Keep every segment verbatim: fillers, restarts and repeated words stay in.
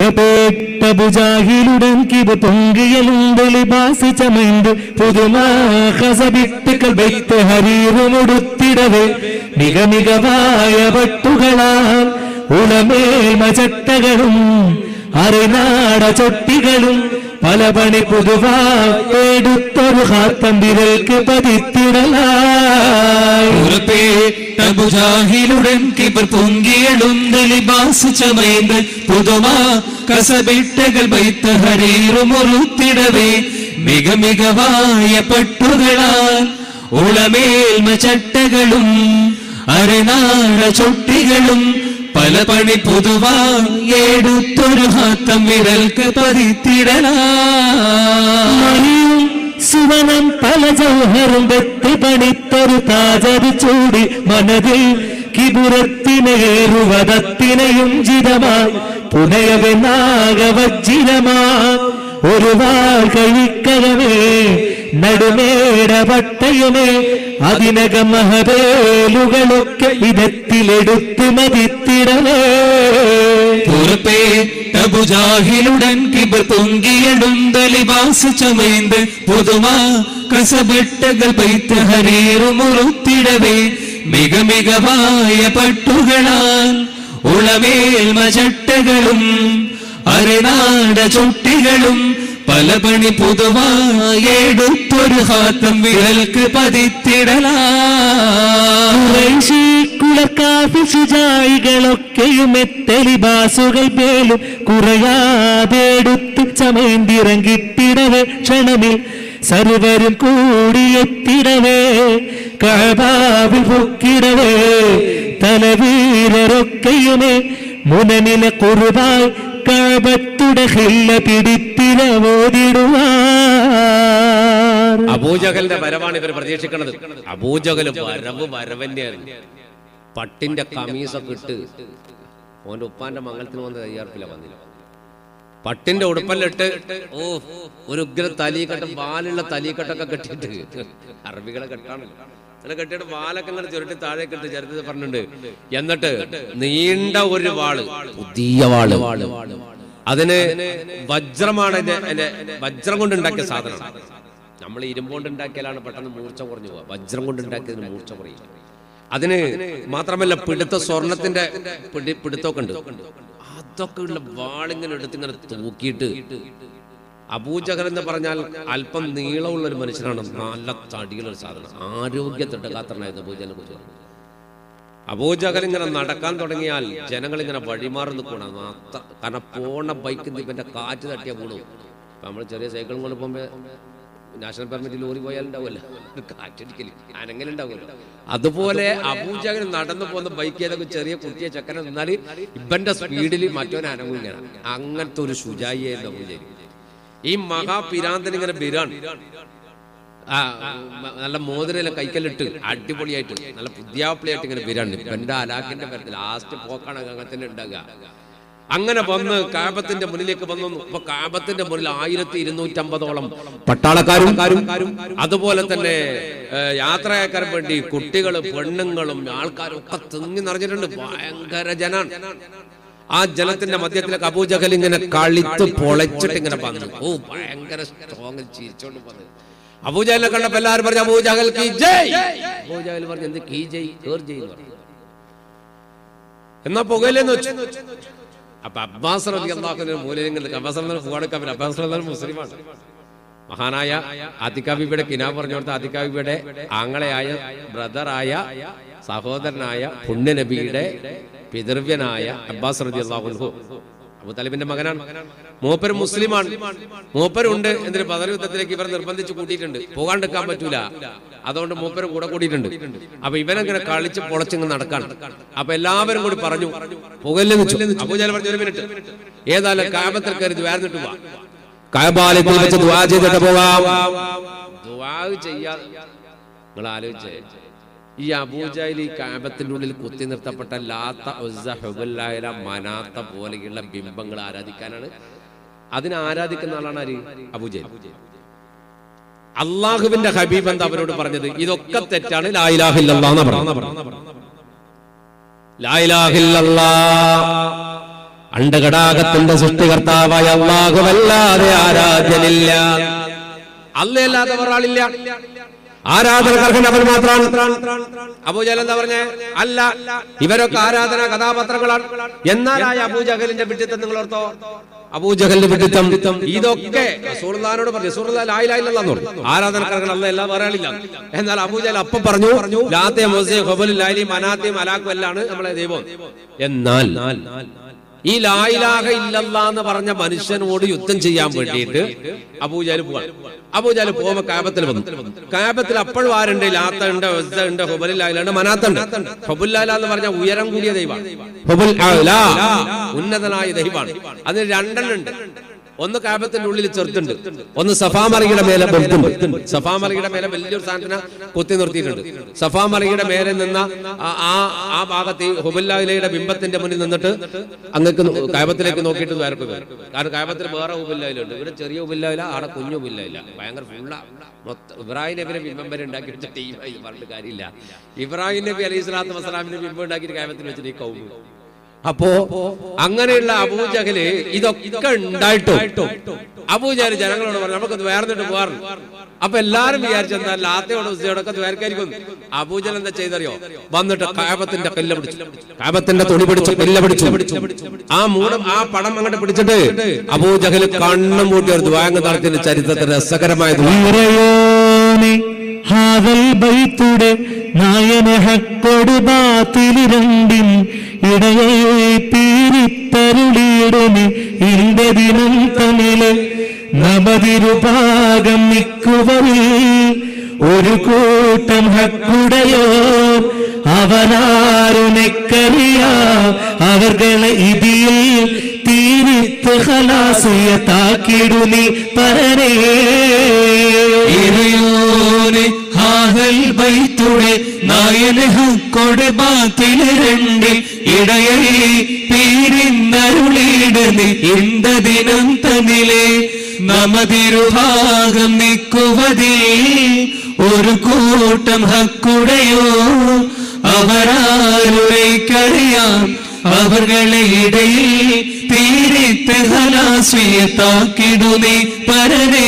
പുറപ്പെട്ട ബുജാഹിലുടൻ കിബ് പൊങ്കിയലുണ്ട് ലിബാസ് ചമൈന്ത് പുതുമാ ഹസബിത്തുകൾ ബൈത്ത് ഹരീറുമുടുത്തിടവേ മിക മികവായ പട്ടുകളാൽ ഉളമേൽമ ചട്ടകളും അരനാട ചൊട്ടികളും പല പണി പുതുവാ എടുത്തൊരു ഹാത്തം വിരൽക്ക് പതിത്തിടലായി മുജാഹിലുടൻ കിബർ പൊങ്കിയെഴുന്ന ലിബാസ് ചമൈന്ത് പുതുമാ കസബിട്ടകൾ ബൈത്ത് ഹരീറുമുറുത്തിടവേ മിക മികവായ പട്ടുകളാൽ ഉളമേൽമ ചട്ടകളും അരനാട ചൊട്ടികളും പല പണി പുതുവാ എടുത്തൊരു ഹാത്തം വിരൽക്ക് പതിത്തിടലായി സുവനം പല ജൗഹറും വെത്തി പണിത്തൊരു താജരി ചൂടി മനതിൽ കിബുരത്തിനേറുവതത്തിനെയും ജിതമായി പുനയവെ നാഗവജ്ജിരമാ ഒരു വാൾ കഴിക്കകമേ നടുമേട പട്ടയമേ അതിനകം മഹബേലുകളൊക്കെ ഇനത്തിലെടുത്ത് മതിത്തിടലേ മുജാഹിലുടൻ കിബർ പൊങ്കിയെടുന്ന ലിബാസ് ചമൈന്ത് പുതുമാ കസബട്ടകൾ ബൈത്ത് ഹരീറുമുറുത്തിടവേ മിക മികവായ പട്ടുകളാൽ ഉളമേൽമ ചട്ടകളും അരനാട ചൊട്ടികളും പല പണി പുതുവായി എടുത്തൊരു ഹാത്തം വിരൽക്ക് പതിത്തിടലായി കുളക്കാഫിശുജായികളൊക്കെയും എത്തലിബാസുകൾ പേലും കുറയാതെടുത്ത് ചമൈന്തിറങ്ങിത്തിടവേ ക്ഷണമിൽ സർവരും കൂടിയെത്തിടവേ കഅബാവിൽ പൊക്കിടവേ തലവീരരൊക്കെയുമേ മുനനിലെ കുറുബായി കഅബത്തുടെ ഹില്ല പിടിത്തിരവോതിടുവാൻ. അബൂജഹലിന്റെ വരവാണ് ഇവർ പ്രതീക്ഷിക്കുന്നത്. അബൂജഹല് വരവ് വരവന്റെയാണ്. പട്ടിന്റെ കമീസൊക്കെ ഇട്ട് ഓന്റെ ഉപ്പാന്റെ മംഗളത്തിന് വന്ന് തയ്യാറപ്പില്ല വന്നില്ല. പട്ടിന്റെ ഉടുപ്പല്ലിട്ട് ഓ ഒരു ഉഗ്ര തലീക്കെട്ടും വാലുള്ള തലീക്കെട്ടൊക്കെ കെട്ടിയിട്ട് അറബികളെ കെട്ടാണല്ലോ അങ്ങനെ കെട്ടിയിട്ട് വാലൊക്കെ ഇങ്ങനെ ചുരുട്ടി താഴേക്ക് ഇട്ട് ചരിത്രത്തിൽ പറഞ്ഞിട്ടുണ്ട്. എന്നിട്ട് നീണ്ട ഒരു വാള്, പുതിയ വാള്, അതിന് വജ്രമാണ് വജ്രം കൊണ്ട് ഉണ്ടാക്കിയ സാധനം. നമ്മൾ ഇരുമ്പോണ്ട് ഉണ്ടാക്കിയാലാണ് പെട്ടെന്ന് മൂർച്ച കുറഞ്ഞു പോവുക. വജ്രം കൊണ്ട് ഉണ്ടാക്കിയതിന് മൂർച്ച കുറയും. അതിന് മാത്രമല്ല പിടുത്ത സ്വർണത്തിന്റെ പിടി പിടുത്തൊക്കെ ഉണ്ട്. അതൊക്കെ ഉള്ള വാളിങ്ങനെ എടുത്തിങ്ങനെ തൂക്കിയിട്ട് അബൂജഹൽ എന്ന് പറഞ്ഞാൽ അല്പം നീളമുള്ള ഒരു മനുഷ്യനാണ്. നല്ല തടിയുള്ള സാധനം, ആരോഗ്യത്തിട്ടകാത്തനായത് അബൂജഹലിനെ കുറിച്ച് പറഞ്ഞു. അബൂജഹൽ ഇങ്ങനെ നടക്കാൻ തുടങ്ങിയാൽ ജനങ്ങൾ ഇങ്ങനെ വഴിമാറി നിൽക്കണം. കാരണം പോണ ബൈക്ക് ഇവന്റെ കാറ്റ് തട്ടിയാൽ വീണു. ഇപ്പൊ നമ്മൾ ചെറിയ സൈക്കിളും കൊണ്ട് പോകുമ്പോ നാഷണൽ പെർമിറ്റ് ലോറി പോയാലുണ്ടാവുമല്ലോ, കാറ്റടിക്കല് അനങ്ങലുണ്ടാവുമല്ലോ. അതുപോലെ അബൂജഹൽ നടന്നു പോകുന്ന ബൈക്ക് ഏതൊക്കെ ചെറിയ കുട്ടിയെ ചക്കനെ നിന്നാല് ഇവന്റെ സ്പീഡിൽ മറ്റോനെ അനങ്ങും. ഇങ്ങനെ അങ്ങനത്തെ ഒരു ശുചായിയായിരുന്നു അബൂജഹൽ. ഈ മഹാപിരാന്തൻ ഇങ്ങനെ ബിരാൻ ആ നല്ല മോതിരയിലെ കൈക്കല്ലിട്ട് അടിപൊളിയായിട്ട് നല്ല പുതിയാപ്പിളിയായിട്ട് ഇങ്ങനെ ബിരാണ്. ഇവന്റെ അലാഖിന്റെ പേരത്തിൽ ലാസ്റ്റ് പോക്കാണ് അങ്ങനെ തന്നെ ഉണ്ടാകുക. അങ്ങനെ വന്ന് കാബത്തിന്റെ മുന്നിലേക്ക് വന്നു. ഇപ്പൊ കാബത്തിന്റെ മുന്നിൽ ആയിരത്തി ഇരുന്നൂറ്റമ്പതോളം പട്ടാളക്കാരും അതുപോലെ തന്നെ യാത്രയാക്കാൻ വേണ്ടി കുട്ടികളും പെണ്ണുങ്ങളും ആൾക്കാരും ഒക്കെ തിങ്ങി നിറഞ്ഞിട്ടുണ്ട്. ഭയങ്കര ജനാണ്. ആ ജലത്തിന്റെ മധ്യത്തിലേക്ക് അബൂജഹൽ ഇങ്ങനെ കളിത്ത് പൊളച്ചിട്ട് ഇങ്ങനെ വന്നു. ഓ ഭയങ്കര സ്ട്രോങ് ചിരിച്ചോണ്ട് വന്നു. അബൂജഹലിനെ കണ്ടപ്പോ എല്ലാവരും പറഞ്ഞു അബൂജഹൽ കീ ജയ്. അബൂജഹൽ പറഞ്ഞു എന്ത് കീ ജയ് കേർ ജയ് എന്ന് പറഞ്ഞു. എന്നാ പുകയിലെന്ന് വെച്ചു. അപ്പൊ അബ്ബാസ് റളിയല്ലാഹു അൻഹു മൂലയിങ്ങനെ അബ്ബാസ് റളിയല്ലാഹു പോവാടുക്കാൻ അബ്ബാസ് റളിയല്ലാഹു മുസ്ലിമാണ്. മഹാനായ ആതിഖ ബീബിയുടെ കിനാബ് പറഞ്ഞു കൊടുത്ത ആതിഖ ബീബിയുടെ ആങ്ങളയായ ബ്രദറായ സഹോദരനായ പുണ്യനബിയുടെ പിതൃവ്യനായ അബ്ബാസ് റളിയല്ലാഹു അൻഹു അബൂ തലിബിന്റെ മകനാണ്. മൂപ്പര് മുസ്ലിമാണ്. മൂപ്പരുണ്ട് എന്നിട്ട് ബദർ യുദ്ധത്തിലേക്ക് ഇവർ നിർബന്ധിച്ച് കൂട്ടിയിട്ടുണ്ട്. പോകാണ്ടിരിക്കാൻ പറ്റൂല. അതുകൊണ്ട് മൂപ്പര് കൂടെ കൂടിയിട്ടുണ്ട്. അപ്പൊ ഇവനങ്ങനെ കളിച്ച് പൊളച്ചിങ്ങ് നടക്കാണ്. അപ്പൊ എല്ലാവരും കൂടി പറഞ്ഞു പുകയില്ലെന്ന് വെച്ചു. അബൂജഹൽ പറഞ്ഞു ഒരു മിനിറ്റ്, ഏതായാലും കാബത്തിൽ കയറി ദ്വാരന്നിട്ട് പോവാ. കഅബയിൽ വെച്ച് ദുആ ചെയ്തിട്ട് പോവാം. ദുആ ചെയ്യാ നിങ്ങൾ ആലോചിച്ചേ, ഈ അബൂജഹൽ ഈ കാബത്തിന്റെ ഉള്ളിൽ കുത്തി നിർത്തപ്പെട്ട ലാത്ത ഉസ്സ ഹുബൽ ലൈല മനാത്ത പോലെയുള്ള ബിംബങ്ങൾ ആരാധിക്കാനാണ്. അതിനെ ആരാധിക്കുന്ന ആളാണ് ആര്? അബൂജഹൽ. അള്ളാഹുവിന്റെ ഹബീബ് എന്താ അവരോട് പറഞ്ഞത്? ഇതൊക്കെ തെറ്റാണ്, ലാ ഇലാഹ ഇല്ലല്ലാഹ് എന്ന് പറഞ്ഞു. ലാ ഇലാഹ ഇല്ലല്ലാഹ് അണ്ടഘടാകത്തിന്റെ സൃഷ്ടികർത്താവായ അല്ലാഹുവല്ലാതെ ആരാധ്യനില്ല. അല്ലാതെ ഒരാളില്ല. ആരാധനകർഹൻ അവൻ മാത്രമാണ്. അബൂജഹൽ എന്താ പറഞ്ഞേ? അല്ല, ഇവരൊക്കെ ആരാധന കഥാപാത്രങ്ങളാണ്. എന്നാലായ അബൂജഹലിന്റെ വിഡ്ഢിത്തം നിങ്ങൾ ഓർത്തോ? അബൂജഹലിന്റെ വിഡ്ഢിത്തം ഇതൊക്കെ റസൂലുള്ളാഹിനോട് പറഞ്ഞു. റസൂലുള്ളാഹി ലാ ഇലാഹ ഇല്ലല്ലാഹ് എന്ന് പറഞ്ഞു. ആരാധനകർഹൻ അല്ലാഹ് എല്ലാം വേറെ ആളില്ല. എന്നാൽ അബൂജഹൽ അപ്പം പറഞ്ഞു ലാത്തേ മുസ്സേ ഖുബുൽ ലൈലി മനാത്തേ മലാക്കു എല്ലാമാണ് നമ്മളെ ദൈവം. എന്നാൽ ഈ ലാ ഇലാഹ ഇല്ലല്ലാഹ് എന്ന് പറഞ്ഞ മനുഷ്യനോട് യുദ്ധം ചെയ്യാൻ വേണ്ടിയിട്ട് അബൂജഹൽ പോവാണ്. അബൂജഹൽ പോകുമ്പോ കാബത്തിൽ വന്നു. കാബത്തിൽ അപ്പോഴും ആരുണ്ട്? ലാത്ത ഉണ്ട്, ഉസ്സ ഉണ്ട്, ഹുബൽ ലായിലുണ്ട്, മനാത്തുണ്ട്. ഹുബുൽ ലാല എന്ന് പറഞ്ഞ ഉയരം കൂടിയ ദൈവമാണ്. ഹുബുൽ ആല ഉന്നതനായ ദൈവമാണ്. അതിന് രണ്ടെണ്ണം ഉണ്ട്. ഒന്ന് കാബത്തിന്റെ ഉള്ളിൽ ചെറുത്തുണ്ട്, ഒന്ന് സഫാമറിയുടെ മേലെ ബെൽറ്റുണ്ട്. സഫാമറിയുടെ മേലെ വലിയൊരു സാധനത്തിനെ കുത്തി നിർത്തിയിട്ടുണ്ട്. സഫാമറിയുടെ മേലെ നിന്ന ആ ആ ഭാഗത്ത് ഹുബുല്ലായിലയുടെ ബിംബത്തിന്റെ മുന്നിൽ നിന്നിട്ട് അങ്ങക്ക് കാബത്തിലേക്ക് നോക്കിയിട്ട് വേർക്കും. കാരണം കാബത്തിൽ വേറെ ഹുബുല്ലായിലുണ്ട്. ഇവിടെ ചെറിയ ഹുബുല്ലായില, അവിടെ കുഞ്ഞു ഹുബുല്ലായില. ഭയങ്കര ഫുള്ള മൊത്തം ഇബ്രാഹിം നബിയുടെ ബിംബം വരെ ഉണ്ടാക്കി വെച്ച ടീമായി പറഞ്ഞിട്ട് കാര്യമില്ല. ഇബ്രാഹിം നബി അലൈഹി സ്വലാത്തു വസ്സലാമിന്റെ ബിംബം ഉണ്ടാക്കിയിട്ട് കാബത്തിൽ വെച്ചിട്ട് ഈ കൗമ്. അപ്പോ അങ്ങനെയുള്ള അബൂജഹല് ഇതൊക്കെ ഉണ്ടായിട്ടോ അബൂജഹൽ ജനങ്ങളോട് പറഞ്ഞു നമുക്കൊന്ന് വേർന്നിട്ട് പോകാറ്. അപ്പൊ എല്ലാരും വിചാരിച്ചെന്താ ലാത്തയോടും ഉസ്സയോടൊക്കെ വേർക്കായിരിക്കും. അബൂജഹൽ എന്താ ചെയ്തറിയോ? വന്നിട്ട് കാബത്തിന്റെ കല്ല് പിടിച്ചു, കാബത്തിന്റെ തുണി പിടിച്ചു, കല്ല് പിടിച്ചു. ആ മൂടം ആ പടം അങ്ങോട്ട് പിടിച്ചിട്ട് അബൂജഹൽ കണ്ണും മൂട്ടി ഒരു ദുആ നടത്തിയ ചരിത്രത്തിൽ രസകരമായ ഹാദൽ ബൈത്തുടെ നായന ഹക്കൊട് ബാത്തില് രണ്ടിൻ ഇടയെ പീരിത്തരുളിയിടുന്നു ഇന്റെ ദിനം തന്നില് നമതിരുഭാഗം നിൽക്കുവരിൽ ഒരു കൂട്ടം ഹക്കുടയോ അവനാരുനെക്കറിയാ അവർകളെ ഇതിൽ തീരിത്ത് ഖലാസിയത്താക്കിടുനി പരനേ ഹാദൽ ബൈത്തുടെ നായന ഹക്കൊട് ബാത്തില് രണ്ടിൽ ഇടയെ പീരിന്നരുളിയിടുന്നു ഇന്റെ ദിനം തന്നിലെ നമതിരുഭാഗം നിൽക്കുവതിൽ ഒരു കൂട്ടം ഹക്കുടയോ അവരാരുടെക്കറിയാം അവർകളെ ഇടയിൽ തീരിത്ത് ഖലാസിയത്താക്കിടുനി പരനേ.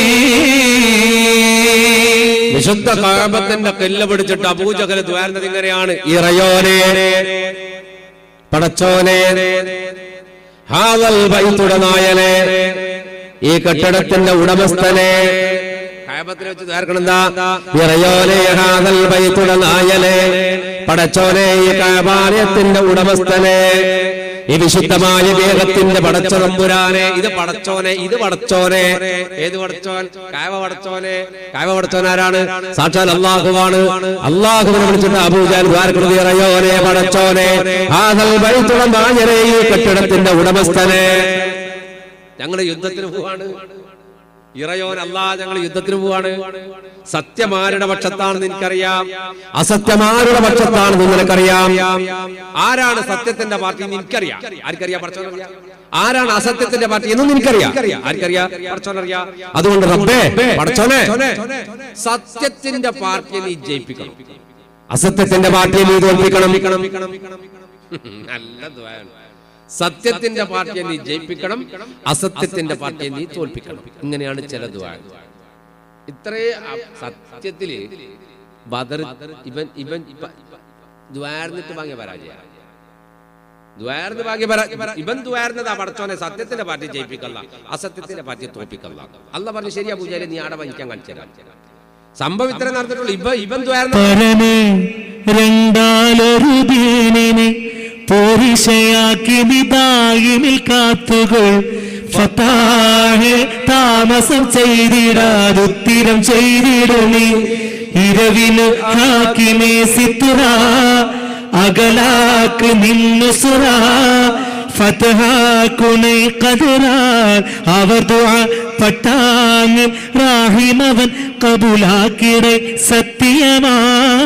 വിശുദ്ധ കഅബത്തിന്റെ കല്ല് പിടിച്ചിട്ട് അബൂജഹൽ ദ്വാരുന്നത് ഇങ്ങനെയാണ്: ഇറയോനെ, പടച്ചോനെ, ഹാദൽ ബൈത്തുടെ നായനെ, ഈ കെട്ടിടത്തിന്റെ ഉടമസ്ഥനെ. കഅബത്തിൽ വെച്ച് ദ്വാരക്കണെന്താ? ഇറയോനെ, ഹാദൽ ബൈത്തുടെ നായനെ, പടച്ചോനെ, ഈ കഅബാലയത്തിന്റെ ഉടമസ്ഥനെ, ഈ വിശുദ്ധമായ ദേഹത്തിന്റെ പടച്ച തമ്പുരാനെ. ഇത് പടച്ചോനെ, ഇത് പടച്ചോനെ. ഏത് പടച്ചോൻ? കഅബ പടച്ചോനെ. കഅബ പടച്ചോൻ ആരാണ്? സാക്ഷാൽ അല്ലാഹുവാണ്. അല്ലാഹുവിനെ വിളിച്ചിട്ട് അബൂജഹൽ ദ്വാരക്കുന്നത് ഇറയോനെ, പടച്ചോനെ, ഹാദൽ ബൈത്തുൽ നായനെ, ഈ കെട്ടിടത്തിന്റെ ഉടമസ്ഥനെ. ഞങ്ങൾ യുദ്ധത്തിന് പോവാണ്. ഇറയോൻ അല്ലാ, ഞങ്ങൾ യുദ്ധത്തിന് പോവാണ്. സത്യമാരുടെ പക്ഷത്താണെന്ന് എനിക്കറിയാം, അസത്യമാരുടെ പക്ഷത്താണെന്ന് നിനക്കറിയാം. ആരാണ് സത്യത്തിന്റെ പാർട്ടി എന്ന് എനിക്കറിയാം. ആർക്കറിയാം? പടച്ചോനറിയാം. ആരാണ് അസത്യത്തിന്റെ പാർട്ടി എന്നും എനിക്കറിയാം. ആർക്കറിയാം? പടച്ചോനറിയാം. അതുകൊണ്ട് റബ്ബേ, പടച്ചോനെ, സത്യത്തിന്റെ പാർട്ടിയെ നീ ജയിപ്പിക്കണം, അസത്യത്തിന്റെ പാർട്ടിയെ നീ തോൽപ്പിക്കണം. നല്ല ദ്വായാണ്. സത്യത്തിന്റെ പാർട്ടിയെ നീ ജയിപ്പിക്കണം, അസത്യത്തിന്റെ പാർട്ടിയെ നീ തോൽപ്പിക്കണം. ഇങ്ങനെയാണ് ചില ദുആ. ഇത്രേ സത്യത്തില് ബദർ ഇവൻ ഇവൻ ദ്വാർന്നിട്ട് വാങ്ങിയ പരാജയ. ദ്വാർന്ന് വാങ്ങിയ ഇവൻ ദ്വാർന്നതാ പടച്ചോനെ സത്യത്തിന്റെ പാർട്ടി ജയിപ്പിക്കല്ല, അസത്യത്തിന്റെ പാർട്ടിയെ തോൽപ്പിക്കല്ല. അല്ല പറഞ്ഞു ശരിയാ പൂജാരി, നീ ആടെ വാങ്ങിക്കാൻ കാണിച്ചുതരാം. സംഭവം ഇത്ര നടന്നിട്ടുള്ളൂ. ഇവ ഇവൻ ദ്വാർന്ന രണ്ടാലൊരു ദീനിനെ പോരിശയാക്കി നിതായിനിൽ കാത്തുകൾ ഫതാഹെ താമസം ചെയ്തിടാതുത്തിരം ചെയ്തിടുനി ഇരവിന് ഹാക്കിമേ സിത്തുറ അകലാക്ക് നിന്നുസുറ ഫതഹാകുനൈ ഖദറാൻ അവർ ദുആ പട്ടാങ്ങ് റാഹിമവൻ കബൂലാക്കിടെ സത്യമാ.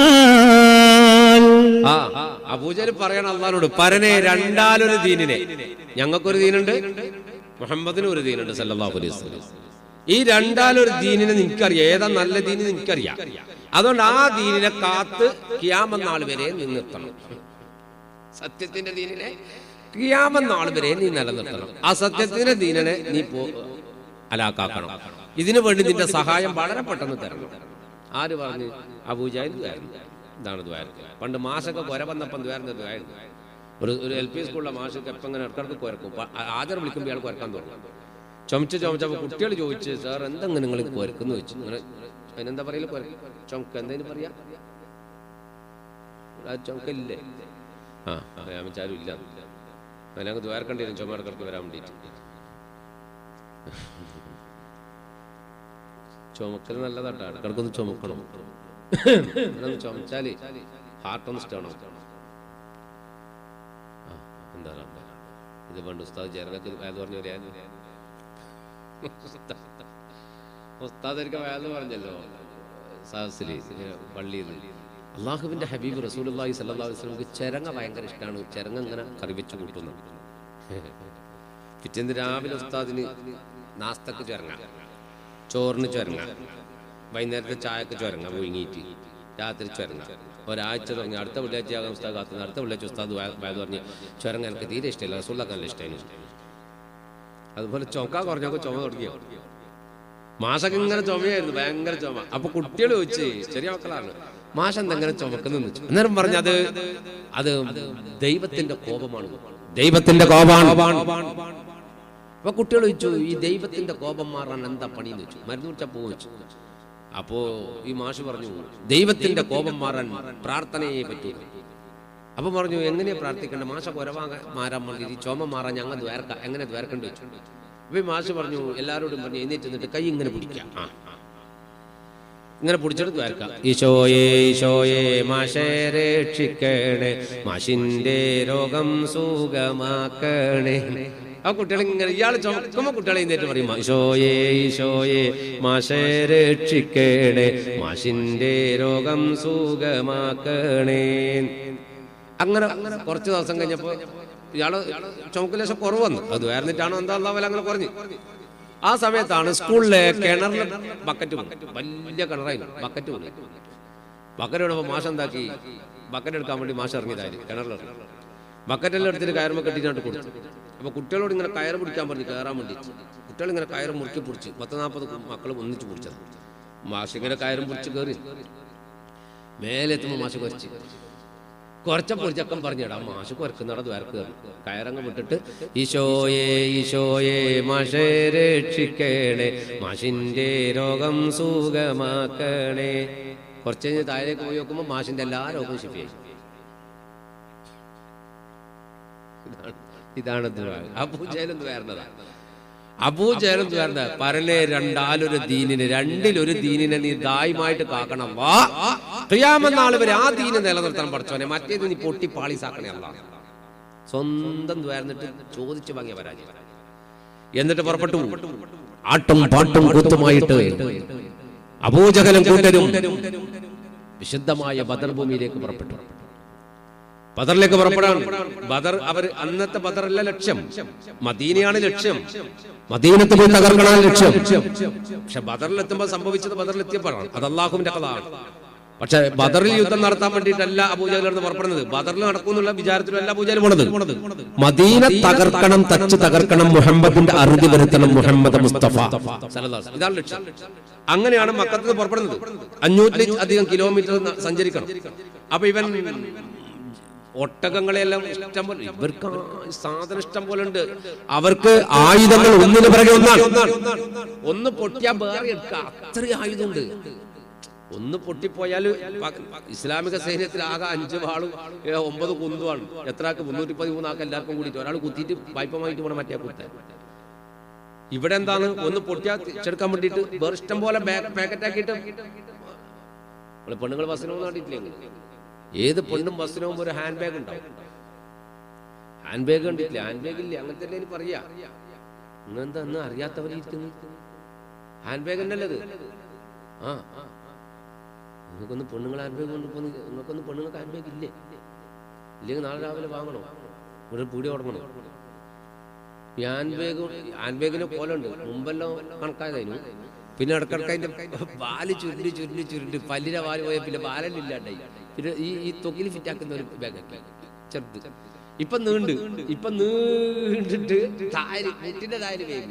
അബൂജഹൽ പറയണം അല്ലാഹുവോട്, പരനെ രണ്ടാലൊരു ദീനിനെ, ഞങ്ങൾക്കൊരു ദീനുണ്ട്, മുഹമ്മദിന് ഒരു ദീനുണ്ട് സല്ലല്ലാഹു അലൈഹി വസല്ലം. ഈ രണ്ടാലൊരു ദീനിനെ നിനക്കറിയാം, ഏതാ നല്ല ദീന് നിനക്കറിയാം. അതുകൊണ്ട് ആ ദീനിനെ കാത്ത് ഖിയാമത്ത് നാൾ വരെ നിന്നെത്തണം. സത്യത്തിന്റെ ദീനിനെ ഖിയാമത്ത് നാൾ വരെ നീ നിലനിർത്തണം. ആ സത്യത്തിന്റെ ദീനനെ നീ പോ അലാക്കാക്കണം. ഇതിനു വേണ്ടി നിന്റെ സഹായം വളരെ പെട്ടെന്ന് തരണം. ആര് പറഞ്ഞു? അബൂജഹൽ ദ്വാരുന്നു. ഇതാണ് ദ്വാരത്ത്. പണ്ട് മാഷൊക്കെ കുര വന്നപ്പം ദ്വാരുന്ന ദ്വാരുന്നു. ഒരു ഒരു എൽ പി സ്കൂളിലെ മാഷൊക്കെ എപ്പം ഇങ്ങനെ ഇടക്കിടക്ക് കുരക്കും. ആദ്യം വിളിക്കുമ്പോൾ ഇയാൾ കുരക്കാൻ തുടങ്ങും. ചുമച്ച് ചുമച്ചപ്പോൾ കുട്ടികൾ ചോദിച്ച്, സാർ എന്തെങ്കിലും നിങ്ങൾ കുരക്കുന്നു ചോദിച്ചു. ഇങ്ങനെ അതിനെന്താ പറയല്? കുര ചുമക്ക് എന്തെങ്കിലും പറയാ? ചുമക്കല്ലേ? ആ അറിയാൻ വെച്ചാലും ഇല്ല. അതിനങ്ങ് ദ്വാരക്കേണ്ടി വരും ചുമ ഇടക്കിടക്ക് വരാൻ വേണ്ടിയിട്ട്. ചുമക്കൽ നല്ലതാട്ടോ. ഇടക്കിടക്കൊന്ന് ചുമക്കണം. ഒന്ന് ചുമച്ചാല് ഹാർട്ടൊന്ന് സ്റ്റോണം. എന്താ ഇത് പണ്ട് ഉസ്താദ് ചേർന്നൊക്കെ വേദ പറഞ്ഞു ഉസ്താദ് വേദ പറഞ്ഞല്ലോ സഹസില് പള്ളിയിൽ. അള്ളാഹുവിന്റെ ഹബീബ് റസൂലുള്ളാഹി സ്വല്ലല്ലാഹു അലൈഹി വസല്ലം ചിരങ്ങ ഭയങ്കര ഇഷ്ടമാണ്. ചിരങ്ങ ഇങ്ങനെ കറി വെച്ച് കൂട്ടുന്നു. പിറ്റേന്ന് രാവിലെ ഉസ്താദിന് നാസ്തക്ക് ചുരങ്ങ, ചോറിന് ചുരങ്ങ, വൈകുന്നേരത്തെ ചായക്ക് ചുരങ്ങ പുഴുങ്ങിയിട്ട് രാത്രി ചുരങ്ങ. ഒരാഴ്ച തുടങ്ങി. അടുത്ത വെള്ളിയാഴ്ച ആകാൻ ഉസ്താദ് കാത്തുന്നത്. അടുത്ത വെള്ളിയാഴ്ച ഉസ്താദ് വേദ പറഞ്ഞ് ചുരങ്ങ എനിക്ക് തീരെ ഇഷ്ടമില്ല, റസൂലുള്ളാഹിക്ക് നല്ല ഇഷ്ടമായിരുന്നു. അതുപോലെ ചുമക്കാൻ കുറഞ്ഞൊക്കെ ചുമ തുടങ്ങിയോ. മാഷൊക്കെ ഇങ്ങനെ ചുമയായിരുന്നു, ഭയങ്കര ചുമ. അപ്പൊ കുട്ടികൾ ചോദിച്ച്, ചെറിയ മക്കളാണ്, മാഷ എന്തെങ്ങനെ ചുമക്കുന്നു വെച്ചു. അന്നേരം പറഞ്ഞത് അത് ദൈവത്തിന്റെ കോപമാണ്, ദൈവത്തിന്റെ കോപമാണ്. അപ്പൊ കുട്ടികൾ ചോദിച്ചു, ഈ ദൈവത്തിന്റെ കോപം മാറാൻ എന്താ പണിയെന്ന് വെച്ചു. മരുന്ന് കുടിച്ചാൽ പോകും വെച്ചു. അപ്പോ ഈ മാഷ് പറഞ്ഞു, ദൈവത്തിന്റെ കോപം മാറാൻ പ്രാർത്ഥനയെ പറ്റൂ. അപ്പൊ പറഞ്ഞു, എങ്ങനെയാ പ്രാർത്ഥിക്കേണ്ട? മാഷ കൊരവാങ്ങാൻ മാറാൻ വേണ്ടി ഈ ചുമ മാറാൻ ഞങ്ങൾ ദ്വാരക്ക എങ്ങനെ ദ്വാരക്കേണ്ടി വെച്ചു. അപ്പൊ ഈ മാഷ് പറഞ്ഞു, എല്ലാവരോടും പറഞ്ഞു എഴുന്നേറ്റ് നിന്നിട്ട് കൈ ഇങ്ങനെ പിടിക്കാം. ആ ഇങ്ങനെ പിടിച്ചിട്ട് ദ്വാരക്കാം. ഈശോയെ ഈശോയെ മാഷെ രക്ഷിക്കണേ, മാഷിന്റെ രോഗം സുഖമാക്കണേ. ആ കുട്ടികളെ ഇങ്ങനെ ഇയാൾ ചുമക്കുമ്പോ കുട്ടികളെ എഴുന്നേറ്റ് പറയും, ഈശോയെ ഈശോയെ മാഷെ രക്ഷിക്കണേ, മാഷിന്റെ രോഗം സുഖമാക്കണേ. അങ്ങനെ കുറച്ച് ദിവസം കഴിഞ്ഞപ്പോ ഇയാള് ചുമക്ക് ലേശം കുറവ് വന്നു. അത് വേർന്നിട്ടാണോ എന്താ പോലെ അങ്ങനെ കുറഞ്ഞു. ആ സമയത്താണ് സ്കൂളിലെ കിണറിൽ ബക്കറ്റ് വന്നു. വലിയ കിണറായിരുന്നു. ബക്കറ്റ് വന്നു. ബക്കറ്റ് ഇടുമ്പോ മാഷ് എന്താക്കി, ബക്കറ്റ് എടുക്കാൻ വേണ്ടി മാഷ് ഇറങ്ങിയതായിരുന്നു കിണറിലിറങ്ങി. ബക്കറ്റെല്ലാം എടുത്തിട്ട് കയറുമ്പോൾ കെട്ടിനായിട്ട് കൊടുത്തു. അപ്പൊ കുട്ടികളോട് ഇങ്ങനെ കയറ് പിടിക്കാൻ പറഞ്ഞു, കയറാൻ വേണ്ടിയിട്ട്. കുട്ടികൾ ഇങ്ങനെ കയറ് മുറുക്കി പിടിച്ച് പത്ത് നാൽപ്പത് മക്കൾ ഒന്നിച്ച് പിടിച്ചത്. മാഷ് ഇങ്ങനെ കയറും പിടിച്ച് കയറി മേലെത്തുമ്പോൾ മാഷ് കുറച്ച് കുറച്ചപ്പോൾ ചക്കം പറഞ്ഞിടാ മാഷ് കുറക്കുന്നട ദ്വാരക്ക് കയറങ്ങ് വിട്ടിട്ട്, ഈശോയെ ഈശോയെ മാഷെ രക്ഷിക്കണേ, മാഷിന്റെ രോഗം സുഖമാക്കണേ. കുറച്ച് കഴിഞ്ഞ് താഴേക്ക് പോയി നോക്കുമ്പോൾ മാഷിന്റെ എല്ലാ രോഗവും ശിഫയായി. ഇതാണ് അബൂജഹലും ദ്വാരണത. അബൂജഹലും ദ്വാരണ പരലെ രണ്ടാലൊരു ദീനിന്, രണ്ടിലൊരു ദീനിനെ നീ ദായിമായിട്ട് കാക്കണം. വാ ഖിയാമത്ത് നാൾ വരെ ആ ദീന് നിലനിർത്താൻ പഠിച്ചോനെ, മറ്റേത് നീ പൊട്ടി പാളിസാക്കണേ. അല്ല സ്വന്തം ദ്വാരന്നിട്ട് ചോദിച്ചു വാങ്ങിയ പരാജയം. എന്നിട്ട് പുറപ്പെട്ടു ആട്ടും പാട്ടും കൂത്തുമായിട്ട് അബൂജഹലും കൂട്ടരും വിശുദ്ധമായ ബദർ ഭൂമിയിലേക്ക് പുറപ്പെട്ടു. ബദറിലേക്ക് പുറപ്പെടാൻ ബദർ അവർ അന്നത്തെ ബദറല്ല ലക്ഷ്യം, മദീനയാണ് ലക്ഷ്യം. മദീനത്ത് പോയി തകർക്കണമാണ് ലക്ഷ്യം. പക്ഷെ ബദറിലെത്തുമ്പോൾ സംഭവിച്ചത് ബദറിലെത്തിയപ്പോഴാണ്. അത് അള്ളാഹുവിന്റെ കഥയാണ്. പക്ഷെ ബദറിൽ യുദ്ധം നടത്താൻ വേണ്ടിയിട്ടല്ല അബൂജഹൽ നടന്ന് പുറപ്പെടുന്നത്. ബദറിൽ നടക്കുന്നുള്ള വിചാരത്തിലല്ല അബൂജഹൽ പോണത്. മദീന തകർക്കണം, തച്ച് തകർക്കണം, മുഹമ്മദിന്റെ അറുതി വരുത്തണം, മുഹമ്മദ് മുസ്തഫ ഇതാണ് ലക്ഷ്യം. അങ്ങനെയാണ് മക്കത്ത് നിന്ന് പുറപ്പെടുന്നത്. അഞ്ഞൂറ്റി അധികം കിലോമീറ്റർ സഞ്ചരിക്കണം. അപ്പൊ ഇവൻ ഒട്ടകങ്ങളെല്ലാം ഇഷ്ടം പോലെ, ഇവർക്ക് സാധനം ഇഷ്ടം പോലെ ഉണ്ട്. അവർക്ക് ആയുധങ്ങൾ ഒന്നിന് പിറകെ ഒന്നാണ്. ഒന്ന് പൊട്ടിയാൽ വേറെ എടുക്കുക, അത്രയും ആയുധമുണ്ട്. ഒന്ന് പൊട്ടിപ്പോയാൽ ഇസ്ലാമിക സൈന്യത്തിൽ ആകെ അഞ്ച് വാളും ഒമ്പത് കുന്തുമാണ്. എത്രക്ക് മുന്നൂറ്റി പതിമൂന്നാൾക്ക് എല്ലാവർക്കും കൂടിയിട്ട് ഒരാൾ കുത്തിയിട്ട് വായ്പമായിട്ട് പോകണം മറ്റേ കുത്താൻ. ഇവിടെ എന്താണ്, ഒന്ന് പൊട്ടിയാൽ ചെടുക്കാൻ വേണ്ടിയിട്ട് വേറെ ഇഷ്ടം പോലെ പാക്കറ്റാക്കിയിട്ട് പെണ്ണുങ്ങൾ ബസ്സിനൊന്നും കണ്ടിട്ടില്ലേ? ഏത് പെണ്ണും ബസ്സിനും ഒരു ഹാൻഡ് ബാഗ് ഉണ്ടാവും. ഹാൻഡ് ബാഗ് കണ്ടിട്ടില്ല? ഹാൻഡ് ബാഗ് ഇല്ല, അങ്ങനത്തെ എനിക്ക് പറയാ. ഇന്നെന്താ അന്ന് അറിയാത്തവരിയ്ക്കുന്നു ഹാൻഡ് ബാഗ് തന്നെയല്ലത്. ആ നിങ്ങൾക്കൊന്ന് പെണ്ണുങ്ങൾ ഹാൻഡ് ബാഗ് കൊണ്ടുപോകുന്ന, നിങ്ങൾക്കൊന്ന് പെണ്ണുങ്ങൾക്ക് ഹാൻഡ് ബാഗ് ഇല്ലേ? ഇല്ലെങ്കിൽ നാളെ രാവിലെ വാങ്ങണോ, ഒരു പീടി തുടങ്ങണോ? ഈ ഹാൻഡ് ബാഗ് ഹാൻഡ് ബാഗിനെ പോലെ ഉണ്ട്. മുമ്പെല്ലാം കണക്കായതായിരുന്നു. പിന്നെ ഇടക്കിടക്ക് അതിന്റെ വാല് ചുരുണ്ടി ചുരുണ്ടി ചുരുണ്ടി പല്ലിന്റെ വാല് പോയ പിന്നെ ബാലെല്ലാം ഇല്ലാണ്ടായി. പിന്നെ ഈ ഈ തൊക്കിൽ ഫിറ്റാക്കുന്ന ഒരു ബാഗാക്കി ചെറുത്. ഇപ്പൊ നീണ്ട് ഇപ്പൊ നീണ്ടിട്ട് താരി കുട്ടിന്റെ താരി വേഗം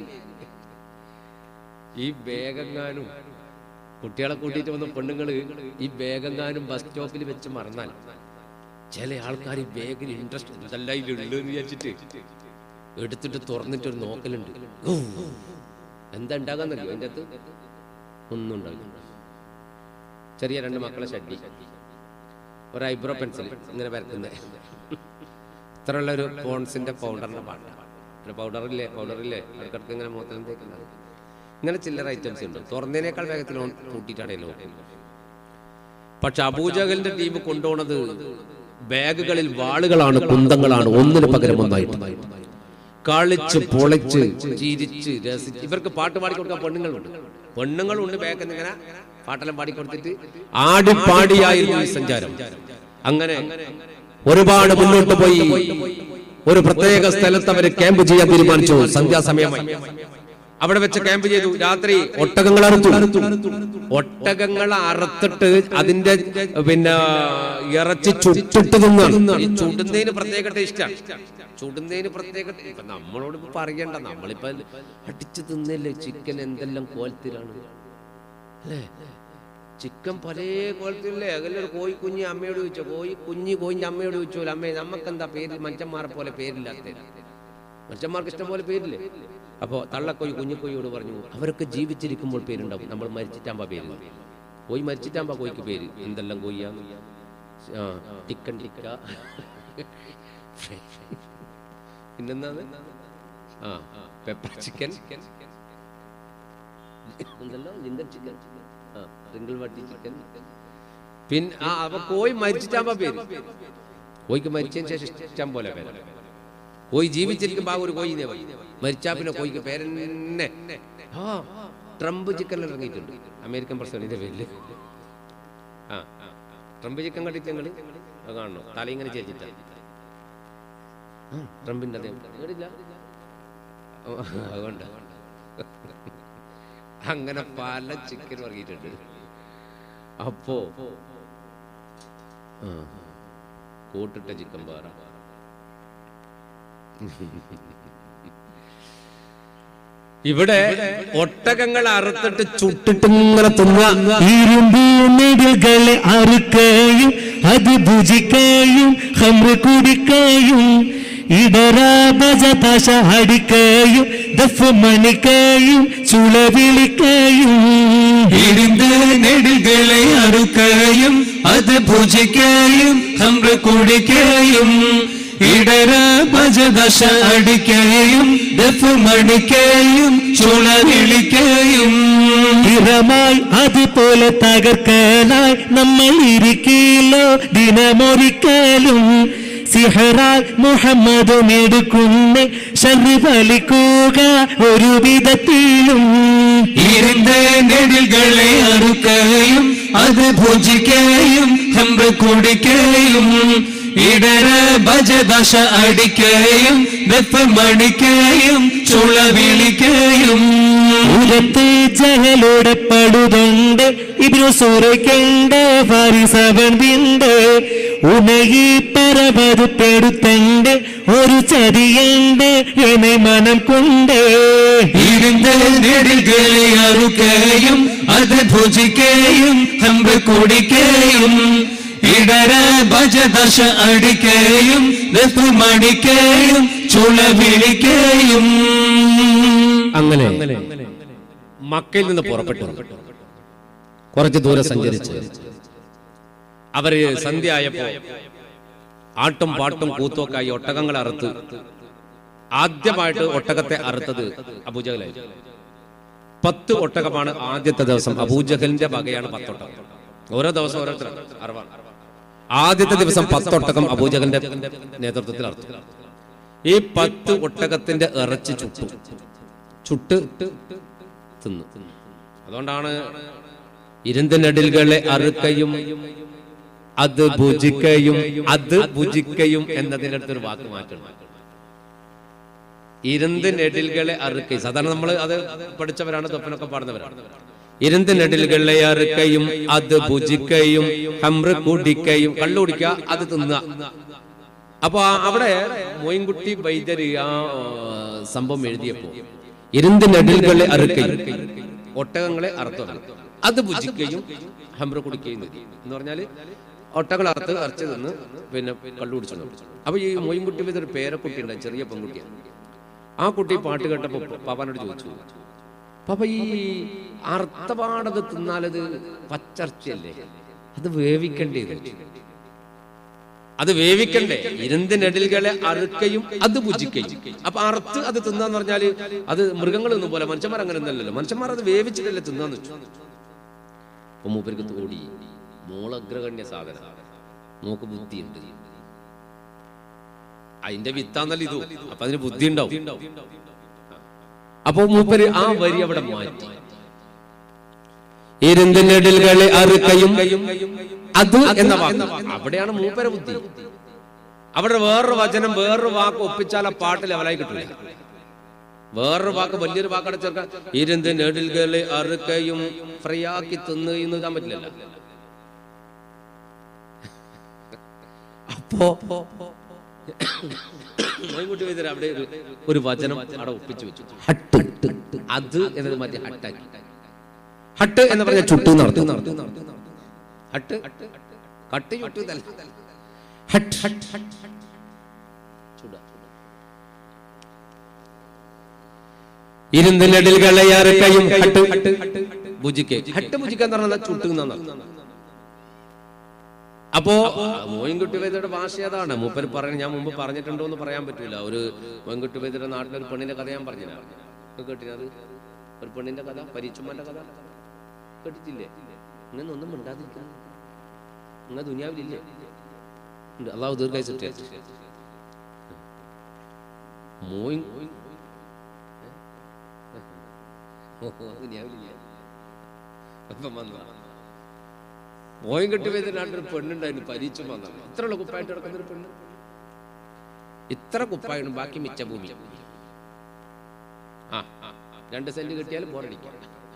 ഈ വേഗങ്ങാനും കുട്ടികളെ കൂട്ടിയിട്ട് വന്ന പെണ്ണുങ്ങള് ഈ വേഗങ്ങാനും ബസ് സ്റ്റോപ്പിൽ വെച്ച് മറന്നാൽ ചില ആൾക്കാർ ഈ ബാഗിൽ ഇൻട്രസ്റ്റ് ഇതെല്ലാം ഇതിലുള്ളു എന്ന് വിചാരിച്ചിട്ട് എടുത്തിട്ട് തുറന്നിട്ട് ഒരു നോക്കലുണ്ട്. എന്താ ഉണ്ടാകാന്നറിയോ അതിൻ്റെ അകത്ത്? ഒന്നും ഉണ്ടാവില്ല. ചെറിയ രണ്ട് മക്കളെ ഷഡ്ഡി, ഒരു ഐബ്രോ പെൻസിൽ ഇങ്ങനെ വരക്കുന്നത്, ഇത്രയുള്ള ഒരു പോൺസിന്റെ പൗഡറിന്റെ പാട്ട്, ഒരു പൗഡറില്ലേ പൗഡറില്ലേ ഇടക്കിടക്ക് ഇങ്ങനെ മുഖത്തിൽ തേക്കുന്നത്, ഇങ്ങനെ ചില്ലറ ഐറ്റംസ് ഉണ്ട്. തുറന്നതിനേക്കാൾ വേഗത്തിൽ കൂട്ടിയിട്ടാണ് നോക്കും. പക്ഷെ അബൂജഹലിന്റെ ടീം കൊണ്ടുപോണത് ബാഗുകളിൽ വാളുകളാണ്, കുന്തങ്ങളാണ്, ഒന്നിന് പകരം ഒന്നായിട്ട്. കളിച്ച് പൊളിച്ച് ചിരിച്ച് രസിച്ച്. ഇവർക്ക് പാട്ട് പാടിക്കൊടുക്കാൻ പെണ്ണുങ്ങളുണ്ട്, പെണ്ണുങ്ങളുണ്ട് ബാഗിൽ ഇങ്ങനെ പാട്ടെല്ലാം പാടിക്കൊടുത്തിട്ട് ആടിപ്പാടിയായിരുന്നു ഈ സഞ്ചാരം. അങ്ങനെ ഒരുപാട് മുന്നോട്ട് പോയി. ഒരു പ്രത്യേക സ്ഥലത്ത് അവർ ക്യാമ്പ് ചെയ്യാൻ തീരുമാനിച്ചു. സന്ധ്യാസമയമായി അവിടെ വെച്ച് ക്യാമ്പ് ചെയ്തു. രാത്രി ഒട്ടകങ്ങൾ അറുത്തു. ഒട്ടകങ്ങൾ അറുത്തിട്ട് അതിന്റെ പിന്നെ ഇറച്ചി ചുട്ടിട്ട് തിന്നാണ്. ഈ ചുടുന്നതിന് പ്രത്യേക ടേസ്റ്റാണ്. ചുടുന്നതിന് പ്രത്യേക ഇപ്പൊ നമ്മളോട് ഇപ്പൊ പറയണ്ട, നമ്മളിപ്പോ അടിച്ചു തിന്നല്ലേ ചിക്കൻ. എന്തെല്ലാം കോലത്തിലാണ് അല്ലേ ചിക്കൻ, പല കോലത്തിലല്ലേ. അതിലൊരു കോഴി കുഞ്ഞി അമ്മയോട് ചോദിച്ചോ, കോഴി കുഞ്ഞി കോഴിന്റെ അമ്മയോട് ചോദിച്ചോല്ലോ, അമ്മേ നമുക്കെന്താ പേര് മനുഷ്യന്മാരെ പോലെ പേരില്ലാത്ത? മനുഷ്യന്മാർക്ക് ഇഷ്ടം പോലെ പേരില്ലേ? അപ്പോൾ തള്ളക്കോയി കുഞ്ഞിക്കോയിയോട് പറഞ്ഞു, അവരൊക്കെ ജീവിച്ചിരിക്കുമ്പോൾ പേരുണ്ടാവും, നമ്മൾ മരിച്ചിട്ടാകുമ്പോൾ പേര്. കോയി മരിച്ചിട്ടാകുമ്പോൾ കോയിക്ക് പേര് എന്തെല്ലാം കോയ്യാ? ആ ടിക്കൻ ടിക്ക, പിന്നെന്താണ് ആ പെപ്പർ ചിക്കൻ, എന്തെല്ലാം ജിങ്കർ ചിക്കൻ, ആ റിങ്കിൾ വട്ടി ചിക്കൻ. പിന്നെ ആ അപ്പൊ കോയി മരിച്ചിട്ടാകുമ്പോൾ പേര്. കോയിക്ക് മരിച്ചതിന് ശേഷം ഇഷ്ടം പോലെ പേര്. കോയി ജീവിച്ചിരിക്കുമ്പോ ആ ഒരു കോയിനെ മരിച്ചാ പിന്നെ കോയിക്ക് പേരെന്നെ. ആ ട്രംപ് ചിക്കൻ ഇറങ്ങിയിട്ടുണ്ട്, അമേരിക്കൻ പ്രസിഡന്റിന്റെ പേരില്. ആ ട്രംപ് ചിക്കൻ കണ്ടിട്ട് ഞങ്ങള് അത് കാണണോ? തല ഇങ്ങനെ ചേച്ചിട്ടാ ട്രംപിന്റെ അതേ കേട്ടില്ല. അതുകൊണ്ട് അങ്ങനെ പല ചിക്കൻ ഇറങ്ങിയിട്ടുണ്ട്. അപ്പോ ആ കൂട്ടിട്ട ചിക്കൻ പാറ. ഇവിടെ ഒട്ടകങ്ങൾ അറുത്തിട്ട് ചുട്ടിട്ട് ഇങ്ങനെ തിന്ന ഇരുമ്പ് നെടുകളെ അറുക്കുകയും അത് ഭുജിക്കുകയും ഹംറ് കുടിക്കുകയും ഇടറാ ബജ താശ അടിക്കുകയും ദഫ് മണിക്കുകയും ചുള വിളിക്കുകയും. ഇരുമ്പ് നെടുകളെ അറുക്കുകയും അത് ഭുജിക്കുകയും ഹംറ് കുടിക്കുകയും ഇടറ ഭജദശ അടിക്കുകയും ദഫ് മണിക്കുകയും ചുള വിളിക്കുകയും. സ്ഥിരമായി അതുപോലെ തകർക്കലായി നമ്മൾ ഇരിക്കില്ലോ ദിനമൊരിക്കലും. സിഹറാൽ മുഹമ്മദ് എടുക്കുന്ന ശർറ് ഫലിക്കുക ഒരു വിധത്തിലും. ഇരുമ്പ് നെടുകളെ അറുക്കുകയും അത് ഭുജിക്കുകയും ഹംറ് കുടിക്കുകയും ഇടറ ഭജദശ അടിക്കുകയും ദഫ് മണിക്കുകയും ചുള വിളിക്കുകയും. ഉലത്ത് ജഹലോടെ പടുതുണ്ട് ഇബ്നു സൂറയ്ക്കുണ്ട് ഫാരിസവൻ വിണ്ട് ഉണകി പരവത് പെടുത്തണ്ട് ഒരു ചതിയുണ്ട് എന്നെ മനം കൊണ്ട്. ഇരുമ്പ് നെടുകളെ അറുക്കുകയും അത് ഭുജിക്കുകയും ഹംറ് കുടിക്കുകയും ഇടറ ഭജദശ അടിക്കുകയും ദഫ് മണിക്കുകയും ചുള വിളിക്കുകയും. അങ്ങനെ മക്കയിൽ നിന്ന് പുറപ്പെട്ടു കുറച്ച് ദൂരം സഞ്ചരിച്ച് അവര് സന്ധ്യ ആയപ്പോ ആട്ടും പാട്ടും കൂത്തുമൊക്കെയായി ഒട്ടകങ്ങളെ അറുത്ത്. ആദ്യമായിട്ട് ഒട്ടകത്തെ അറുത്തത് അബൂജഹലായിരുന്നു. പത്ത് ഒട്ടകമാണ് ആദ്യത്തെ ദിവസം. അബൂജഹലിന്റെ വകയാണ് പത്തൊട്ടകം. ഓരോ ദിവസം ഓരോരുത്തർ അറുവാണ്. ആദ്യത്തെ ദിവസം പത്തൊട്ടകം അബൂജഹലിന്റെ നേതൃത്വത്തിൽ അറുത്തു. ഈ പത്ത് ഒട്ടകത്തിന്റെ ഇറച്ചി ചുട്ടു ചുട്ട് തിന്നു. അതുകൊണ്ടാണ് ഇരുന്തിനടിലുകളെ അറുക്കയും അത് ഭുജിക്കയും അത് ഭുജിക്കയും എന്നതിൻ്റെ അടുത്തൊരു വാക്ക് മാറ്റണം. ഇരുന്തിനടിലുകളെ അറുക്കയും സാധാരണ നമ്മൾ അത് പഠിച്ചവരാണ്, തൊപ്പനൊക്കെ പാടുന്നവരാണ്. ഇരുന്തിനടിലുകളെ അറുക്കയും അത് ഭുജിക്കയും ഹംറ് കുടിക്കയും, കള്ളു കുടിക്കുക അത് തിന്നുക. അപ്പൊ അവിടെ മോയിൻകുട്ടി വൈദ്യര് ആ സംഭവം എഴുതിയപ്പോ ഇരുന്ത് നെടിൽകളെ അറുക്കയും ഒട്ടകങ്ങളെ അറുത്തതാണ് അത് ഭുജിക്കുകയും ഹംറ കുടിക്കുകയും എന്ന് പറഞ്ഞാല് ഒട്ടകൾ അറുത്ത് അരച്ച് നിന്ന് പിന്നെ കള്ളു കുടിച്ചു. അപ്പൊ ഈ മോയിൻകുട്ടി വൈദ്യൊരു പേരക്കുട്ടി ഉണ്ട്, ചെറിയ പെൺകുട്ടിയാണ്. ആ കുട്ടി പാട്ട് കേട്ടപ്പോ പാപ്പാനോട് ചോദിച്ചു, പാപ്പ ഈ അർത്ഥപാടത് തിന്നാലത് പച്ചർച്ചയല്ലേ, അത് വേവിക്കണ്ടേ? അത് വേവിക്കണ്ടേ? ഇരുന്തിനെടിൽകളെ അറുക്കയും അത് ഭുജിക്കുകയും. അപ്പൊ അറുത്ത് അത് തിന്നാന്ന് പറഞ്ഞാല് അത് മൃഗങ്ങളൊന്നും പോലെ മനുഷ്യന്മാർ അങ്ങനെ ഒന്നല്ലല്ലോ, മനുഷ്യന്മാർ അത് വേവിച്ചിട്ടല്ലേ തിന്നാന്ന് വെച്ചു. അപ്പൊ മൂപ്പർക്ക് തോടി മോളഗ്രഗണ്യ സാധന, മോക്ക് ബുദ്ധിയുണ്ട്, അതിന്റെ വിത്താന്നല്ല ഇതു, അപ്പൊ അതിന് ബുദ്ധി ഉണ്ടാവും. അപ്പൊ മൂപ്പര് ആ വരി അവിടെ മാറ്റി, ഇരുന്തിനെടിൽകളെ അറുക്കയും അത് എന്ന വാക്ക്. അവിടെയാണ് മൂപ്പര ബുദ്ധി. അവിടെ വേറൊരു വചനം വേറൊരു വാക്ക് ഒപ്പിച്ചാൽ ആ പാട്ട് ലെവലായി കിട്ടില്ല. വേറൊരു വാക്ക് വലിയൊരു വാക്കടെ ചേർക്കാൻ ഇരുന്തിനെടിൽകളെ അറുക്കയും ഫ്രീ ആക്കി തിന്ന് എന്ന് ഇതാൻ പറ്റില്ലല്ലോ. അപ്പോ മോയിൻകുട്ടി വൈദ്യർ അവിടെ ഒരു വചനം അവിടെ ഒപ്പിച്ചു വെച്ചു, ഹട്ട്. അത് എന്നത് മറ്റേ ഹട്ടാക്കി. ഹട്ട് എന്ന് പറഞ്ഞ ചുട്ടു നടത്തും. ഹട്ട് കട്ട് ചുട്ടു ഇരുന്തിനെടിൽകളെ അറുക്കയും ഹട്ട് ഭുജിക്കെ. ഹട്ട് ഭുജിക്കാൻ പറഞ്ഞാൽ ചുട്ടു എന്നാണ്. അപ്പോ മോയിൻകുട്ടി വൈദ്യരുടെ ഭാഷ അതാണ്. മൂപ്പര് പറയുന്നത് ഞാൻ മുമ്പ് പറഞ്ഞിട്ടുണ്ടോ എന്ന് പറയാൻ പറ്റൂല. ഒരു മോയിൻകുട്ടി വൈദ്യരുടെ നാട്ടിലൊരു പെണ്ണിന്റെ കഥ ഞാൻ പറഞ്ഞില്ല, കേട്ടിനത്? ഒരു പെണ്ണിന്റെ കഥ, പരീച്ചുമ്മന്റെ കഥ കേട്ടിട്ടില്ലേ? ഇങ്ങനെ ഒന്നും മിണ്ടാതിരിക്കുന്നു, ഇങ്ങനെ ദുനിയാവിലില്ലേ? അള്ളാഹു ദീർഘായുസ്സട്ടെ. മോയിൻ ദുനിയാവിലില്ല. മോയിൻകുട്ടി വൈദ്യരുടെ നാട്ടിൽ പെണ്ണുണ്ടായിരുന്നു, പരീച്ചും വന്നാണ്. ഇത്രയുള്ള കുപ്പായിട്ട് കിടക്കുന്ന ഒരു പെണ്ണ്, ഇത്ര കുപ്പായാണ്, ബാക്കി മിച്ച ഭൂമി. ആ രണ്ട് സെന്റ് കിട്ടിയാലും ബോറടിക്കാം.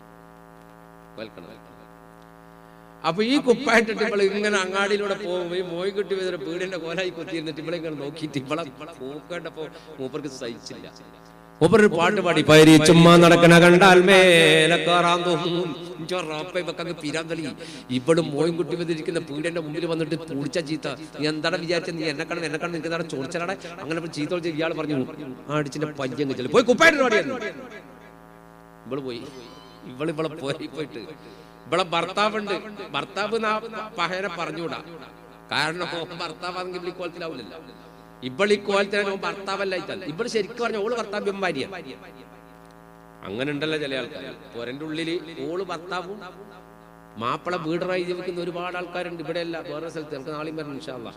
അപ്പൊ ഈ കുപ്പായിട്ടിട്ട് ഇവള് ഇങ്ങനെ അങ്ങാടിയിലൂടെ പോകുമ്പോ ഈ മോയിൻകുട്ടി വൈദ്യരുടെ പീടിന്റെ കോലായി കൊത്തിയിരുന്നിട്ട് ഇവളെ ഇങ്ങനെ നോക്കിയിട്ട് ഇവളെ പോക്കേണ്ടപ്പോ മൂപ്പർക്ക് സഹിച്ചില്ല. മൂപ്പർ പാട്ട് പാടി, പരി ചുമ്മാ നടക്കണ കണ്ടാൽ മേലെ കയറാൻ തോന്നും. പിരാന്തളി ഇവളും മോയിൻകുട്ടി വന്നിരിക്കുന്ന പീടിന്റെ മുമ്പിൽ വന്നിട്ട് പൂടിച്ച ചീത്ത, നീ എന്താണ് വിചാരിച്ചത്? നീ എന്നെ കാണും എന്നെ കാണും നിൽക്കുന്നതാണ് ചോദിച്ചാടെ. അങ്ങനെ ചീത്ത വിളിച്ച് ഇയാൾ പറഞ്ഞു, ആ അടിച്ചിന്റെ പഞ്ചം ചെല്ലു പോയി കുപ്പായിട്ട് പാടിയായിരുന്നു. ഇവള് പോയി, ഇവള് ഇവളെ പോയി പോയിട്ട് ഇവളെ ഭർത്താവുണ്ട്. ഭർത്താവ് പഹയനെ പറഞ്ഞുകൂടാ, കാരണം ഭർത്താവാണെങ്കിൽ ഇവളി കോലത്തിലാവില്ലല്ലോ. ഇവളി കോലത്തിലാ ഭർത്താവല്ല. ഇവള് ശരിക്കും പറഞ്ഞ ഓള് ഭർത്താവ് ഭാര്യയാണ്. അങ്ങനെ ഉണ്ടല്ലോ ചില ആൾക്കാർ. പൊരന്റെ ഉള്ളില് ഓള് ഭർത്താവും മാപ്പിള വീടറായി ജീവിക്കുന്ന ഒരുപാട് ആൾക്കാരുണ്ട്. ഇവിടെ അല്ല, വേറെ സ്ഥലത്ത്. നമുക്ക് നാളെയും വരണം ഇൻഷാ അല്ലാഹ്.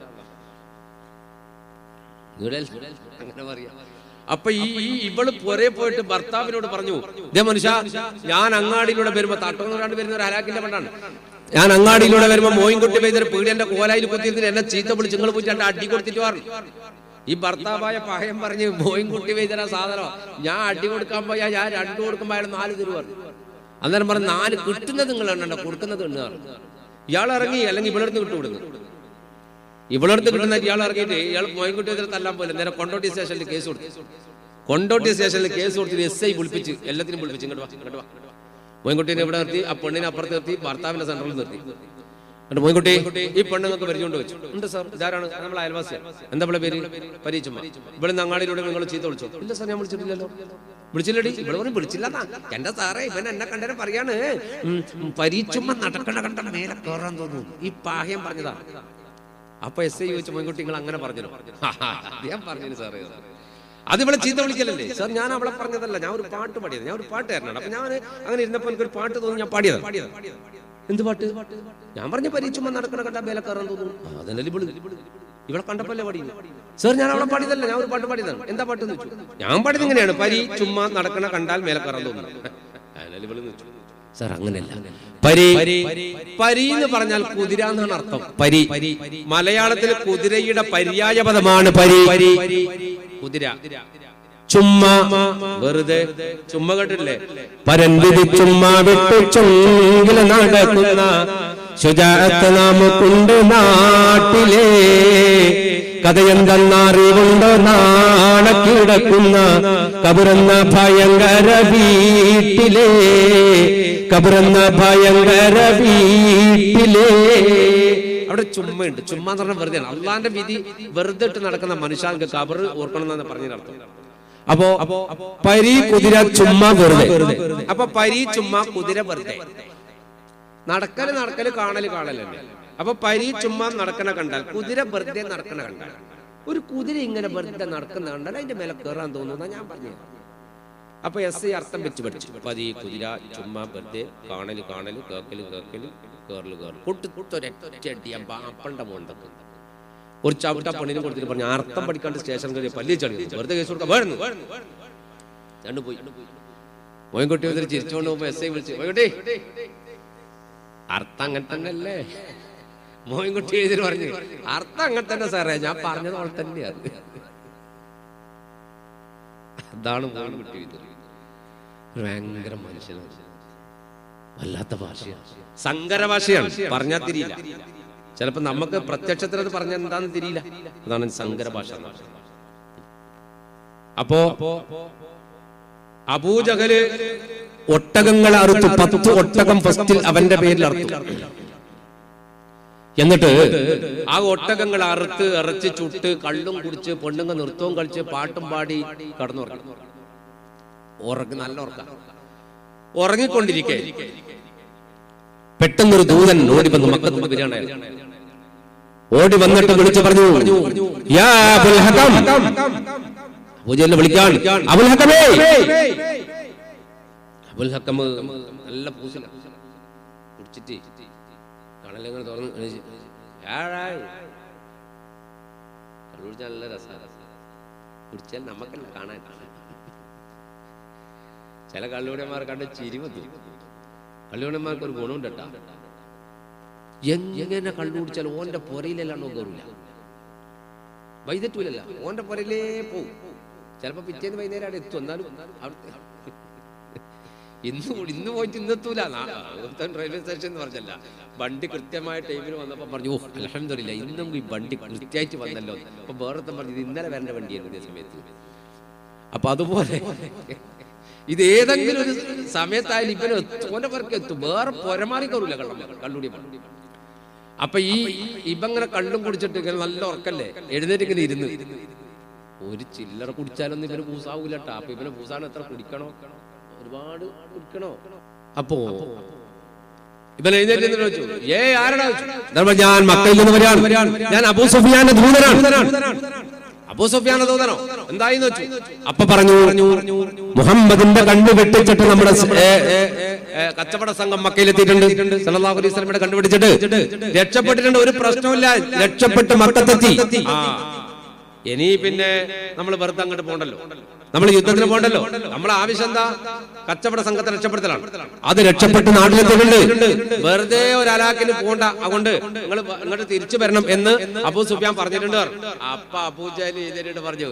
അങ്ങനെ പറയാം. അപ്പൊ ഈ ഇവള് പുറേ പോയിട്ട് ഭർത്താവിനോട് പറഞ്ഞു, ഇതേ മനുഷ്യ, ഞാൻ അങ്ങാടിയിലൂടെ വരുമ്പോ തട്ടോന്നാണ്ട് വരുന്ന ഒരു ഹലാക്കിന്റെ പണ്ടാണ്. ഞാൻ അങ്ങാടിയിലൂടെ വരുമ്പോ മോയിൻകുട്ടി വൈദ്യർ പീടിയന്റെ കോലായിൽ കുത്തിയിരുന്നിട്ട് എന്നെ ചീത്ത വിളിച്ച് നിങ്ങൾ പോയിട്ട് രണ്ട് അടി കൊടുത്തിട്ട് പറഞ്ഞു. ഈ ഭർത്താവായ പഹയം പറഞ്ഞ് മോയിൻകുട്ടി വൈദ്യര സാധനം ഞാൻ അടി കൊടുക്കാൻ പോയാ ഞാൻ രണ്ടു കൊടുക്കുമ്പോ അയാൾ നാല് തരുവ. അന്നേരം പറഞ്ഞു, നാല് കിട്ടുന്നത് നിങ്ങൾ എണ്ണ, കൊടുക്കുന്നത് എണ്ണ. ഇയാൾ ഇറങ്ങി, അല്ലെങ്കിൽ ഇവളെടുത്ത് കിട്ടുവിടുന്നു. ഇവളെടുത്ത് കിട്ടുന്ന ഇയാൾ ഇറങ്ങിയിട്ട് ഇയാൾ മോയിൻകുട്ടി വൈദ്യരെ തല്ലാൻ പോലെ നേരെ കൊണ്ടോട്ടി സ്റ്റേഷനിൽ കേസ് കൊടുത്തു. കൊണ്ടോട്ടി സ്റ്റേഷനിൽ കേസ് കൊടുത്തിട്ട് എസ് ഐ വിളിപ്പിച്ച് എല്ലാത്തിനും വിളിപ്പിച്ച് ഇങ്ങോട്ട് വാ ഇങ്ങോട്ട് വാ. മോയിൻകുട്ടീനെ ഇവിടെ നിർത്തി, ആ പെണ്ണിനെ അപ്പുറത്ത് നിർത്തി, ഭർത്താവിന്റെ സെന്ററിൽ നിർത്തി. മോയിൻകുട്ടി, ഈ പെണ്ണുങ്ങൾക്ക് പരിചയം വെച്ചു. ഉണ്ട് സാർ, ഇതാരാണ്? നമ്മളെ അയൽവാസിയാണ്. എന്താ ഇവിടെ പേര്? പരീച്ചുമ്മ. ഇവിടെ അങ്ങാടിയിലൂടെ നിങ്ങൾ ചീത്ത വിളിച്ചോ? ഇല്ല സാർ, ഞാൻ വിളിച്ചിട്ടില്ലല്ലോ. വിളിച്ചില്ലടി? ഇവിടെ പറഞ്ഞു വിളിച്ചില്ല. എന്റെ സാറേ, ഇവൻ എന്നെ കണ്ടേരം പറയാണ്, പരീച്ചുമ്മ നടക്കണ കണ്ട മേലെ കയറാൻ തോന്നുന്നു. ഈ പാഹ്യം പറഞ്ഞതാ. അപ്പൊ എസ് ഐ ചോദിച്ചു, മോയിൻകുട്ടി നിങ്ങൾ അങ്ങനെ പറഞ്ഞല്ലോ? ഞാൻ പറഞ്ഞു സാറേ, അത് ഇവിടെ ചീത്ത വിളിക്കലല്ലേ സാർ? ഞാൻ അവളെ പറഞ്ഞതല്ല, ഞാൻ ഒരു പാട്ട് പാടിയത്. ഞാൻ ഒരു പാട്ടുകാരനാണ്. അപ്പൊ ഞാൻ അങ്ങനെ ഇരുന്നപ്പോ എനിക്കൊരു പാട്ട് തോന്നി, ഞാൻ പാടിയത്. എന്ത് പാട്ട്? ഞാൻ പറഞ്ഞ പരീക്ഷ നടക്കണ കണ്ട ബേലക്കാരൻ തോന്നുന്നു. അതല്ലേ ഇവള് ഇവളെ കണ്ടപ്പോലെ പാടിയത്. സാർ ഞാൻ അവളെ പാടിയതല്ല, ഞാൻ ഒരു പാട്ട് പാടിയതാണ്. എന്താ പാട്ട് എന്ന് വെച്ചു. ഞാൻ പാടിയത് ഇങ്ങനെയാണ്, പരി ചുമ്മാ നടക്കണ കണ്ടാൽ മേലക്കാരൻ തോന്നുന്നു. അതല്ലേ ഇവള് വെച്ചു. സാർ അങ്ങനെയല്ല. പരി പരി എന്ന് പറഞ്ഞാൽ കുതിര എന്നാണ് അർത്ഥം. പരി മലയാളത്തിൽ കുതിരയുടെ പര്യായ പദമാണ് പരി. കുതിര. ചുമ്മാ വെറുതെ, ചുമ്മാ കേട്ടില്ലേ? പരന്തിരി ചുമ്മാ വിട്ട് ചൊങ്കില നടക്കുന്ന ശുചാത്ത് നാം കൊണ്ട് നാട്ടിലെ കഥയെന്തെന്നറിവുണ്ടോ നാണക്കിടക്കുന്ന കബറെന്ന ഭയങ്കര വീട്ടിലെ കബറെന്ന ഭയങ്കര വീട്ടിലെ. അവിടെ ചുമ്മയുണ്ട്. ചുമ്മാ എന്ന് പറഞ്ഞാൽ വെറുതെ അള്ളാന്റെ വിധി വെറുതെ ഇട്ട് നടക്കുന്ന മനുഷ്യർക്ക് കബർ ഓർക്കണം എന്നാണ് പറഞ്ഞതിനർത്ഥം. അപ്പോ പരി കുതിര ചുമ്മാ വെറുതെ. അപ്പൊ പരി ചുമ്മാ കുതിര വെറുതെ. നടക്കല് നടക്കല് കാണല് കാണലല്ലേ. അപ്പൊ പരി ചുമ്മാ നടക്കണ കണ്ടാൽ കുതിര വെറുതെ നടക്കണ കണ്ടാൽ ഒരു കുതിര ഇങ്ങനെ വെറുതെ നടക്കുന്ന കണ്ടാൽ അതിന്റെ മേലെ കയറാൻ തോന്നുന്ന ഞാൻ പറഞ്ഞു. അപ്പൊ എസ് ഐ അർത്ഥം വെച്ച് പഠിച്ചു. പതി കുതിര ചുമ്മാ വെറുതെ കാണല് കാണല് കേക്കല് കേക്കല് കേറല് കേറല് കൊട്ടുത്തൊരൊറ്റടിയ ബാപ്പളുടെ മോണ്ടൊക്കെ ഒരു ചവിട്ട പണിന് കൊടുത്തിട്ട് പറഞ്ഞു അർത്ഥം പഠിക്കാണ്ട് സ്റ്റേഷൻ കയറി പല്ലി ചളി വെറുതെ കേസ് കൊടുക്കാൻ വേണം രണ്ടു പോയി. മോയൻകുട്ടി വന്നിട്ട് ചിരിച്ചുകൊണ്ട് പോകുമ്പോ എസ് ഐ വിളിച്ചു, മോയൻകുട്ടി അർത്ഥം അങ്ങനെ തന്നെ അല്ലേ? മോയൻകുട്ടി എഴുതി പറഞ്ഞു അർത്ഥം അങ്ങനെ തന്നെ സാറേ, ഞാൻ പറഞ്ഞത് പോലെ തന്നെയാണ്. അതാണ് മോയൻകുട്ടി എഴുതി. ഭയങ്കര മനുഷ്യനാണ്, വല്ലാത്ത ഭാഷയാണ്, സങ്കര ഭാഷയാണ്, പറഞ്ഞാൽ തിരിയില്ല. ചിലപ്പോ നമുക്ക് പ്രത്യക്ഷത്തിൽ അത് പറഞ്ഞാൽ എന്താന്ന് തിരിയില്ല. അതാണ് സങ്കര ഭാഷ. അപ്പോ അബൂജഹല് ഒട്ടകങ്ങളെ അറുത്തു. പത്ത് ഒട്ടകം ഫസ്റ്റിൽ അവന്റെ പേരിൽ അറുത്തു. എന്നിട്ട് ആ ഒട്ടകങ്ങൾ അറുത്ത് ഇറച്ചി ചുട്ട് കള്ളും കുടിച്ച് പെണ്ണുങ്ങ നൃത്തവും കളിച്ച് പാട്ടും പാടി കടന്നുറങ്ങി. ഉറങ്ങി നല്ല ഉറക്കം. ഉറങ്ങിക്കൊണ്ടിരിക്കെ പെട്ടെന്നൊരു ദൂതൻ ഓടി വന്നു. മക്കത്ത് ബിരിയാണി ഓടി വന്നിട്ട് വിളിച്ചു പറഞ്ഞു, യാ അബുൽ ഹകം. അബൂജഹലിനെ വിളിക്കാൻ, അബുൽ ഹക്കമേ. അബുൽ ഹക്കം നല്ല പൂസില കുടിച്ചിട്ട് കടലങ്ങനെ തുറന്ന് കുടിച്ചാൽ നല്ല രസമാണ്. കുടിച്ചാൽ നമുക്കല്ല കാണാൻ. ചില കള്ളുകൂടിയന്മാർ കണ്ട് ചിരി വന്നു. കള്ളുകൂടിയന്മാർക്ക് ഒരു ഗുണമുണ്ട് കേട്ടാ. എങ്ങനെ കള്ളു കുടിച്ചാൽ ഓന്റെ പുറയിലെല്ലാണ്ടോ കയറില്ല, വൈകിട്ടൂലല്ല, ഓന്റെ പുറയിലേ പോവും. ചിലപ്പോ പിറ്റേന്ന് വൈകുന്നേരം അവിടെ എത്തും. എന്നാലും അവിടുത്തെ ഇന്ന് ഇന്ന് പോയിട്ട് ഇന്നെത്തൂല. റെയിൽവേ സ്റ്റേഷൻ എന്ന് പറഞ്ഞല്ല, വണ്ടി കൃത്യമായ ടൈമിൽ വന്നപ്പോ പറഞ്ഞു, ഓ അൽഹംദുലില്ലാ ഇന്നും ഈ വണ്ടി കൃത്യമായിട്ട് വന്നല്ലോ. അപ്പൊ വേറത്തെ പറഞ്ഞത് ഇന്നലെ വരേണ്ട വണ്ടിയായിരുന്നു ഇതേ സമയത്ത്. അപ്പൊ അതുപോലെ ഇത് ഏതെങ്കിലും ഒരു സമയത്തായാലും ഇവന് ഓന്റെ പേർക്ക് എത്തും. വേറെ പൊരമാറി കയറൂല കള്ളം കള്ളുടി. അപ്പൊ ഈ ഇവങ്ങനെ കള്ളും കുടിച്ചിട്ട് ഇങ്ങനെ നല്ല ഉറക്കല്ലേ, എഴുന്നേറ്റ് ഇങ്ങനെ ഇരുന്ന് ഒരു ചില്ലറ കുടിച്ചാലൊന്നും ഇവന് പൂസാവൂലട്ടാ. അപ്പൊ ഇവന് പൂസാണ് എത്ര കുടിക്കണോ, ഒരുപാട് കുടിക്കണോ. അപ്പോ ഇവൻ എഴുന്നേറ്റ് വെച്ചു, ഏ ആരടാ? ഞാൻ മക്കയിൽ നിന്ന് വരാൻ, ഞാൻ അബൂ സുഫിയാന്റെ ദൂതനാണ്. അബൂ സുഫിയാന്റെ ദൂതനോ? എന്തായിന്ന് വെച്ചു. അപ്പൊ പറഞ്ഞു, മുഹമ്മദിന്റെ കണ്ണു വെട്ടിച്ചിട്ട് നമ്മുടെ കച്ചവട സംഘം മക്കയിലെത്തിയിട്ടുണ്ട്. സല്ലല്ലാഹു അലൈഹി വസല്ലമയുടെ കണ്ടുപിടിച്ചിട്ട് രക്ഷപ്പെട്ടിട്ടുണ്ട്. ഒരു പ്രശ്നമില്ല, രക്ഷപ്പെട്ട് മക്കത്തെത്തി. ഇനി പിന്നെ നമ്മൾ വെറുതെ അങ്ങോട്ട് പോകണ്ടല്ലോ, നമ്മൾ യുദ്ധത്തിന് പോകണ്ടല്ലോ. നമ്മളെ ആവശ്യം എന്താ? കച്ചവട സംഘത്തെ രക്ഷപ്പെടുത്തലാണ്. അത് രക്ഷപ്പെട്ട് നാട്ടിലെത്തിയിട്ടുണ്ട്. വെറുതെ ഒരു അലാക്കിന് പോകണ്ട, അതുകൊണ്ട് നിങ്ങൾ ഇങ്ങോട്ട് തിരിച്ചു വരണം എന്ന് അബൂ സുഫിയാൻ പറഞ്ഞിട്ടുണ്ട്. അപ്പൊ അബൂജഹൽ എതിരിട്ട് പറഞ്ഞു,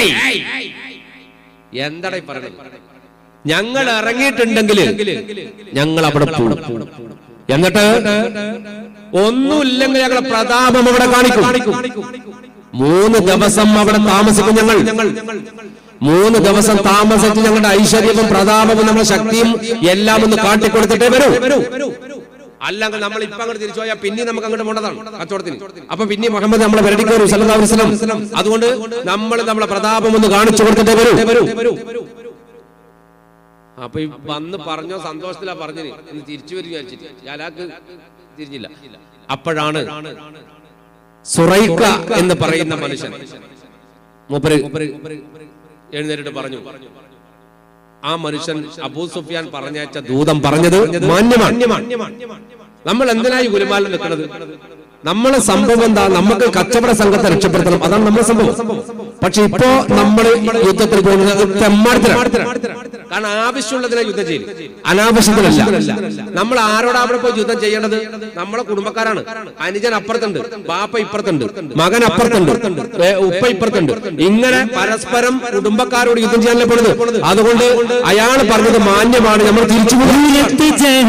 എന്താടാ ഈ പറയുന്നത്? ഞങ്ങൾ ഇറങ്ങിയിട്ടുണ്ടെങ്കിൽ ഞങ്ങൾ അവിടെ പോകും. എന്നിട്ട് ഒന്നുമില്ലെങ്കിൽ ഞങ്ങളെ പ്രതാപം അവിടെ കാണിക്കും. മൂന്ന് ദിവസം അവിടെ താമസിക്കും ഞങ്ങൾ. മൂന്ന് ദിവസം താമസിച്ച് ഞങ്ങളുടെ ഐശ്വര്യവും പ്രതാപവും നമ്മുടെ ശക്തിയും എല്ലാം ഒന്ന് കാട്ടിക്കൊടുത്തിട്ടേ വരൂ. അല്ലെങ്കിൽ നമ്മൾ ഇപ്പൊ അങ്ങോട്ട് തിരിച്ചു പോയാൽ പിന്നെ നമുക്ക് അങ്ങോട്ട് പോകേണ്ടതാണ് കച്ചവടത്തിന്. അപ്പൊ പിന്നെ മുഹമ്മദ് നമ്മളെ വരടിക്കൂ സല്ലല്ലാഹു അലൈഹി വസല്ലം. അതുകൊണ്ട് നമ്മൾ നമ്മളെ പ്രതാപം ഒന്ന് കാണിച്ചു കൊടുത്തിട്ടേ വരൂ. അപ്പൊ ഈ വന്ന് പറഞ്ഞോ സന്തോഷത്തിലാ പറഞ്ഞിന് എന്ന് തിരിച്ചു വരും വിചാരിച്ചിട്ട് ഞാനാക്ക് തിരിഞ്ഞില്ല. അപ്പോഴാണ് സുറൈഖ എന്ന് പറയുന്ന മനുഷ്യൻ മൂപ്പര് എഴുന്നേറ്റ് പറഞ്ഞു, ആ മനുഷ്യൻ അബൂ സുഫിയാൻ പറഞ്ഞയച്ച ദൂതം പറഞ്ഞത് മാന്യമാണ്. നമ്മൾ എന്തിനായി ഗുലുമാലം വെക്കുന്നത്? നമ്മളെ സംഭവം എന്താ? നമുക്ക് കച്ചവട സംഘത്തെ രക്ഷപ്പെടുത്തണം, അതാണ് നമ്മുടെ സംഭവം. പക്ഷെ ഇപ്പോ നമ്മൾ യുദ്ധത്തിൽ പോകുന്നത് തെമ്മാടത്തിലാണ്. കാരണം ആവശ്യമുള്ളതിനെ യുദ്ധം ചെയ്യും, അനാവശ്യത്തിലല്ല. നമ്മൾ ആരോടാ അവിടെ പോയി യുദ്ധം ചെയ്യേണ്ടത്? നമ്മളെ കുടുംബക്കാരാണ്. അനുജൻ അപ്പുറത്തുണ്ട്, ബാപ്പ ഇപ്പുറത്തുണ്ട്, മകൻ അപ്പുറത്തുണ്ട്, ഉപ്പ ഇപ്പുറത്തുണ്ട്. ഇങ്ങനെ പരസ്പരം കുടുംബക്കാരോട് യുദ്ധം ചെയ്യാനല്ലേ പോണത്. അതുകൊണ്ട് അയാൾ പറഞ്ഞത് മാന്യമാണ്. നമ്മൾ തിരിച്ചു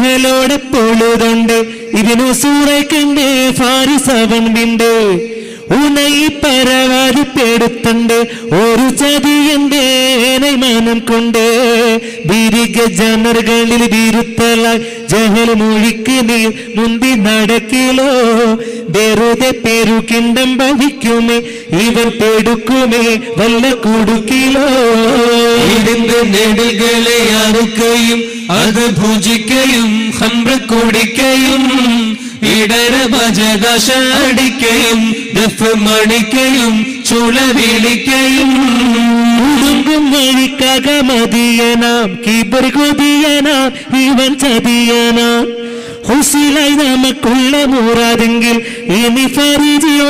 ജഹലോടെ പൊഴുതുണ്ട് ഇതിനു സൂറയ്ക്കുണ്ട് ഫാരിസവൻ ബിണ്ട് ഉണൈ പരവാതിപ്പെടുത്തണ്ട് ഒരു ചതിയന്റെ മനം കൊണ്ട് ബിരിക ജനറുകളിൽ വിരുത്തലായി ജഹൽ മൊഴിക്ക് നീർ മുന്തി നടക്കിലോ വെറുതെ പെരുകിണ്ടം ഭവിക്കുമേ ഇവൻ പെടുക്കുമേ വല്ല കുടുക്കിലോ ഇരുന്ന് നെടുകളെ അറുക്കയും അത് ഭുജിക്കയും ഹംറ കുടിക്കയും ഇടര ഭജദശ അടിക്കയും ദഫ് മണിക്കയും ചുള വിളിക്കയും മതിയനാം കിബർ കൊതിയനാം ഇവൻ ചതിയനാം ഹുസിലായി നമുക്കുള്ള മൂറാതെങ്കിൽ ഇനി ഫരിജിയോ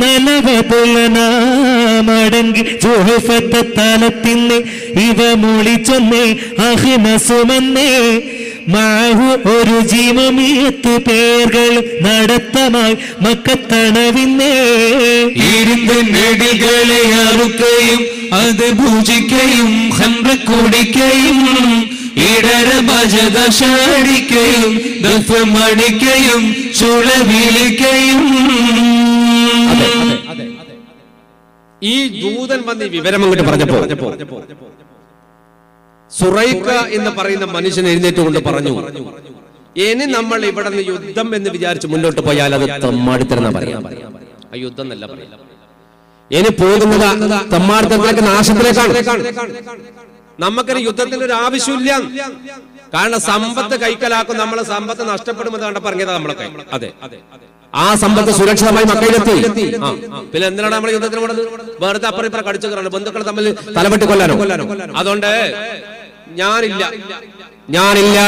നലവതുലനാമടങ്കി ജോഹഫത്ത തലത്തിന്നെ ഇവ മൂളിച്ചൊന്നേ അഹിമസുമന്നേ മാഹു ഒരു ജീവമീയത്ത് പേர்கள் നടത്തമായി മക്കത്തണവിന്നേ ഇരുന്ന് നെടുകളെ അറുക്കയും അത് ഭുജിക്കയും ഹംറ കുടിക്കയും ഇടര ഭജദശ അടിക്കയും ദഫ് മണിക്കയും ചുള വിളിക്കയും. ഈ ദൂതൻ വന്ന് ഈ വിവരം അങ്ങോട്ട് പറഞ്ഞപ്പോ സുറൈഖ എന്ന് പറയുന്ന മനുഷ്യൻ എഴുന്നേറ്റ് കൊണ്ട് പറഞ്ഞു, ഇനി നമ്മൾ ഇവിടെ നിന്ന് യുദ്ധം എന്ന് വിചാരിച്ച് മുന്നോട്ട് പോയാൽ അത് തമ്മാടിത്തരം പറയാം. ആ യുദ്ധം എന്നല്ല പറയാം, ഇനി പോകുന്നത് തമ്മാടിത്തരത്തിലേക്ക് നാശത്തിലേക്കാണ്. നമുക്കൊരു യുദ്ധത്തിന്റെ ഒരു ആവശ്യമില്ല. കാരണം സമ്പത്ത് കൈക്കലാക്കും, നമ്മളെ സമ്പത്ത് നഷ്ടപ്പെടുമെന്ന് കണ്ട പറഞ്ഞത് നമ്മളെ കൈ. അതെ, ആ സമ്പത്ത് സുരക്ഷിതമായി മക്കയിലെത്തി. പിന്നെ എന്തിനാണ് നമ്മൾ യുദ്ധത്തിന് പോണത്? വെറുതെ അപ്പുറം ഇപ്പുറം കടിച്ചു കയറാണ്, ബന്ധുക്കൾ തമ്മിൽ തലവെട്ടി കൊല്ലാനോ? അതുകൊണ്ട് ഞാനില്ല ഞാനില്ല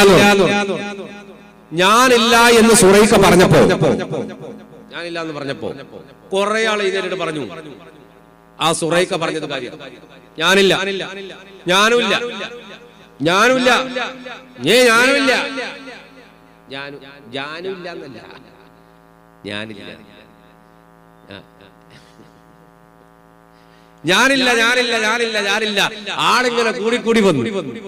ഞാനില്ല എന്ന് സുറൈഖ പറഞ്ഞപ്പോ ഞാനില്ല എന്ന് പറഞ്ഞപ്പോ കുറെ ആൾ ഇതിനോട് പറഞ്ഞു, ആ സുറൈഖ പറഞ്ഞത് കാര്യം, ഞാനില്ല ഞാനുമില്ല ഞാനുമില്ല ഏ ഞാനുമില്ല ഞാനു ഞാനുമില്ല എന്നല്ല, ഞാനില്ല ഞാനില്ല ഞാനില്ല ഞാനില്ല ഞാനില്ല ആളിങ്ങനെ കൂടിക്കൂടി വന്നു.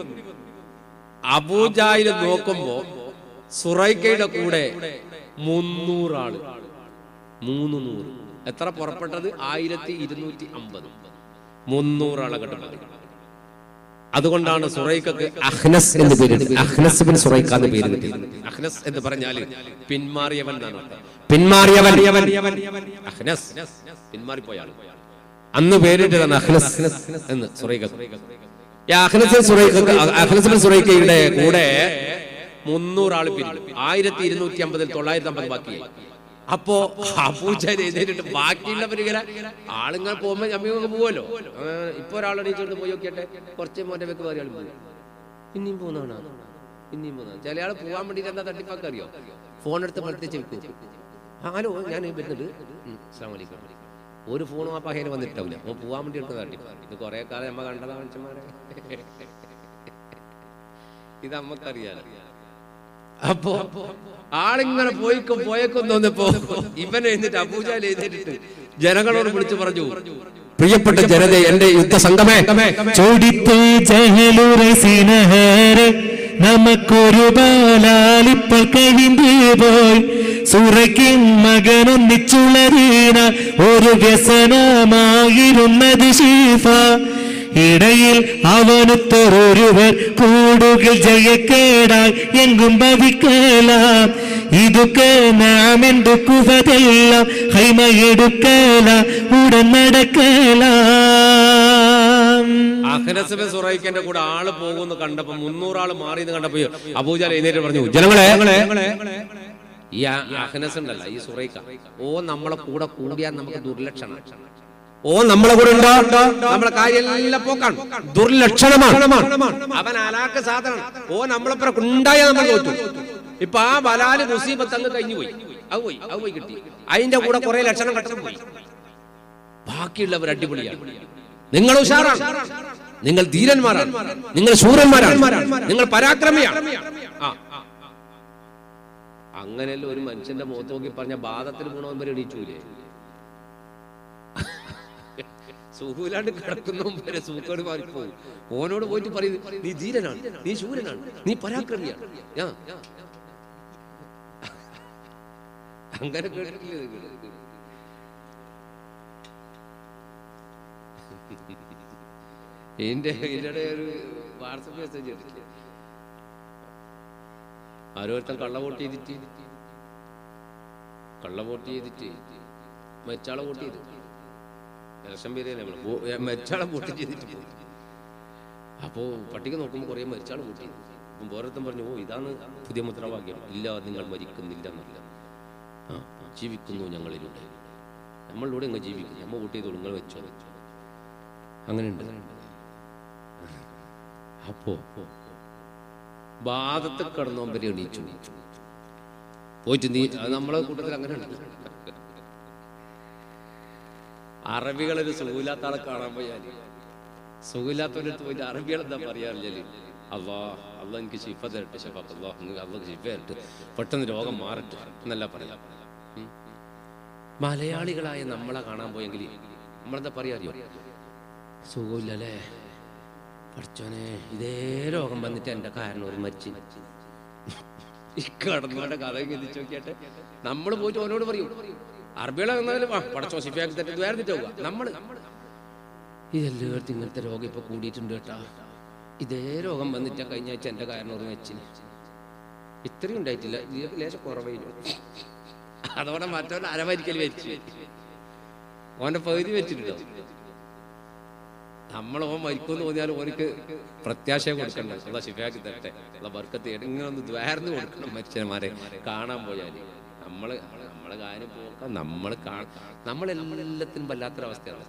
അബൂജാഹിൽ നോക്കുമ്പോ സുറൈഖയുടെ കൂടെ മുന്നൂറാള്, മൂന്ന് നൂറ്. എത്ര പുറപ്പെട്ടത്? ആയിരത്തി ഇരുന്നൂറ്റി അമ്പത്. മുന്നൂറാളെ കെട്ടുന്നത്. അതുകൊണ്ടാണ് സുറൈഖക്ക് അഹ്നസ് എന്ന് പേര്, അഹ്നസ് ബിൻ സുറൈഖ എന്ന് പേര് കിട്ടിയത്. അഹ്നസ് എന്ന് പറഞ്ഞാല് പിന്മാറിയവൻ എന്നാണ്. പിന്മാറിയവൻ അഹ്നസ്, പിന്മാറിപ്പോയാൾ. അന്ന് പേരിട്ടതാണ് അഹ്നസ് എന്ന് സുറൈഖ. അഹ്നസ് ബിൻ സുറൈഖയുടെ കൂടെ മുന്നൂറാള് പിരിഞ്ഞു. ആയിരത്തി ഇരുന്നൂറ്റി അമ്പതിൽ തൊള്ളായിരത്തി അമ്പത് ബാക്കിയായി. അപ്പോ അബൂജഹൽ എഴുന്നേറ്റിട്ട് ബാക്കിയുള്ളവരിങ്ങനെ ആളുങ്ങൾ പോകുമ്പോ ഞമ്മയൊക്കെ പോവല്ലോ. ഇപ്പൊ ഒരാളെണീച്ചോണ്ട് പോയി നോക്കിയട്ടെ, കുറച്ച് മോന്റെ വെക്ക് വേറെ ആൾ പോയി, പിന്നെയും പോകുന്നതാണ് പിന്നെയും പോകുന്നത്. ചില ആൾ പോകാൻ വേണ്ടിട്ട് എന്താ തട്ടിപ്പാക്ക് അറിയോ? ഫോൺ എടുത്ത് പഠിപ്പിച്ച് വെക്കും. ഹലോ ഞാൻ വരുന്നുണ്ട്, അസ്സലാമു അലൈക്കും. ഒരു ഫോണും ആ പഹേന് വന്നിട്ടാവില്ല, അപ്പൊ പോവാൻ വേണ്ടി എടുക്കുന്ന തട്ടിപ്പാ. ഇത് കുറെ കാലം നമ്മ കണ്ടതാ മനുഷ്യന്മാരെ, ഇത് നമ്മക്കറിയാലോ. അപ്പോ ആളിങ്ങനെ പോയിക്കും പോയേക്കും തോന്നിയപ്പോ ഇവൻ എഴുന്നേറ്റ്, അബൂജഹൽ എഴുന്നേറ്റിട്ട് ജനങ്ങളോട് വിളിച്ചു പറഞ്ഞു, പ്രിയപ്പെട്ട ജനത, എന്റെ യുദ്ധ സംഘമേ, ചോടിത്ത് ജഹലുറസിനഹരെ നമുക്കൊരു ബാലാലിപ്പോൾ കഴിഞ്ഞു പോയി. സുറയ്ക്കും മകനൊന്നിച്ചുളരീന ഒരു വ്യസനമായിരുന്നത് ശീഫ. ഇടയിൽ അവനുത്തൊരുവർ കൂടുതൽ ജയക്കേടായി എങ്കും ഭവിക്കലാം. ഇതൊക്കെ നാം എന്തുക്കുവതെല്ലാം ഹൈമയെടുക്കല ഉടൻ നടക്കലാം. അഹ്നസ് ബിൻ സുറൈഖന്റെ കൂടെ ആള് പോകുന്നു കണ്ടപ്പോ, മുന്നൂറാള് മാറി കണ്ടപ്പോ അബൂജഹൽ എഴുന്നേറ്റ് പറഞ്ഞു, ജനങ്ങളെ, ഈ അഹ്നസ് ഉണ്ടല്ല, ഈ സുറൈഖ, ഓ നമ്മളെ കൂടെ കൂടിയാൽ നമുക്ക് ദുർലക്ഷണം. ഓ നമ്മളെ കൂടെ ഉണ്ടോ, നമ്മളെ കാര്യമെല്ലാം പോക്കാണ്, ദുർലക്ഷണമാണ്. അവൻ അലാക്ക് സാധനം. ഓ നമ്മളെപ്പുറം ഉണ്ടായ നമ്മൾ തോറ്റു. ഇപ്പൊ ആ ബലാല് മുസീബത്ത് അങ്ങ് കഴിഞ്ഞു പോയി, അത് പോയി അത് പോയി കിട്ടി. അതിന്റെ കൂടെ കുറെ ലക്ഷണം കട്ടം പോയി. ബാക്കിയുള്ളവർ അടിപൊളിയാണ്. നിങ്ങൾ ഉഷാറാണ്, നിങ്ങൾ ധീരന്മാരാണ്, നിങ്ങൾ ശൂരന്മാരാണ്, നിങ്ങൾ പരാക്രമിയാണ്. ആ അങ്ങനെയല്ല ഒരു മനുഷ്യന്റെ മുഖത്ത് നോക്കി പറഞ്ഞ ബാധത്തിന് ഗുണവന്മാർ എണീച്ചൂലേ? സുഹൂലാണ്ട് കിടക്കുന്ന വരെ സൂക്കോട് മാറിപ്പോയി. ഓനോട് പോയിട്ട് പറയുന്നു, നീ ധീരനാണ്, നീ ശൂരനാണ്, നീ പരാക്രമിയാണ്. അങ്ങനെ കേട്ടിട്ടില്ലേ? ഇതിന്റെ ഇതിന്റെ ഒരു വാട്സപ്പ് മെസ്സേജ് എടുക്കില്ല. ആരോരുത്തൻ കള്ള വോട്ട് ചെയ്തിട്ട് കള്ള വോട്ട് ചെയ്തിട്ട് മരിച്ചാളെ വോട്ട് ചെയ്തു. ഇലക്ഷൻ പേര് മരിച്ചാളെ വോട്ട് ചെയ്തിട്ട് പോയി. അപ്പോൾ പട്ടിക നോക്കുമ്പോൾ കുറേ മരിച്ചാളെ വോട്ട് ചെയ്തു. അപ്പം ഓരോരുത്തൻ പറഞ്ഞു, ഓ ഇതാണ് പുതിയ മുദ്രാവാക്യം, ഇല്ല നിങ്ങൾ മരിക്കുന്നില്ല എന്നല്ല, ആ ജീവിക്കുന്നു ഞങ്ങളിലൂടെ, നമ്മളിലൂടെ നിങ്ങൾ ജീവിക്കുന്നു, നമ്മൾ വോട്ട് ചെയ്തോളൂ, നിങ്ങൾ വെച്ചോ വെച്ചോ അങ്ങനെയുണ്ട്. അപ്പോ ബാധത്തെ കടന്നോമ്പരെ എണീച്ചു പോയിട്ട് നീ നമ്മളെ കൂട്ടത്തിൽ അങ്ങനെ ഉണ്ട്. അറബികളൊരു സുഖമില്ലാത്ത ആളെ കാണാൻ പോയാൽ സുഖമില്ലാത്തവരടുത്ത് പോയിട്ട് അറബികൾ എന്താ പറയാറില്ലേ, അള്ളാ അള്ളാഹ് എനിക്ക് ശിഫ തരട്ടെ, ഷഫ അള്ളാഹ് അള്ളാഹ് ശിഫ തരട്ടെ, പെട്ടെന്ന് രോഗം മാറട്ടെ എന്നല്ല പറയാം. മലയാളികളായ നമ്മളെ കാണാൻ പോയെങ്കിൽ നമ്മളെന്താ പറയാ അറിയോ, സുഖമില്ലല്ലേ പഠിച്ചോനെ, ഇതേ രോഗം വന്നിട്ട് എൻ്റെ കാരണം ഒരു മരിച്ചു ഈ കടന്നോടെ കഥ ചിന്തിച്ചു നോക്കിയാട്ടെ. നമ്മൾ പോയിട്ട് ഓനോട് പറയും അറബികളെ വന്നാലും ആ പഠിച്ചോ ശിഫയാക്കി തെറ്റ് വേർതിട്ട് പോവുക. നമ്മൾ ഇതെല്ലായിടത്തും ഇങ്ങനത്തെ രോഗം ഇപ്പൊ കൂടിയിട്ടുണ്ട് കേട്ടാ, ഇതേ രോഗം വന്നിട്ട് കഴിഞ്ഞ ആഴ്ച എൻ്റെ കാരണം ഒരു മരിച്ചിന്, ഇത്രയും ഉണ്ടായിട്ടില്ല, ഇതിലേക്ക് ലേശം കുറവായിരുന്നു. അതോടെ മറ്റവൻ അരമരിക്കൽ വെച്ച് ഓന്റെ പകുതി വെച്ചിട്ടുണ്ടോ. നമ്മൾ ഓൻ മരിക്കുമെന്ന് തോന്നിയാലും ഓനക്ക് പ്രത്യാശ കൊടുക്കണ്ട, അല്ല ശിഫയാക്കി തരട്ടെ, അല്ല ബർക്കത്ത് ഇങ്ങനെ ഒന്ന് ദ്വാരന്ന് കൊടുക്കണം മനുഷ്യന്മാരെ കാണാൻ പോയാൽ. നമ്മള് നമ്മളെ കാര്യം പോക്കാം, നമ്മൾ നമ്മളെല്ലാത്തിനും വല്ലാത്തൊരവസ്ഥയാണ്.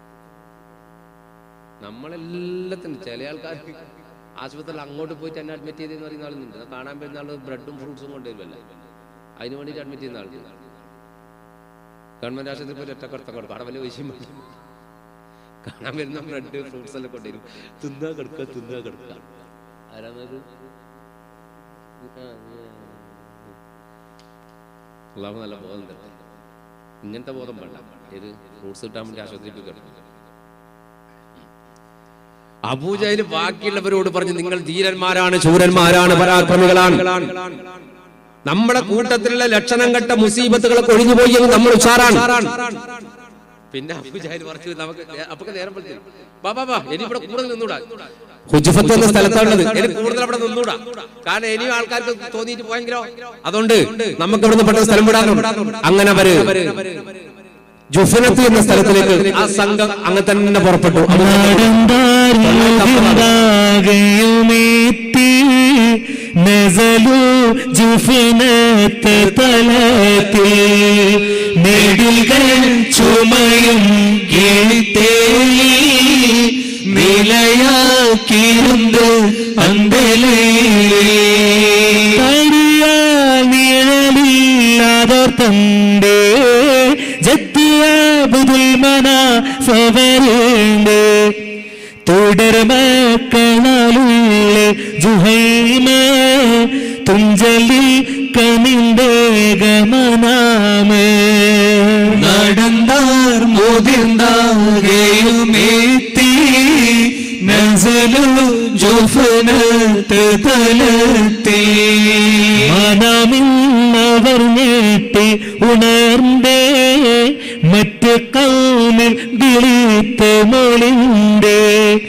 നമ്മളെല്ലാത്തിനും ചില ആൾക്കാർ ആശുപത്രിയിൽ അങ്ങോട്ട് പോയിട്ട് എന്നെ അഡ്മിറ്റ് ചെയ്തെന്ന് പറയുന്ന ആളുണ്ട്, കാണാൻ പറ്റുന്ന ആൾ ബ്രെഡും ഫ്രൂട്ട്സും കൊണ്ടുവരുമല്ല, അതിന് വേണ്ടിയിട്ട് അഡ്മിറ്റ് ചെയ്യുന്ന ആൾക്ക് ഗവൺമെന്റ് ആശുപത്രി പോയി ഒറ്റക്കടത്ത കൊടുക്കും, അവിടെ വലിയ പൈസയും വേണ്ടി കാണാൻ വരുന്ന ബ്രെഡ് ഫ്രൂട്ട്സ് എല്ലാം കൊണ്ടുവരും, തിന്നാ കിടക്കുക തിന്നാ കിടക്കുക. ആരാന്നത് അള്ളാഹു നല്ല ബോധം തരട്ടെ, ഇങ്ങനത്തെ ബോധം വേണ്ട. ഏത് ഫ്രൂട്ട്സ് കിട്ടാൻ വേണ്ടി ആശുപത്രിയിൽ പോയി കിടക്കുക. അബൂജഹൽ ബാക്കിയുള്ളവരോട് പറഞ്ഞു, നിങ്ങൾ ധീരന്മാരാണ്, ശൂരന്മാരാണ്, പരാക്രമികളാണ്, നമ്മുടെ കൂട്ടത്തിലുള്ള ലക്ഷണം കെട്ട മുസീബത്തുകളൊക്കെ ഒഴിഞ്ഞുപോയി എന്ന് നമ്മൾ ഉഷാറാണ്. പിന്നെ അബൂജഹൽ പറഞ്ഞു, നമുക്ക് അപ്പൊക്കെ നേരം ബാബാ ബാ ഇനി ഇവിടെ കൂടുതൽ നിന്നൂടാ, ഹുജഫത്ത് എന്ന സ്ഥലത്താണുള്ളത്, ഇനി കൂടുതൽ അവിടെ നിന്നൂടാ, കാരണം ഇനിയും ആൾക്കാർക്ക് തോന്നിയിട്ട് പോയെങ്കിലോ, അതുകൊണ്ട് നമുക്ക് ഇവിടുന്ന് പെട്ടെന്ന് സ്ഥലം വിടാനുണ്ട്. അങ്ങനെ അവര് ജുഫനത്ത് എന്ന സ്ഥലത്തിലേക്ക് ആ സംഘം അങ്ങനെ തന്നെ പുറപ്പെട്ടു. നസലു ജുഫനത്ത് തലത്തിൽ നെടുകൾ ചുമയും കീഴ്ത്തേലി നിലയാക്കിരുന്ന് അന്തലയിൽ നിഴലില്ലാതോർ തന്റെ ജദ്ദിയാബുദുൽ മനാഫവരുണ്ട് തുടർമക്കളാലുള്ള ജുഹൈമ തുഞ്ചലിൽ കനിന്റെ ഗമനാമേ നടന്നാർ മുതിർന്നാകെയുമേത്തി നസലു ജുഫനത്ത് തലത്തിൽ മനമിന്നവർ ഞെട്ടി ഉണർന്നേ മറ്റ് കൗമിൽ വിളിത്ത് മൊളിണ്ടേ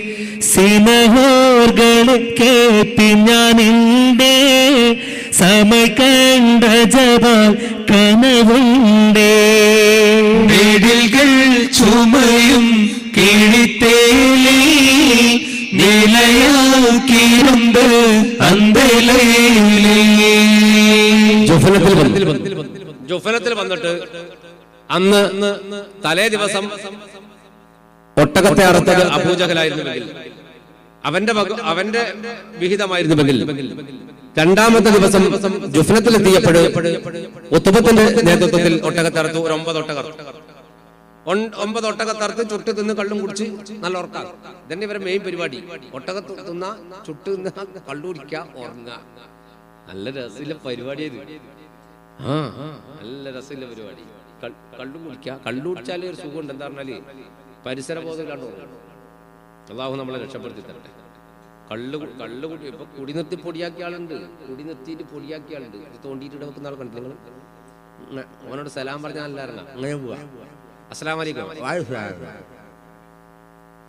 സിനഹോർകളെ കേട്ടി ഞാനിണ്ടേ സമയ കണ്ട ജവാൻ കനവുണ്ടേ നെടിൽകൾ ചുമയും കിഴിത്തേലി നിലയാക്കിരുണ്ട് അന്തലയിലേ ജുഫനത്തിൽ വന്നിട്ട് അന്ന് തലേ ദിവസം ഒട്ടകത്തെ അറുത്തത് അബൂജഹലായിരുന്നുവെങ്കിൽ, അവന്റെ അവന്റെ വിഹിതമായിരുന്നുവെങ്കിൽ, രണ്ടാമത്തെ ദിവസം ജുഫനത്തിലെത്തിയപ്പോൾ ഉത്ബത്തിന്റെ നേതൃത്വത്തിൽ ഒട്ടകത്തെ അറുത്തു. ഒരു ഒമ്പത് ഒട്ടക ഒമ്പത് ഒട്ടകത്തറുത്ത് ചുട്ട് തിന്ന് കള്ളും കുടിച്ച് നല്ല ഉറക്കാം. ഇതന്നെ ഇവരെ മെയിൻ പരിപാടി. ഒട്ടകത്ത് തിന്ന ചുട്ട് തിന്ന കള്ളു കുടിക്ക ഉറങ്ങുക. നല്ല രസമില്ല പരിപാടിയത്. ആ നല്ല രസമില്ല പരിപാടി. കള്ളും കുടിക്കുക. കള്ളു കുടിച്ചാലേ ഒരു സുഖമുണ്ട്. എന്താ പറഞ്ഞാല് പരിസര ബോധം കണ്ടു. അള്ളാഹു നമ്മളെ രക്ഷപ്പെടുത്തി തരട്ടെ. കള്ളു കള്ളു കുടി ഇപ്പൊ കുടി നിർത്തി പൊടിയാക്കിയ ആളുണ്ട്. കുടി നിർത്തിയിട്ട് പൊടിയാക്കിയ ആളുണ്ട്. തോണ്ടിയിട്ട് ഇവിടെ വെക്കുന്ന ആൾ കണ്ടു നിങ്ങൾ. ഓനോട് സലാം പറഞ്ഞാൽ നല്ല ഇറങ്ങാം. അങ്ങനെ പോവാ. അസ്സലാമു അലൈക്കും.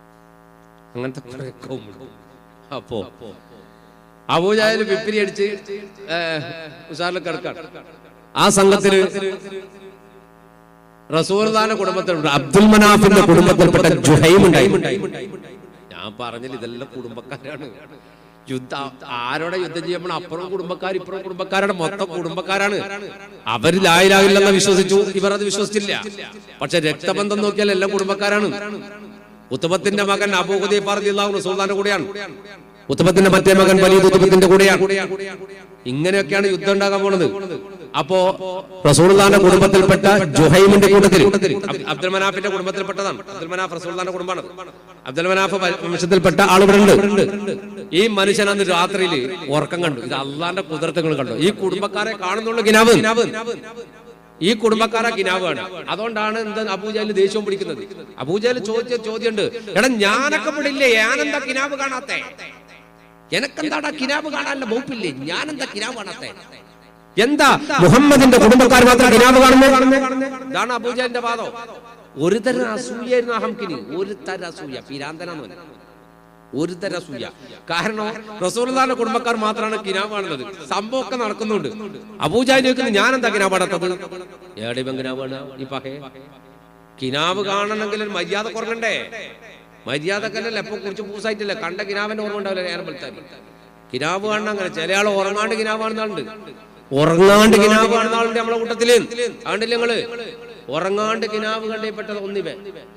അങ്ങനത്തെ അപ്പോ അബൂജഹൽ വിപ്പിരി അടിച്ച് ഉസാറിൽ കിടക്കാണ്. ആ സംഘത്തില് റസൂലുള്ളാഹിന്റെ കുടുംബത്തിലുണ്ട് അബ്ദുൽ മനാഫിന്റെ കുടുംബത്തിൽപ്പെട്ട ജുഹൈം ഉണ്ടായി. ഞാൻ പറഞ്ഞില്ല ഇതെല്ലാം കുടുംബക്കാരാണ്. യുദ്ധ ആരോടെ യുദ്ധം ചെയ്യുമ്പോൾ അപ്പുറം കുടുംബക്കാർ ഇപ്പുറം കുടുംബക്കാരുടെ മൊത്തം കുടുംബക്കാരാണ്. അവർ ലാ ഇലാഹ ഇല്ലല്ലാഹ് വിശ്വസിച്ചു, ഇവർ അത് വിശ്വസിച്ചില്ല. പക്ഷെ രക്തബന്ധം നോക്കിയാൽ എല്ലാം കുടുംബക്കാരാണ്. ഉത്ബത്തിന്റെ മകൻ അബൂ ഖുദൈഫ റളിയല്ലാഹു അൻഹു റസൂലുള്ളാഹിന്റെ കൂടെയാണ്. ഉത്ബത്തിന്റെ മറ്റേ മകൻ വലീദ് ഉത്ബത്തിന്റെ കൂടെയാണ്. ഇങ്ങനെയൊക്കെയാണ് യുദ്ധം ഉണ്ടാകാൻ പോകുന്നത്. അപ്പോ റസൂലുള്ളാഹിന്റെ കുടുംബത്തിൽപ്പെട്ട ജുഹൈമിന്റെ കൂട്ടത്തിൽ അബ്ദുൽ മനാഫിന്റെ കുടുംബത്തിൽപ്പെട്ടതാണ്. അബ്ദുൽ മനാഫ് റസൂലുള്ളാഹിന്റെ കുടുംബമാണ്. അബ്ദുൽ മനാഫ് വംശത്തിൽപ്പെട്ട ആളുകളുണ്ട്. ഈ മനുഷ്യൻ അന്ന് രാത്രിയിൽ ഉറക്കം കണ്ടു. ഇത് അള്ളാന്റെ കുതിർത്തങ്ങൾ കണ്ടു. ഈ കുടുംബക്കാരെ കാണുന്നുള്ള കിനാവ് ഈ കുടുംബക്കാരെ കിനാവാണ്. അതുകൊണ്ടാണ് എന്താ അബൂജഹൽ ദേഷ്യവും പിടിക്കുന്നത്. അബൂജഹൽ ചോദിച്ച ചോദ്യമുണ്ട്, എടാ ഞാനൊക്കെ പിടില്ലേ, ഞാനെന്താ കിനാവ് കാണാത്തെ? എനക്കെന്താടാ കിനാവ് കാണാനുള്ള വകുപ്പില്ലേ? ഞാനെന്താ കിനാവ് കാണാത്തെ? എന്താ മുഹമ്മദിന്റെ കുടുംബക്കാർ മാത്രം കിനാവ് കാണുന്നത്? ഇതാണ് അബൂജഹലിന്റെ വാദം. ഒരു തരം അസൂയായിരുന്നു അഹംകിന്. ഒരു തരം അസൂയ, പിരാന്തനാന്ന് പറഞ്ഞു. ഒരു തരം അസൂയ. കാരണം റസൂലുള്ളാഹിന്റെ കുടുംബക്കാർ മാത്രമാണ് കിനാവ് കാണുന്നത്. സംഭവമൊക്കെ നടക്കുന്നുണ്ട്. അബൂജഹൽ ചോദിക്കുന്നത് ഞാൻ എന്താ കിനാവ് കാണാത്തത്? ഏടെ കിനാവ് കാണുക? ഈ പഹേ കിനാവ് കാണണമെങ്കിൽ ഒരു മര്യാദ കുറഞ്ഞണ്ടേ? മര്യാദക്കല്ലല്ല. എപ്പൊ കുറിച്ച് പൂസായിട്ടില്ല. കണ്ട കിനാവിന്റെ ഓർമ്മ ഉണ്ടാവില്ല. നേരം വെളുത്താൽ കിനാവ് കാണണം. അങ്ങനെ ചില ആൾ ഉറങ്ങാണ്ട് കിനാവ് കാണുന്ന ആളുണ്ട്. ഉറങ്ങാണ്ട് കിനാവ് കാണുന്ന ആളുണ്ട് നമ്മളെ കൂട്ടത്തില്. അതുകൊണ്ടില്ല നിങ്ങള് ഉറങ്ങാണ്ട് കിനാവ് കണ്ടപ്പെട്ടത് ഒന്നിവേ.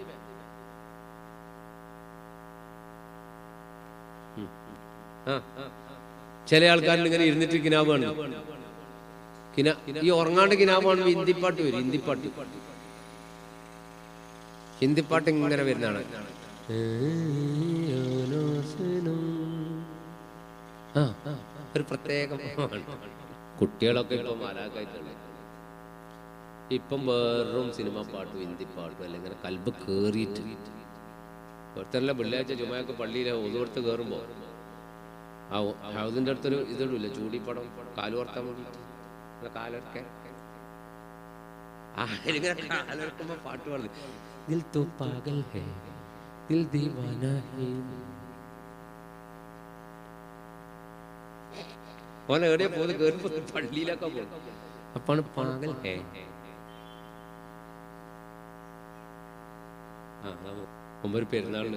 ചില ആൾക്കാരിൽ ഇങ്ങനെ ഇരുന്നിട്ട് കിനാവ് കാണുന്നു. ഈ ഉറങ്ങാണ്ട് കിനാവ് കാണുമ്പോ ഹിന്ദിപ്പാട്ട് വരും. ഹിന്ദിപ്പാട്ട് ഹിന്ദിപ്പാട്ട് ഇങ്ങനെ വരുന്നതാണ്. ഒരു പ്രത്യേകം കുട്ടികളൊക്കെ ഇപ്പൊ മാലാക്കായിട്ടുള്ള ഇപ്പം വേറും സിനിമ പാട്ടും ഹിന്ദി പാട്ടും അല്ല ഇങ്ങനെ കൽബ് കേറിയിട്ട് ഒരുത്തരല്ല. വെള്ളിയാഴ്ച ചുമയൊക്കെ പള്ളിയിലെ ഒതുകൊടുത്ത് കയറുമ്പോ ആ ഹൗസിന്റെ അടുത്തൊരു ഇതിടില്ല, ചൂടിപ്പടം കാലുവർത്താൻ വേണ്ടിട്ട് കാലൊക്കെ ആരിങ്ങനെ കാലൊരുക്കുമ്പോ പാട്ട് പാടുന്നു. ദിൽ തോ പാഗൽ ഹൈ ദിൽ ദീവാന ഹൈ. ഓനെ എവിടെയാ പോകുന്നത്? കയറുമ്പോ പള്ളിയിലൊക്കെ പോകും. അപ്പാണ് പാഗൽ ഹേ. ആ മുമ്പ് ഒരു പെരുന്നാളിന്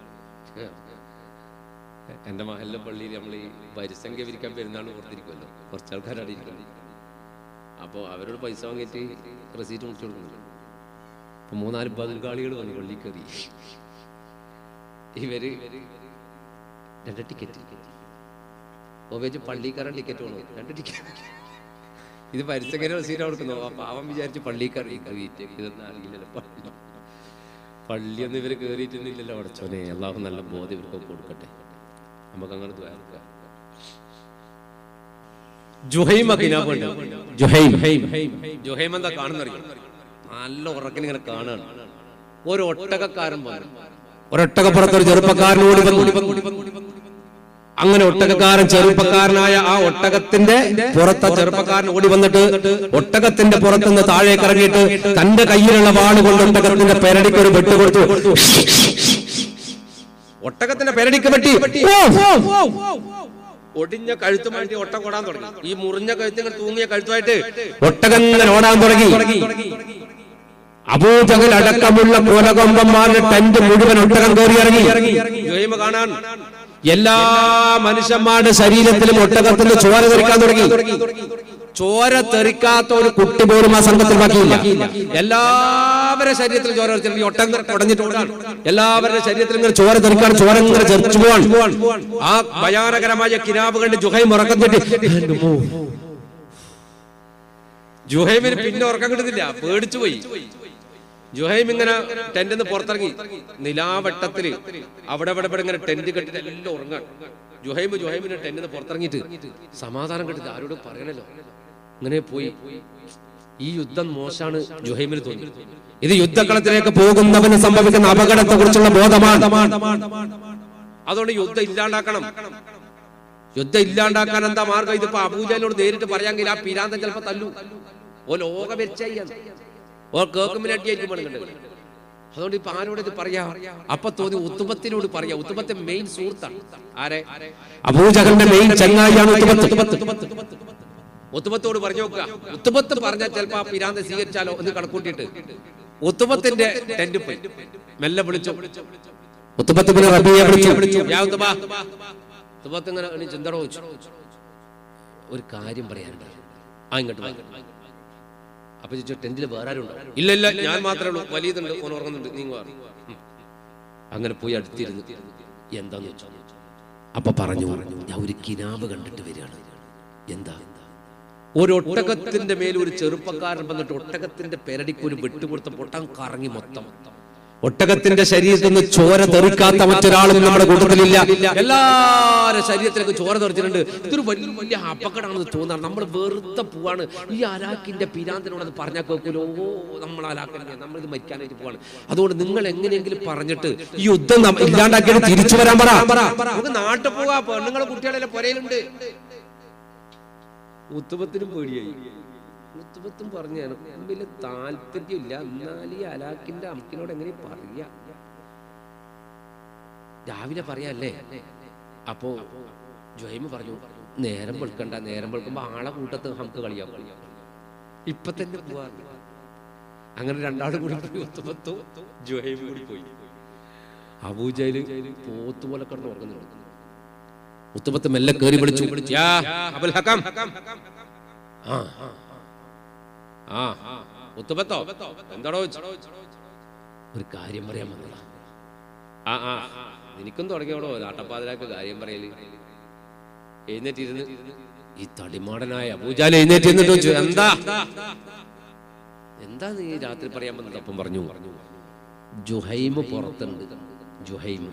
എന്റെ മഹല്ല പള്ളിയിൽ നമ്മൾ ഈ പരിസംഖ്യ വിരിക്കാൻ പെരുന്നാളിന് പുറത്തിരിക്കുമല്ലോ, കുറച്ച് ആൾക്കാരാണ് ഇരിക്കുന്നത്. അപ്പോൾ അവരോട് പൈസ വാങ്ങിയിട്ട് റെസീറ്റ് മുടിച്ചു കൊടുക്കുന്നുണ്ട്. അപ്പൊ മൂന്നാല് ബംഗാളികൾ വന്നു പള്ളി കയറി. ഇവര് രണ്ട് ടിക്കറ്റ് ഉപയോഗിച്ച് പള്ളിക്കാരൻ ടിക്കറ്റ് വേണോ? രണ്ട് ടിക്കറ്റ്. ഇത് പരിസംഖ്യ റെസീറ്റ് കൊടുക്കുന്നു. പാവം വിചാരിച്ച് പള്ളിക്കാരൻ ഇതൊന്നും അറിയില്ലല്ലോ. പള്ളി പള്ളിയൊന്നും ഇവര് കയറിയിട്ടൊന്നുമില്ലല്ലോ. അടച്ചോനെ അള്ളാഹു നല്ല ബോധം ഇവർക്കൊക്കെ കൊടുക്കട്ടെ. നമുക്ക് അങ്ങനെ ദ്വാരക്കാം. ജുഹൈം ജുഹൈം എന്താ കാണുന്നറിയാം? നല്ല ഉറക്കിന് ഇങ്ങനെ കാണാണ്. ഒരു ഒട്ടകക്കാരൻ പറഞ്ഞു. ഒരൊട്ടകപ്പുറത്തൊരു ചെറുപ്പക്കാരനോട് അങ്ങനെ ഒട്ടകക്കാരൻ ചെറുപ്പക്കാരനായ ആ ഒട്ടകത്തിന്റെ പുറത്തെ ചെറുപ്പക്കാരൻ ഓടി വന്നിട്ട് ഒട്ടകത്തിന്റെ പുറത്തുനിന്ന് താഴേക്ക് ഇറങ്ങിയിട്ട് തന്റെ കയ്യിലുള്ള വാള് കൊണ്ട് ഒട്ടകത്തിന്റെ പെരടിക്ക് ഒരു വെട്ട് കൊടുത്തു. ഒട്ടകത്തിന്റെ പെരടിക്ക് വെട്ടി. ഒടിഞ്ഞ കഴുത്തുമായിട്ട് ഒട്ടകം ഓടാൻ തുടങ്ങി. ഈ മുറിഞ്ഞ കഴുത്തുകൾ തൂങ്ങിയ കഴുത്തുമായിട്ട് ഒട്ടകം ഓടാൻ തുടങ്ങി. അബൂജഹൽ അടക്കമുള്ള കോലകൊമ്പന്മാരുടെ ടെന്റ് മുഴുവൻ ഒട്ടകം കയറി ഇറങ്ങി. ജുഹൈം കാണാൻ എല്ലാ മനുഷ്യന്മാരുടെ ശരീരത്തിലും ഒട്ടകത്തിന്റെ ചോര തെറിക്കാൻ തുടങ്ങി. ചോര തെറിക്കാത്ത ഒരു കുട്ടി പോലും ആ സംഘത്തിൽ ബാക്കിയില്ല. എല്ലാവരുടെ ശരീരത്തിൽ ചോര തെറിച്ചു. ഒട്ടകം തുടങ്ങിയിട്ടുണ്ടാണ്. എല്ലാവരുടെ ശരീരത്തിൽ ഇങ്ങനെ ചോര തെറിക്കാൻ, ചോര ഇങ്ങനെ തെറിച്ചു പോവാൻ. ആ ഭയാനകരമായ കിനാവ് കണ്ട് ജുഹൈം ഉറക്കം തെറ്റി. ജുഹൈമിന് പിന്നെ ഉറക്കം കിട്ടുന്നില്ല, പേടിച്ചു പോയി. ജുഹൈം ഇങ്ങനെ ടെന്റിന്ന് പുറത്തിറങ്ങി. നിലാവട്ടത്തില് അവിടെ അവിടെ ഇവിടെ ഇങ്ങനെ ടെന്റ് കെട്ടിട്ട് എല്ലാം ഉറങ്ങാൻ. ജുഹൈം ജുഹൈമിന്റെ ടെന്റിന്ന് പുറത്തിറങ്ങിയിട്ട് സമാധാനം കെട്ടിട്ട് ആരോടും പറയണല്ലോ. ഇങ്ങനെ പോയി. ഈ യുദ്ധം മോശമാണ് ജുഹൈമിന് തോന്നി. ഇത് യുദ്ധക്കളത്തിലേക്ക് പോകുന്നവന് സംഭവിക്കുന്ന അപകടത്തെ കുറിച്ചുള്ള ബോധമാണ്. അതുകൊണ്ട് യുദ്ധം ഇല്ലാണ്ടാക്കണം. യുദ്ധം ഇല്ലാണ്ടാക്കാൻ എന്താ മാർഗം? ഇതിപ്പോ അബൂജഹലിനോട് നേരിട്ട് പറയാമെങ്കിൽ ആ പിരാന്തൻ ചിലപ്പോ തല്ലു. ഓ ലോക വെച്ചായി ഓ കേൾക്കുമ്പോൾ അടിയായിരിക്കും. അതുകൊണ്ട് ഇപ്പൊ ആരോട് ഇത് പറയാ? അപ്പൊ തോന്നി ഉത്തുബത്തിനോട് പറയാ. ഉത്തുബത്തെ മെയിൻ സുഹൃത്താണ്. ആരെ? അബൂജഹലിന്റെ മെയിൻ ചങ്ങായിയാണ് ഉത്തുബത്ത്. ഉത്തുബത്തോട് പറഞ്ഞു നോക്കുക. ഉത്തുബത്ത് പറഞ്ഞാൽ ചിലപ്പോ ആ പിരാന്ത സ്വീകരിച്ചാലോ എന്ന് കണക്കൂട്ടിയിട്ട് ഉത്തുബത്തിന്റെ ടെന്റ് പോയി മെല്ലെ വിളിച്ചു. ഉത്തുബത്ത് ഇബ്നു റബീഅ വിളിച്ചു. യാ ഉത്തുബ. ഉത്തുബത്ത് ഇങ്ങനെ ചിന്തറോ വെച്ചു. ഒരു കാര്യം പറയാനുണ്ട്. ആ ഇങ്ങോട്ട് വാ. അപ്പൊ ചോദിച്ചു ടെന്റിൽ വേറെ ആരും ഉണ്ടോ? ഇല്ല ഇല്ല, ഞാൻ മാത്രമേ ഉള്ളൂ. വലിയതുണ്ട്, ഓൻ ഉറങ്ങുന്നുണ്ട്, നീ വാ. അങ്ങനെ പോയി അടുത്തിരുന്നു. എന്താന്ന് വെച്ചു. അപ്പൊ പറഞ്ഞു, ഞാൻ ഒരു കിനാബ് കണ്ടിട്ട് വരികയാണ്. എന്താ? ഒരു ഒട്ടകത്തിന്റെ മേൽ ഒരു ചെറുപ്പക്കാരൻ വന്നിട്ട് ഒട്ടകത്തിന്റെ പെരടിക്ക് ഒരു വെട്ടുകൊടുത്ത പൊട്ടം കറങ്ങി മൊത്തം. ഒട്ടകത്തിന്റെ ശരീരത്തിൽ നിന്ന് ചോര തെറിക്കാത്ത മറ്റൊരാളും നമ്മുടെ കൂട്ടത്തിലില്ല. എല്ലാരും ശരീരത്തിലേക്ക് ചോര തെറിച്ചിട്ടുണ്ട്. ഇതൊരു വലിയ വലിയ അപകടമാണെന്ന് തോന്നാറ്. നമ്മൾ വെറുതെ പോവാണ്. ഈ അലാക്കിന്റെ പിരാന്തനോട് പറഞ്ഞാൽ കേൾക്കൂലോ, നമ്മൾ അലാക്കന്നെ, നമ്മൾ ഇത് മരിക്കാനായിട്ട് പോവാണ്. അതുകൊണ്ട് നിങ്ങൾ എങ്ങനെയെങ്കിലും പറഞ്ഞിട്ട് ഈ യുദ്ധം ഇല്ലാണ്ടാക്കിയിട്ട് തിരിച്ചു വരാൻ പറ. നമുക്ക് നാട്ടിൽ പോവാ. പെണ്ണുങ്ങളെ കുട്ടികളെല്ലാം പുരയിലുണ്ട്. ഉത്തുബത്തിനും പേടിയായി. ഉത്തുബത്തും പറഞ്ഞു എനിക്ക് വലിയ താല്പര്യമില്ല, എന്നാൽ ഈ അലാക്കിന്റെ അമ്മക്കിനോട് എങ്ങനെ പറയാ? രാവിലെ പറയാല്ലേ. അപ്പോ ജുഹൈമ് പറഞ്ഞു, നേരം വെളുക്കണ്ട, നേരം വെളുക്കുമ്പോ ആളെ കൂട്ടത്ത് നമുക്ക് കളിയാക്കും, ഇപ്പൊ തന്നെ പോവാ. അങ്ങനെ രണ്ടാളും കൂടി പോയി. ഉത്തുബത്തും ജുഹൈമും കൂടി പോയി. അബൂജഹൽ പോത്തുപോലെ കിടന്ന് ഉറങ്ങുന്നുണ്ട്. ഉത്തുബത്ത് മെല്ലെ കയറി വിളിച്ചു. യാ അബുൽ ഹകം. ആ ആ ഉത്തുബത്തോ, എന്താടോ? ഒരു കാര്യം പറയാൻ വന്നതാ. ആ ആ എനിക്കും തുടങ്ങിയോടോ നാട്ടപ്പാതിരാക്ക് കാര്യം പറയല്. എഴുന്നേറ്റിരുന്ന് ഈ തടിമാടനായ അബൂജഹൽ എഴുന്നേറ്റ് എന്നിട്ട് ചോദിച്ചു, എന്താ എന്താ നീ രാത്രി പറയാൻ വന്നത്? അപ്പം പറഞ്ഞു, ജുഹൈമ് പുറത്തുണ്ട്. ജുഹൈമ്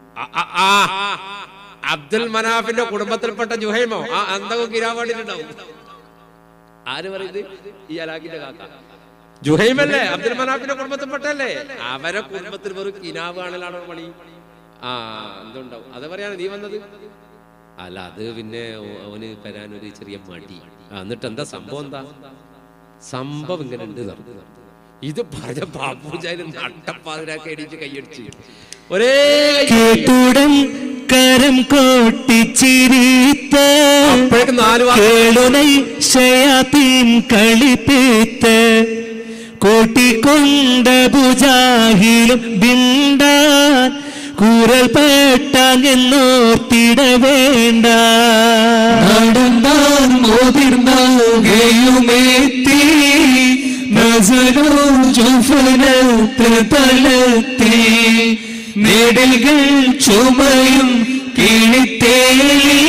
അബ്ദുൽ മനാഫിന്റെ കുടുംബത്തിൽപ്പെട്ട ജുഹൈമോ? ആ എന്തൊക്കെ കിരാവാണ്ടിട്ടുണ്ടാവും. ആര് പറയുന്നത്? ഈ അലാഖിന്റെ കാക്ക ജുഹൈമല്ലേ? അബ്ദുൽ മനാഫിന്റെ കുടുംബത്തിൽപ്പെട്ടല്ലേ? അവരെ കുടുംബത്തിൽ വെറും കിനാവ് കാണലാണോ പണി? ആ എന്തുണ്ടാവും. അത് പറയാൻ നീ വന്നത്? അല്ല, അത് പിന്നെ അവന് വരാൻ ഒരു ചെറിയ മടി. എന്നിട്ട് എന്താ സംഭവം? എന്താ സംഭവം? ഇങ്ങനെ ഉണ്ട്. ഇത് പറഞ്ഞ അബൂജഹൽ നട്ടപ്പാതിരാക്കി എണീറ്റ് കൈയടിച്ച് ഒരേ കേട്ടുടൻ കരം കോട്ടിച്ചിരിത്ത് കേളുനൈ ശയാതീൻ കളിപ്പിത്ത് കോട്ടിക്കൊണ്ട ബുജാഹിലും ബിണ്ടാൻ കൂരൽ പെട്ടാങ്ങെന്നോർത്തിട വേണ്ട. നടന്താൻ മോതിർന്നേയുമേത്തി നസലോ ജുഫനത്ത് തലത്തി നേടലുകൾ ചുമയും കിളിത്തേലി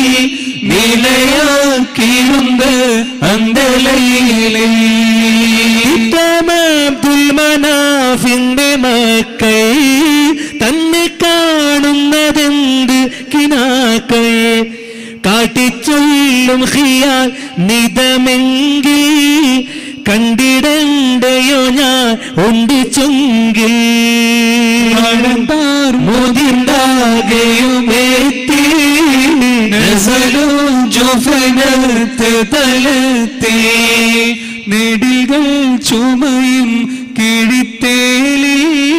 നിലയാക്കിരുന്ന് അന്തലയിലെ അബ്ദുൽ മനാഫിന്റെ മക്കൾ തന്നെ കാണുന്നതെന്ത് കിനാക്കൾ കാട്ടിച്ചൊല്ലും ഹിയാൽ നിതമെങ്കിൽ കണ്ടിടണ്ടയോ ഞാൻ ഉണ്ട് ചൊങ്കിൽ. മുതിർന്നാകെയുമേത്തി നസലോ ജുഫനത്ത് തലത്തി നെടികൾ ചുമയും കിഴിത്തേലി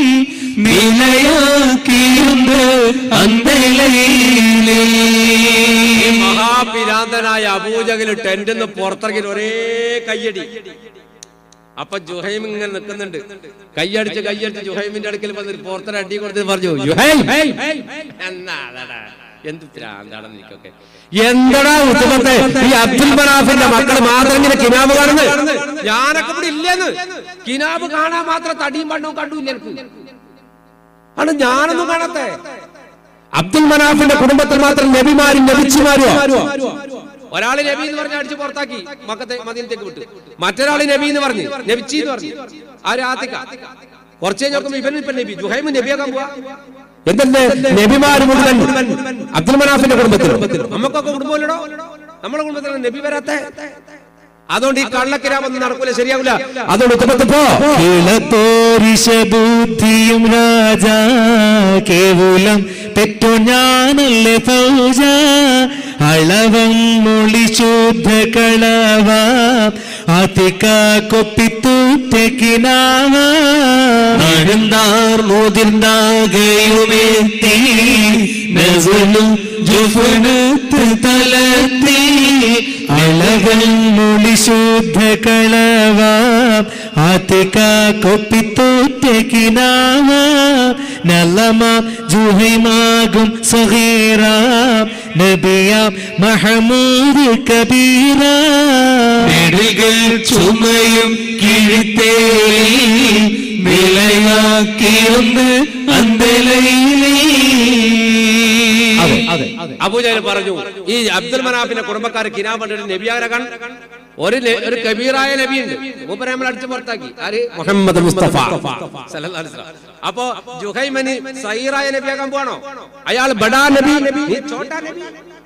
നിലയാക്കിയുണ്ട് അന്തലയിലെ. മഹാപിരാന്തനായ അബൂജഹൽ ടെന്റിന്ന് പുറത്തിറങ്ങി ഒരേ കയ്യടി. അപ്പൊ ജുഹൈം ഇങ്ങനെ നിൽക്കുന്നുണ്ട്. കയ്യടിച്ച് കയ്യടിച്ച് ജുഹൈമിന്റെ അടുക്കൽ വന്നിട്ട് പുറത്തൊരു അടി കൊടുത്തിട്ട് പറഞ്ഞു, എന്നാ എന്ത് ഭ്രാന്താണെന്ന് എനിക്കൊക്കെ. എന്താടാ ഉത്തുബത്തെ, ഈ അബ്ദുൽ മനാഫിന്റെ മക്കൾ മാത്രം ഇങ്ങനെ കിനാബ് കാണുന്നത്? ഞാനൊക്കെ ഇവിടെ ഇല്ലെന്ന്. കിനാബ് കാണാൻ മാത്രം തടിയും പണ്ണവും കണ്ടൂല്ല എനിക്ക്. ആണ് ഞാനൊന്നും കാണത്തെ. അബ്ദുൽ മനാഫിന്റെ കുടുംബത്തിൽ മാത്രം നബിമാരും നബിച്ചിമാരോ? ഒരാള് നബി എന്ന് പറഞ്ഞ് അടിച്ച് പുറത്താക്കി, മക്കത്തെ മദീനത്തേക്ക് വിട്ടു. മറ്റൊരാള് നബി എന്ന് പറഞ്ഞു, നബിച്ചി എന്ന് പറഞ്ഞു. ആര്? ആത്തിക്ക. കുറച്ച് കഴിഞ്ഞോക്കുമ്പോ ഇവൻ ഇപ്പൊ നബി, ജുഹൈമ് നബിയാക്കാൻ പോവാ. എന്തെന്ന് നബിമാര് മുഴുവൻ അബ്ദുൽ മനാഫിന്റെ കുടുംബത്തിൽ? നമുക്കൊക്കെ കുടുംബമല്ലടോ. നമ്മളെ കുടുംബത്തിൽ നബി വരാത്ത. അതുകൊണ്ട് ഈ കള്ളക്കിരാമൊന്നും നടക്കൂല, ശരിയാവില്ല. അതുകൊണ്ട് ഉത്തുബത്ത് പോ. ഇളത്തോരിശ ബുദ്ധിയും രാജ കേവലം പെറ്റോ ഞാനല്ലേ ഫൗജ അളവം മൊളി ശുദ്ധ കളവ അതിക കൊപ്പിത്തൂറ്റക്കിനാവ അഴുന്താർ മുതിർന്നാകയുമെത്തി നസലും ജുഫനത്ത് തലത്തി അളവം മൊളി ശുദ്ധ കളവ അതിക കൊപ്പിത്തൂറ്റക്കിനാവ നലമ ജുഹൈമാകും സഗീറ നബിയ മഹമൂദ് കബീറ നെടുകൾ ചുമയും കിഴിത്തേലി നിലയാക്കിയൊന്ന് അന്തലയിലേ. അബൂജഹൽ പറഞ്ഞു ഈ അബ്ദുൽ മനാഫിന്റെ കുടുംബക്കാർ കിനാബ് ഒരു നബിയാരെ കണ്ട് ഒരു ഒരു കബീറായ നബിയുണ്ട്, മൂപ്പരെ നമ്മൾ അടിച്ചു പുറത്താക്കി. ആര്? മുഹമ്മദ് മുസ്തഫ സല്ലല്ലാഹു അലൈഹി വസല്ലം. അപ്പോ ജുഹൈമനി സൈറായ നബിയാകാൻ പോവാണോ? അയാൾ ബഡാ നബി, നീ ചോട്ടാ നബി.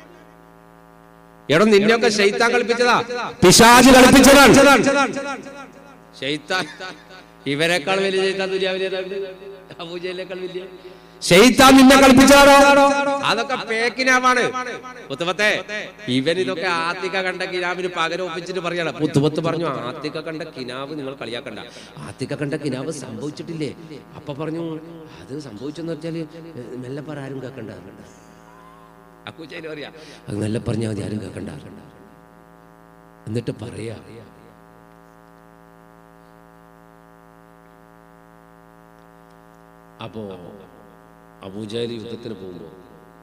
എടോ നിന്നെയൊക്കെ ശൈത്താൻ കളിപ്പിച്ചതാ, പിശാച് കളിപ്പിച്ചതാണ്. ശൈത്താൻ ഇവരെക്കാൾ വലിയ ശൈത്താൻ ദുനിയാവിലെ അബൂജഹലിനേക്കാൾ വലിയ ശൈത്താൻ നിന്നെ കളിപ്പിച്ചതാണോ? അതൊക്കെ പേക്കിനാവാണ്. പുത്തുപത്തെ ഇവൻ ഇതൊക്കെ ആത്തിക്ക കണ്ട കിനാവിന് പകരം ഒപ്പിച്ചിട്ട് പറയണം. പുത്തുപത്ത് പറഞ്ഞു ആത്തിക്ക കണ്ട കിനാവ് നിങ്ങൾ കളിയാക്കണ്ട, ആത്തിക്ക കണ്ട കിനാവ് സംഭവിച്ചിട്ടില്ലേ? അപ്പൊ പറഞ്ഞു അത് സംഭവിച്ചെന്ന് വെച്ചാല് മെല്ലെ പറ, ആരും കേൾക്കണ്ട. അക്കൂച്ചേന് പറയാ അത് മെല്ലെ പറഞ്ഞാൽ മതി, ആരും കേൾക്കണ്ട. എന്നിട്ട് പറയാ അപ്പോ അബൂജഹൽ യുദ്ധത്തിന് പോകുമ്പോൾ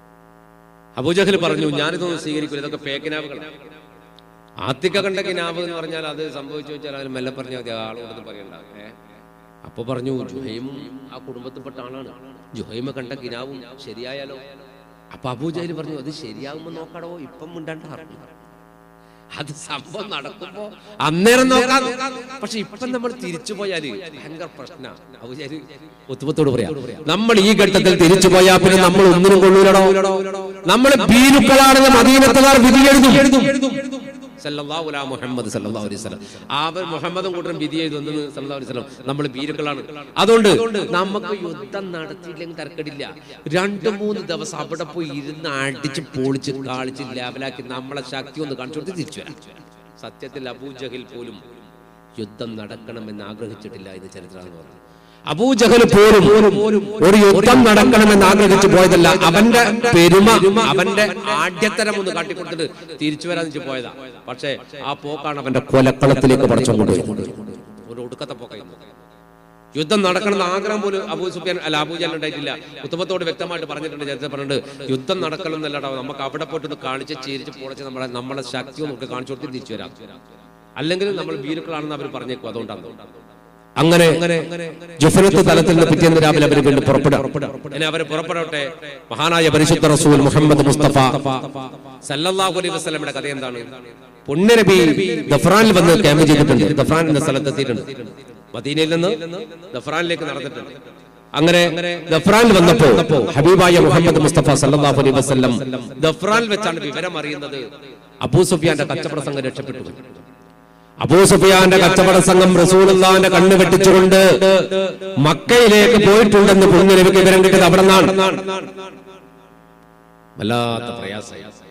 അബൂജഹൽ പറഞ്ഞു ഞാനിതൊന്നും സ്വീകരിക്കില്ല, ഇതൊക്കെ പേക്കിനാവുകളാണ്. ആത്തിക്ക കണ്ട കിനാവ് എന്ന് പറഞ്ഞാൽ അത് സംഭവിച്ചു വെച്ചാൽ അതിന് മെല്ലെ പറഞ്ഞാൽ മതി, ആളോടൊന്നും പറയണ്ട. ഏഹ് അപ്പൊ പറഞ്ഞു ജുഹൈമും ആ കുടുംബത്തിൽപ്പെട്ട ആളാണ്, ജുഹൈമ കണ്ട കിനാവും ശരിയായാലോ? അപ്പൊ അബൂജഹൽ പറഞ്ഞു അത് ശരിയാകുമ്പോ നോക്കടോ, ഇപ്പം മിണ്ടാണ്ട. അത് സംഭവം നടക്കുമ്പോ അന്നേരം നോക്കാം, പക്ഷെ ഇപ്പം നമ്മൾ തിരിച്ചു പോയാല് ഭയങ്കര പ്രശ്നമാണ്. അബൂജഹൽ ഉത്തുബത്തോട് പറയാം, നമ്മൾ ഈ ഘട്ടത്തിൽ തിരിച്ചു പോയാൽ പിന്നെ നമ്മൾ ഒന്നിനും കൊള്ളൂലടോ, നമ്മൾ ഭീരുക്കളാണെന്ന് മദീനത്തുകാർ വിധി എഴുതും. സല്ലല്ലാഹു അലൈഹി മുഹമ്മദ് സല്ലല്ലാഹു അലൈഹി വസല്ലം അവർ മുഹമ്മദും കൂട്ടരും വിധി എഴുതുന്നു സല്ലല്ലാഹു അലൈഹി വസല്ലം. നമ്മൾ ഭീരുക്കളാണ്, അതുകൊണ്ട് നമുക്ക് യുദ്ധം നടത്തിയില്ലെങ്കിൽ തരക്കടില്ല. രണ്ടു മൂന്ന് ദിവസം അവിടെ പോയി ഇരുന്ന് അടിച്ച് പൊളിച്ച് കാളിച്ച് ലെവലാക്കി നമ്മളെ ശക്തി ഒന്ന് കാണിച്ചു കൊടുത്ത് തിരിച്ചു വരാം. സത്യത്തിൽ അബൂജഹൽ പോലും യുദ്ധം നടക്കണമെന്ന് ആഗ്രഹിച്ചിട്ടില്ല എന്ന് ചരിത്രം പറഞ്ഞു. അബൂജഹൽ പോലും ഒരു യുദ്ധം നടക്കണമെന്ന് ആഗ്രഹിച്ചു പോയതല്ല, അവന്റെ പെരുമ, അവന്റെ ആദ്യത്തരം ഒന്ന് കാട്ടിക്കൊടുത്തിട്ട് തിരിച്ചു വരാൻ വെച്ച് പോയതാ. പക്ഷേ ആ പോക്കാണ് അവന്റെ കൊലക്കളത്തിലേക്ക് പറിച്ചുകൊണ്ടുപോയി. ഒരു ഒടുക്കത്തെ പോക്കായിരുന്നു. യുദ്ധം നടക്കണമെന്ന് ആഗ്രഹം പോലും അബൂ സുഫിയാൻ അല്ല അബൂജഹൽ ഉണ്ടായിട്ടില്ല. ഉത്തമത്തോട് വ്യക്തമായിട്ട് പറഞ്ഞിട്ടുണ്ട്, ചരിത്രം പറഞ്ഞിട്ടുണ്ട് യുദ്ധം നടക്കണം എന്നല്ലടാ, നമുക്ക് അവിടെ പോയിട്ട് കാണിച്ച് ചിരിച്ച് പൊളിച്ച് നമ്മളെ നമ്മളെ ശക്തി നമുക്ക് കാണിച്ചു കൊടുത്ത് തിരിച്ചു വരാം, അല്ലെങ്കിൽ നമ്മൾ ഭീരുക്കളാണെന്ന് അവർ പറഞ്ഞേക്കും. അതുകൊണ്ടാണ് അങ്ങനെ ജുഫനത്ത് തലത്തിൽ നിന്ന് പിറ്റേന്ന് രാവിലെ അവർ വീണ്ടും പുറപ്പെടുക. അവർ പുറപ്പെടട്ടെ. മഹാനായ പരിശുദ്ധ റസൂൽ മുഹമ്മദ് മുസ്തഫ സല്ലല്ലാഹു അലൈഹി വസല്ലമയുടെ കഥ എന്താണ്? പുണ്യനബി ദഫ്രാനിൽ വന്ന് ക്യാമ്പ് ചെയ്തിട്ടുണ്ട്. ദഫ്രാൻ എന്ന സ്ഥലത്ത് എത്തിയിട്ടുണ്ട്. മദീനയിൽ നിന്ന് ദഫ്രാനിലേക്ക് നടന്നിട്ടുണ്ട്. അങ്ങനെ ദഫ്രാനിൽ വന്നപ്പോ ഹബീബായ മുഹമ്മദ് മുസ്തഫ സല്ലല്ലാഹു അലൈഹി വസല്ലം ദഫ്രാനിൽ വെച്ചാണ് വിവരം അറിയുന്നത് അബൂ സുഫിയാന്റെ കച്ചവട സംഘം രക്ഷപ്പെട്ടു. അബൂ സുഫിയാന്റെ കച്ചവട സംഘം റസൂലുള്ളാഹിന്റെ കണ്ണ് വെട്ടിച്ചുകൊണ്ട് മക്കയിലേക്ക് പോയിട്ടുണ്ടെന്ന് പുണ്യനബിക്ക് വിവരം കിട്ടിയത് അവിടെ നിന്നാണ്. വല്ലാത്ത പ്രയാസം.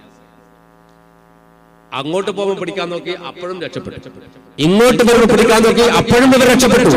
അങ്ങോട്ട് പോകുമ്പോൾ പിടിക്കാൻ നോക്കി, അപ്പോഴും രക്ഷപ്പെട്ടു. ഇങ്ങോട്ട് വരുമ്പോൾ പിടിക്കാൻ നോക്കി, അപ്പോഴും ഇവർ രക്ഷപ്പെട്ടു.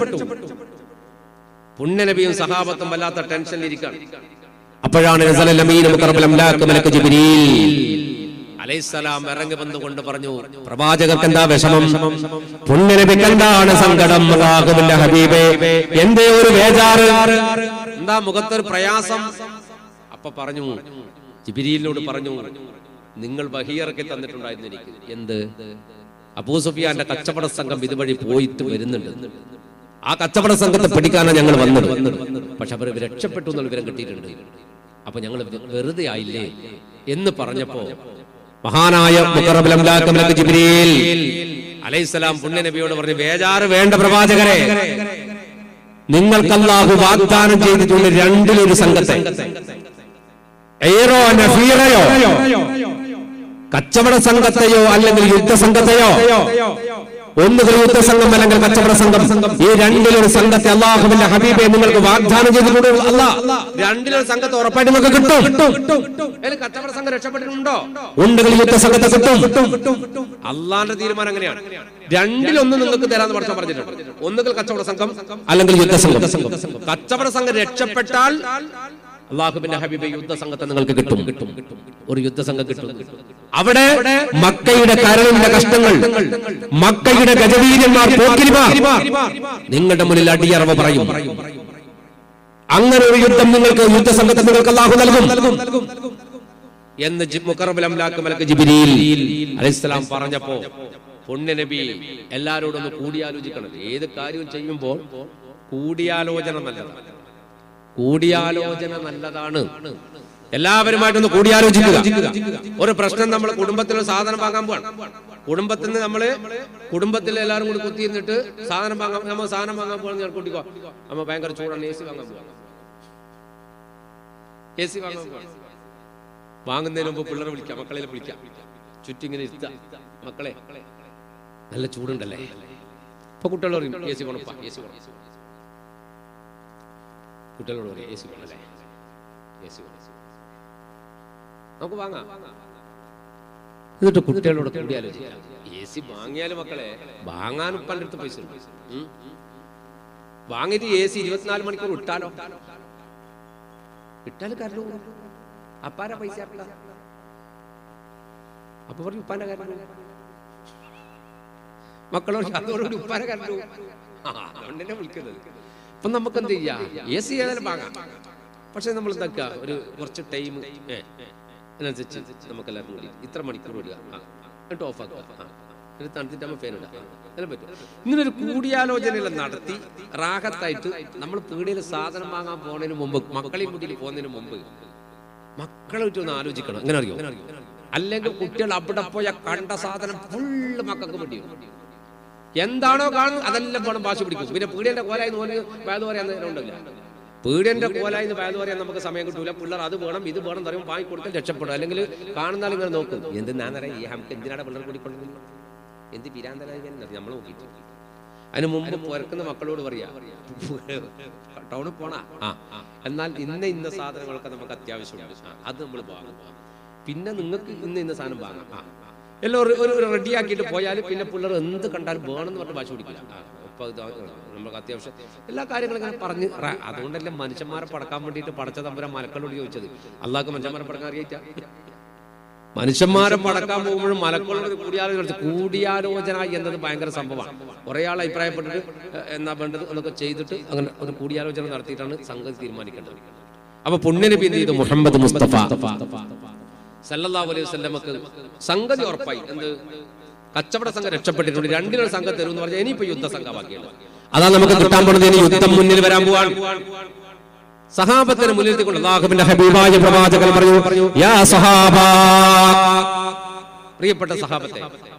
പുണ്യനബിയും സഹാബത്തും വല്ലാത്ത ടെൻഷനിലിരിക്കുകയാണ്. അപ്പോഴാണ് നസലൽ അമീൻ മുഖറബൽ അംലാക്ക് മലക്ക് ജിബ്രീൽ അലൈഹിസ്സലാം ഇറങ്ങി വന്നുകൊണ്ട് പറഞ്ഞു, പ്രവാചകർക്ക് എന്താ വിഷമം? പുണ്യനബിക്ക് എന്താണ് സങ്കടം? അല്ലാഹുവിന്റെ ഹബീബേ, എന്തേ ഒരു ബേജാറ്? എന്താ മുഖത്തൊരു പ്രയാസം? അപ്പൊ പറഞ്ഞു, ജിബ്രീലിനോട് പറഞ്ഞു, നിങ്ങൾ വഹി ഇറക്കി തന്നിട്ടുണ്ടായിരുന്നു എനിക്ക്. എന്ത്? അബൂ സുഫിയാന്റെ കച്ചവട സംഘം ഇതുവഴി പോയിട്ട് വരുന്നുണ്ട്, ആ കച്ചവട സംഘത്തെ പിടിക്കാനാണ് ഞങ്ങൾ വന്നത്. പക്ഷെ അവർ രക്ഷപ്പെട്ടു എന്നുള്ള വിവരം കിട്ടിയിട്ടുണ്ട്. അപ്പൊ ഞങ്ങൾ വെറുതെ ആയില്ലേ എന്ന് പറഞ്ഞപ്പോ മഹാനായ മുഖറബൽ അംലാക്ക് മലക്ക് ജിബ്രീൽ അലൈഹിസ്സലാം പുണ്യനബിയോട് പറഞ്ഞു, ബേജാറ് വേണ്ട പ്രവാചകരെ, നിങ്ങൾക്ക് അല്ലാഹു വാഗ്ദാനം ചെയ്തിട്ടുള്ള രണ്ടിലൊരു സംഘത്തെ, നഫീറയോ കച്ചവട സംഘത്തെയോ അല്ലെങ്കിൽ യുദ്ധ സംഘത്തെയോ ഒന്നുകിൽ യുദ്ധസംഘം അല്ലെങ്കിൽ കച്ചവട സംഘം. ഈ രണ്ടിലൊരു സംഘത്തെ അല്ലാഹുവിന്റെ ഹബീബെ നിങ്ങൾക്ക് വാഗ്ദാനം ചെയ്തിട്ടുണ്ട്. അല്ലാഹ് രണ്ടിലൊരു സംഘത്തെ ഉറപ്പായിട്ട് നിങ്ങൾക്ക് കിട്ടും. കച്ചവട സംഘം രക്ഷപ്പെട്ടിട്ടുണ്ടോ? ഉണ്ടെങ്കിൽ യുദ്ധസംഘത്തെ കിട്ടും. അള്ളാന്റെ തീരുമാനം അങ്ങനെയാണ്. രണ്ടിലൊന്നും നിങ്ങൾക്ക് തരാന്ന് പഠിച്ചാൽ പറഞ്ഞിട്ടുണ്ട്. ഒന്നുകിൽ കച്ചവട സംഘം അല്ലെങ്കിൽ യുദ്ധസംഘം. കച്ചവട സംഘം രക്ഷപ്പെട്ടാൽ അല്ലാഹുവിന്റെ ഹബീബെ യുദ്ധസംഘത്തെ നിങ്ങൾക്ക് കിട്ടും. ഒരു യുദ്ധസംഘം കിട്ടും. അവിടെ മക്കയുടെ കരളിന്റെ കഷ്ടങ്ങൾ, മക്കയുടെ ഗജവീരന്മാർ, പോക്കിരിമാർ നിങ്ങളുടെ മുന്നിൽ അടിയറവ് പറയും. അങ്ങനെ ഒരു യുദ്ധം നിങ്ങൾക്ക്, യുദ്ധസംഘത്തെ നിങ്ങൾക്ക് അല്ലാഹു നൽകും എന്ന് മുഖറബുൽ അംലാക്ക് മലക്ക് ജിബ്രീൽ അലൈഹിസ്സലാം പറഞ്ഞപ്പോ പുണ്യ നബി എല്ലാരോടും ഒന്ന് കൂടിയാലോചിക്കണം. ഏത് കാര്യവും ചെയ്യുമ്പോൾ കൂടിയാലോചന നല്ലതാണ്. കൂടിയാലോചന നല്ലതാണ്. എല്ലാവരുമായിട്ടൊന്ന് കൂടിയാലോചിക്കുക. ഒരു പ്രശ്നം നമ്മൾ കുടുംബത്തിൽ സാധനം വാങ്ങാൻ പോവാണ്. കുടുംബത്തിൽ നിന്ന് നമ്മള് കുടുംബത്തിൽ എല്ലാവരും കൂടി കുത്തിയിരുന്നിട്ട് സാധനം വാങ്ങാൻ നമ്മൾ സാധനം വാങ്ങാൻ പോകണം. കൂട്ടിക്കോ, നമ്മ ഭയങ്കര ചൂടാണ്, എ സി വാങ്ങാൻ പോവാം. എ സി വാങ്ങാൻ പോവാണ്. വാങ്ങുന്നതിന് മുമ്പ് പിള്ളേരെ വിളിക്കാം, മക്കളെ വിളിക്കാം, ചുറ്റിങ്ങനെ ഇരുത്ത. മക്കളെ നല്ല ചൂടുണ്ടല്ലേ? ഇപ്പൊ കുട്ടികളോട് പറയും എ സി വേണപ്പാ, എ സി വേണം. കുട്ടികളോട് പറയും എ സി വേണല്ലേ, എ സി വേണം, നമുക്ക് വാങ്ങാം. എന്നിട്ട് കുട്ടികളോട് കൂടി ആലോചിക്കാം. എ സി വാങ്ങിയാലും മക്കളെ വാങ്ങാൻ ഉപ്പാൻ്റെ അടുത്ത് പൈസ ഉണ്ട്. വാങ്ങിയിട്ട് എ സി ഇരുപത്തിനാല് മണിക്കൂർ ഇട്ടാലോ? ഇട്ടാലും കരണ്ടു അപ്പാരാ പൈസ. അപ്പൊ പറഞ്ഞു ഉപ്പാന്റെ കരണ്ടു. മക്കളോട് അതോടുകൂടി ഉപ്പാനെ കരണ്ടു. അതുകൊണ്ടെന്നെ വിളിക്കുന്നത്. അപ്പൊ നമുക്ക് എന്ത് ചെയ്യാം? എ സി ഏതായാലും വാങ്ങാം. പക്ഷെ നമ്മൾ എന്താക്കുക, ഒരു കുറച്ച് ടൈം അതിനനുസരിച്ച് നമുക്ക് എല്ലാവർക്കും കൂടി ഇത്ര മണിക്കൂർ ഇടുക, എന്നിട്ട് ഓഫ് ആക്കുക, എന്നിട്ട് തണുത്തിട്ടാകുമ്പോൾ ഫാൻ ഇടുക. അതെല്ലാം പറ്റും. ഇങ്ങനൊരു കൂടിയാലോചനയെല്ലാം നടത്തി റാഹത്തായിട്ട് നമ്മൾ പീടിയിൽ സാധനം വാങ്ങാൻ പോകുന്നതിന് മുമ്പ്, മക്കളെയും കൂട്ടിയിട്ട് പോകുന്നതിന് മുമ്പ് മക്കളെ വിട്ട് ഒന്ന് ആലോചിക്കണം. എങ്ങനെ അറിയോ? അല്ലെങ്കിൽ കുട്ടികൾ അവിടെ പോയ കണ്ട സാധനം ഫുള്ള് മക്കൾക്ക് വേണ്ടി എന്താണോ കാണുന്നത് അതെല്ലാം വേണം ഭാഷ പിടിക്കും. പിന്നെ പീടിയന്റെ കോലായി തോന്നി വേദ പറയാൻ ഉണ്ടല്ല. പീടിയന്റെ കോലായി വേദ പറയാൻ നമുക്ക് സമയം കിട്ടൂല. പിള്ളേർ അത് വേണം ഇത് വേണം പറയുമ്പോൾ വാങ്ങി കൊടുക്കാൻ രക്ഷപ്പെടും. അല്ലെങ്കിൽ കാണുന്നാൽ ഇങ്ങനെ നോക്കും, എന്ത് ഞാനറിയാം ഈ നമുക്ക് എന്തിനാണ് പിള്ളേർ കൂടിക്കൊണ്ടിരുന്നത്, എന്ത് പിരാന്തരായി നമ്മൾ നോക്കിയിട്ട്. അതിന് മുമ്പ് പുരക്കുന്ന മക്കളോട് പറയാ ടൗണിൽ പോണാ, ആ എന്നാൽ ഇന്ന ഇന്ന സാധനങ്ങളൊക്കെ നമുക്ക് അത്യാവശ്യമുണ്ട്, അത് നമ്മൾ വാങ്ങും. പിന്നെ നിങ്ങൾക്ക് ഇന്ന ഇന്ന സാധനം വാങ്ങാം. ആ എല്ലാം ഒരു റെഡിയാക്കിയിട്ട് പോയാൽ പിന്നെ പിള്ളേർ എന്ത് കണ്ടാലും വേണമെന്ന് പറഞ്ഞ് ഭാഷ പിടിക്കില്ല. അപ്പൊ നമുക്ക് അത്യാവശ്യം എല്ലാ കാര്യങ്ങളും ഇങ്ങനെ പറഞ്ഞ്. അതുകൊണ്ടല്ലേ മനുഷ്യന്മാരെ പടക്കാൻ വേണ്ടിയിട്ട് പടച്ച തമ്പുരാൻ മലക്കളോട് ചോദിച്ചത്. അള്ളാഹ്ക്ക് മനുഷ്യന്മാരെ പടക്കാൻ അറിയിച്ച മനുഷ്യന്മാരെ പടക്കാൻ പോകുമ്പോഴും മലക്കളോട് കൂടിയാലോചന കൂടിയാലോചന എന്നത് ഭയങ്കര സംഭവമാണ്. കുറെ ആൾ അഭിപ്രായപ്പെട്ടിട്ട് എന്നാ വേണ്ടത് എന്നൊക്കെ ചെയ്തിട്ട് അങ്ങനെ ഒരു കൂടിയാലോചന നടത്തിയിട്ടാണ് സംഗതി തീരുമാനിക്കേണ്ടത്. അപ്പൊ പുണ്യനബി എന്ത് ചെയ്തു? മുഹമ്മദ് മുസ്തഫ സല്ലല്ലാഹു അലൈഹി വസല്ലമക്ക് സംഗതി ഉറപ്പായി. എന്ത്? കച്ചവട സംഘം രക്ഷപ്പെട്ടിട്ടുണ്ട്. രണ്ടിനൊരു സംഘം തരും എന്ന് പറഞ്ഞാൽ ഇനിയിപ്പോ യുദ്ധ സംഘമാക്കിയാണ്. അതാ നമുക്ക് കിട്ടാൻ പോകുന്നത്. ഇനി യുദ്ധം മുന്നിൽ വരാൻ പോവാൻ സഹാബത്തിനെ മുന്നിലെത്തിക്കൊണ്ട് അല്ലാഹുവിന്റെ ഹബീബായ പ്രവാചകൻ പറഞ്ഞു, യാ സഹാബ, പ്രിയപ്പെട്ട സഹാബത്തെ,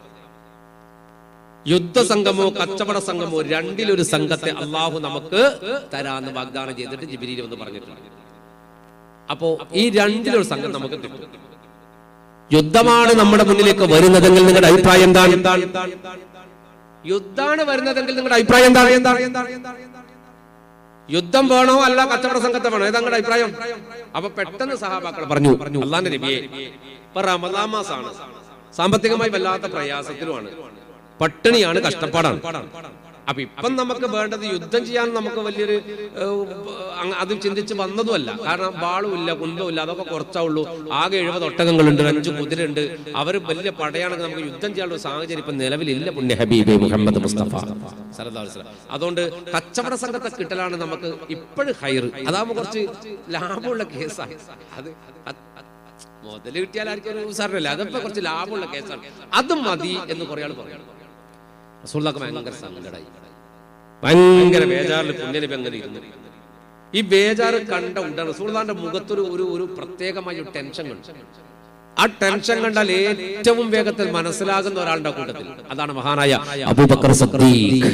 യുദ്ധസംഘമോ കച്ചവട സംഘമോ രണ്ടിലൊരു സംഘത്തെ അള്ളാഹു നമുക്ക് തരാന്ന് വാഗ്ദാനം ചെയ്തിട്ട് ജിബ്രീൽ എന്ന് പറഞ്ഞിട്ടുണ്ട്. അപ്പോ ഈ രണ്ടിലൊരു സംഘം നമുക്ക് കിട്ടും. യുദ്ധമാണ് നമ്മുടെ മുന്നിലേക്ക് വരുന്നതെങ്കിൽ നിങ്ങളുടെ അഭിപ്രായം എന്താണ്? യുദ്ധമാണ് വരുന്നതെങ്കിൽ നിങ്ങളുടെ അഭിപ്രായം എന്താണ്? യുദ്ധം വേണോ അല്ല കച്ചവട സംഘത്തെ വേണോ? ഏതാ നിങ്ങളുടെ അഭിപ്രായം? അപ്പൊ പെട്ടെന്ന് സഹാബാക്കൾ പറഞ്ഞു, അള്ളാന്റെ നബിയെ, ഇപ്പൊ റമദാൻ മാസമാണ്, സാമ്പത്തികമായി വല്ലാത്ത പ്രയാസത്തിലുമാണ്, പട്ടിണിയാണ്, കഷ്ടപ്പാടാണ്. അപ്പൊ ഇപ്പം നമുക്ക് വേണ്ടത് യുദ്ധം ചെയ്യാൻ നമുക്ക് വലിയൊരു അത് ചിന്തിച്ച് വന്നതുമല്ല. കാരണം ബാളുമില്ല, കുന്തമില്ല, അതൊക്കെ കുറച്ചുള്ളൂ. ആകെ എഴുപത് ഒട്ടകങ്ങളുണ്ട്, അഞ്ച് കുതിരയുണ്ട്, അവർ വലിയ പടയാണെങ്കിൽ നമുക്ക് യുദ്ധം ചെയ്യാനുള്ള സാഹചര്യം ഇപ്പൊ നിലവിലില്ല. പുണ്യ ഹബീബ് മുഹമ്മദ് മുസ്തഫ സല്ലല്ലാഹു അലൈഹി വസല്ലം. അതുകൊണ്ട് കച്ചവട സംഘത്തെ കിട്ടലാണ് നമുക്ക് ഇപ്പോഴും ഹൈർ. അതാകുമ്പോൾ കുറച്ച് ലാഭമുള്ള കേസാണ്. അത് മുതല് കിട്ടിയാൽ ആർക്കും ഒരു സാറിനല്ല, അതിപ്പോ കുറച്ച് ലാഭമുള്ള കേസാണ്. അത് മതി എന്ന് കുറെ ആൾ പറയണം. റസൂലുള്ളാഹിക്ക് ഭയങ്കര സങ്കടമായി, ഭയങ്കര ബേജാറിൽ പുണ്യനബി അങ്ങനെ ഇരുന്നു. ഈ ബേജാറ് കണ്ട ഉടനെ റസൂലുള്ളാഹിന്റെ മുഖത്തൊരു ഒരു ഒരു പ്രത്യേകമായ ഒരു ടെൻഷൻ കണ്ടു. ആ ടെൻഷൻ കണ്ടാൽ ഏറ്റവും വേഗത്തിൽ മനസ്സിലാകുന്ന ഒരാളുടെ കൂട്ടത്തിൽ അതാണ് മഹാനായ അബൂബക്കർ സിദ്ദീഖ്.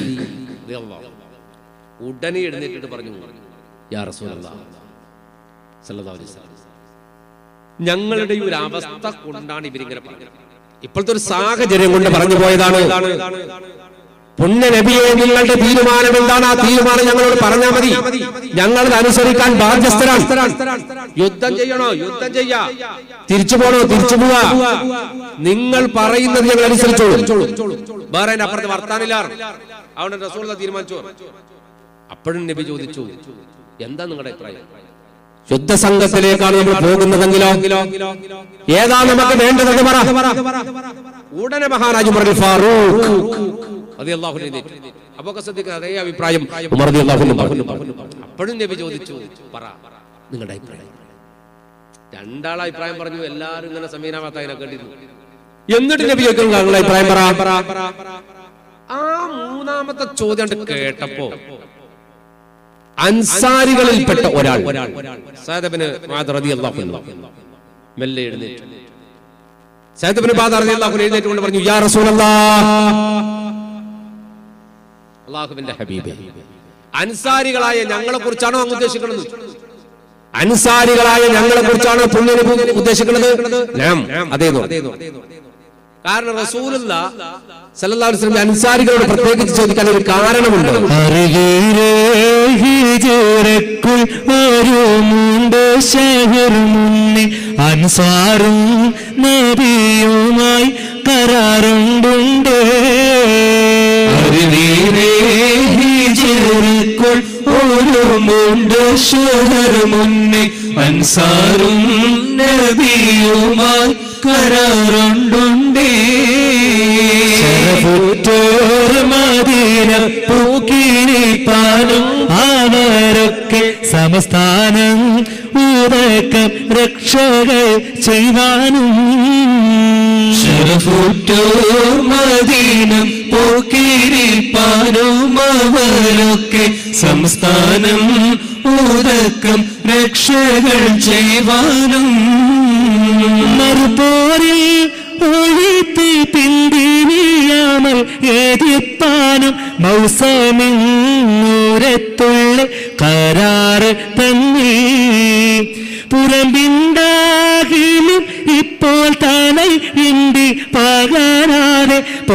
ഉടനെ എഴുന്നേറ്റിട്ട് പറഞ്ഞു, യാ റസൂലല്ലാഹ് സല്ലല്ലാഹു അലൈഹി വസല്ലം, ഞങ്ങളുടെ ഈ ഒരു അവസ്ഥ കൊണ്ടാണ് ഇവരിങ്ങനെ പറഞ്ഞത്. ഇപ്പോഴത്തെ ഒരു സാഹചര്യം കൊണ്ട് പറഞ്ഞു പോയതാണ്. പുണ്യ നബിയെ നിങ്ങളുടെ തീരുമാനം എന്താണ്? ആ തീരുമാനം ഞങ്ങളോട് പറഞ്ഞാൽ മതി, ഞങ്ങളത് അനുസരിക്കാൻ ബാധ്യസ്ഥരാണ്. യുദ്ധം ചെയ്യണോ? യുദ്ധം ചെയ്യാ. തിരിച്ചു പോണോ? തിരിച്ചു പോവാ. നിങ്ങൾ പറയുന്നത് ഞങ്ങൾ അനുസരിച്ചോളൂ. വേറെ അപ്പുറത്ത് വർത്താനില്ല. അതുകൊണ്ട് റസൂൽ തീരുമാനിച്ചു. അപ്പോഴും നബി ചോദിച്ചു, എന്താ നിങ്ങളുടെ അഭിപ്രായം? യുദ്ധസംഘത്തിലേക്കാണ് നമ്മൾ പോകുന്നതെങ്കിലോ ഏതാ നമുക്ക് വേണ്ടതെന്ന് പറ. ഉടനെ മഹാരാജ് ഉമർ ഫാറൂഖ് റളിയല്ലാഹു അൻഹു അബൂബക്കർ സിദ്ദീഖ് അതേ അഭിപ്രായം ഉമർ റളിയല്ലാഹു അൻഹു പറഞ്ഞു. അപ്പോഴും നബി ചോദിച്ചു, പറ നിങ്ങളുടെ അഭിപ്രായം. രണ്ടാള അഭിപ്രായം പറഞ്ഞു. എല്ലാരും ഇങ്ങനെ സമീനാമത്ത അതിനെ കേട്ടിരുന്നു. എന്നിട്ട് നബി ചോദിക്കുന്നു, നിങ്ങളുടെ അഭിപ്രായം പറ. ആ മൂന്നാമത്തെ ചോദ്യം കേട്ടപ്പോ അൻസാരികളിൽപ്പെട്ട ഒരാൾ സഅദ് ഇബ്നു മുആദ് റളിയല്ലാഹു അൻഹു മെല്ലെ എഴുന്നേറ്റു. സഅദ് ഇബ്നു മുആദ് റളിയല്ലാഹു അൻഹു എഴുന്നേറ്റുകൊണ്ട് പറഞ്ഞു, യാ റസൂലല്ലാഹ്, അല്ലാഹുവിന്റെ ഹബീബേ, അൻസാരികളായ ഞങ്ങളെ കുറിച്ചാണോ അങ്ങ് ഉദ്ദേശിക്കുന്നത്? അൻസാരികളായ ഞങ്ങളെ കുറിച്ചാണോ പുണ്യ നബി ഉദ്ദേശിക്കുന്നത്? അതേ. കാരണം റസൂലുള്ളാഹ് സല്ലല്ലാഹു അലൈഹി വസല്ലം അൻസാരികളോട് പ്രത്യേകിച്ച് ചോദിക്കാൻ ഒരു കാരണമുണ്ട്. ഹിജറക്കുൾ ഒരു മൂണ്ട് ശഹർ മുന്നേ അൻസാറും നബിയുമായി കരാറുണ്ടുണ്ട്. ഹിജറക്കുൾ ഒരു മൂണ്ട് ശഹർ മുന്നേ അൻസാറും നബിയുമായി കരാറുണ്ടുണ്ടേ. മദീന പൂക്കിരിപ്പാനും അവരൊക്കെ സമസ്ഥാനം ഉറക്കം രക്ഷകൾ ചെയ്യുവാനും. ശരഫുറ്റോർ മദീന പൂക്കിരിപ്പാനും അവരൊക്കെ സംസ്ഥാനം ഉറക്കം രക്ഷകൾ ചെയ്യുവാനും. മറുപോരിൽ ഒഴിത്ത് പിന്തിരിയാമൽ എതിർപ്പാനും മൗസമിങ്ങൂരത്തുള്ള കരാറ് തന്നെ. പുറമ്പിണ്ടാകിലും ഇപ്പോൾ തന്നെ ഇന്ത്യ പകരാതെ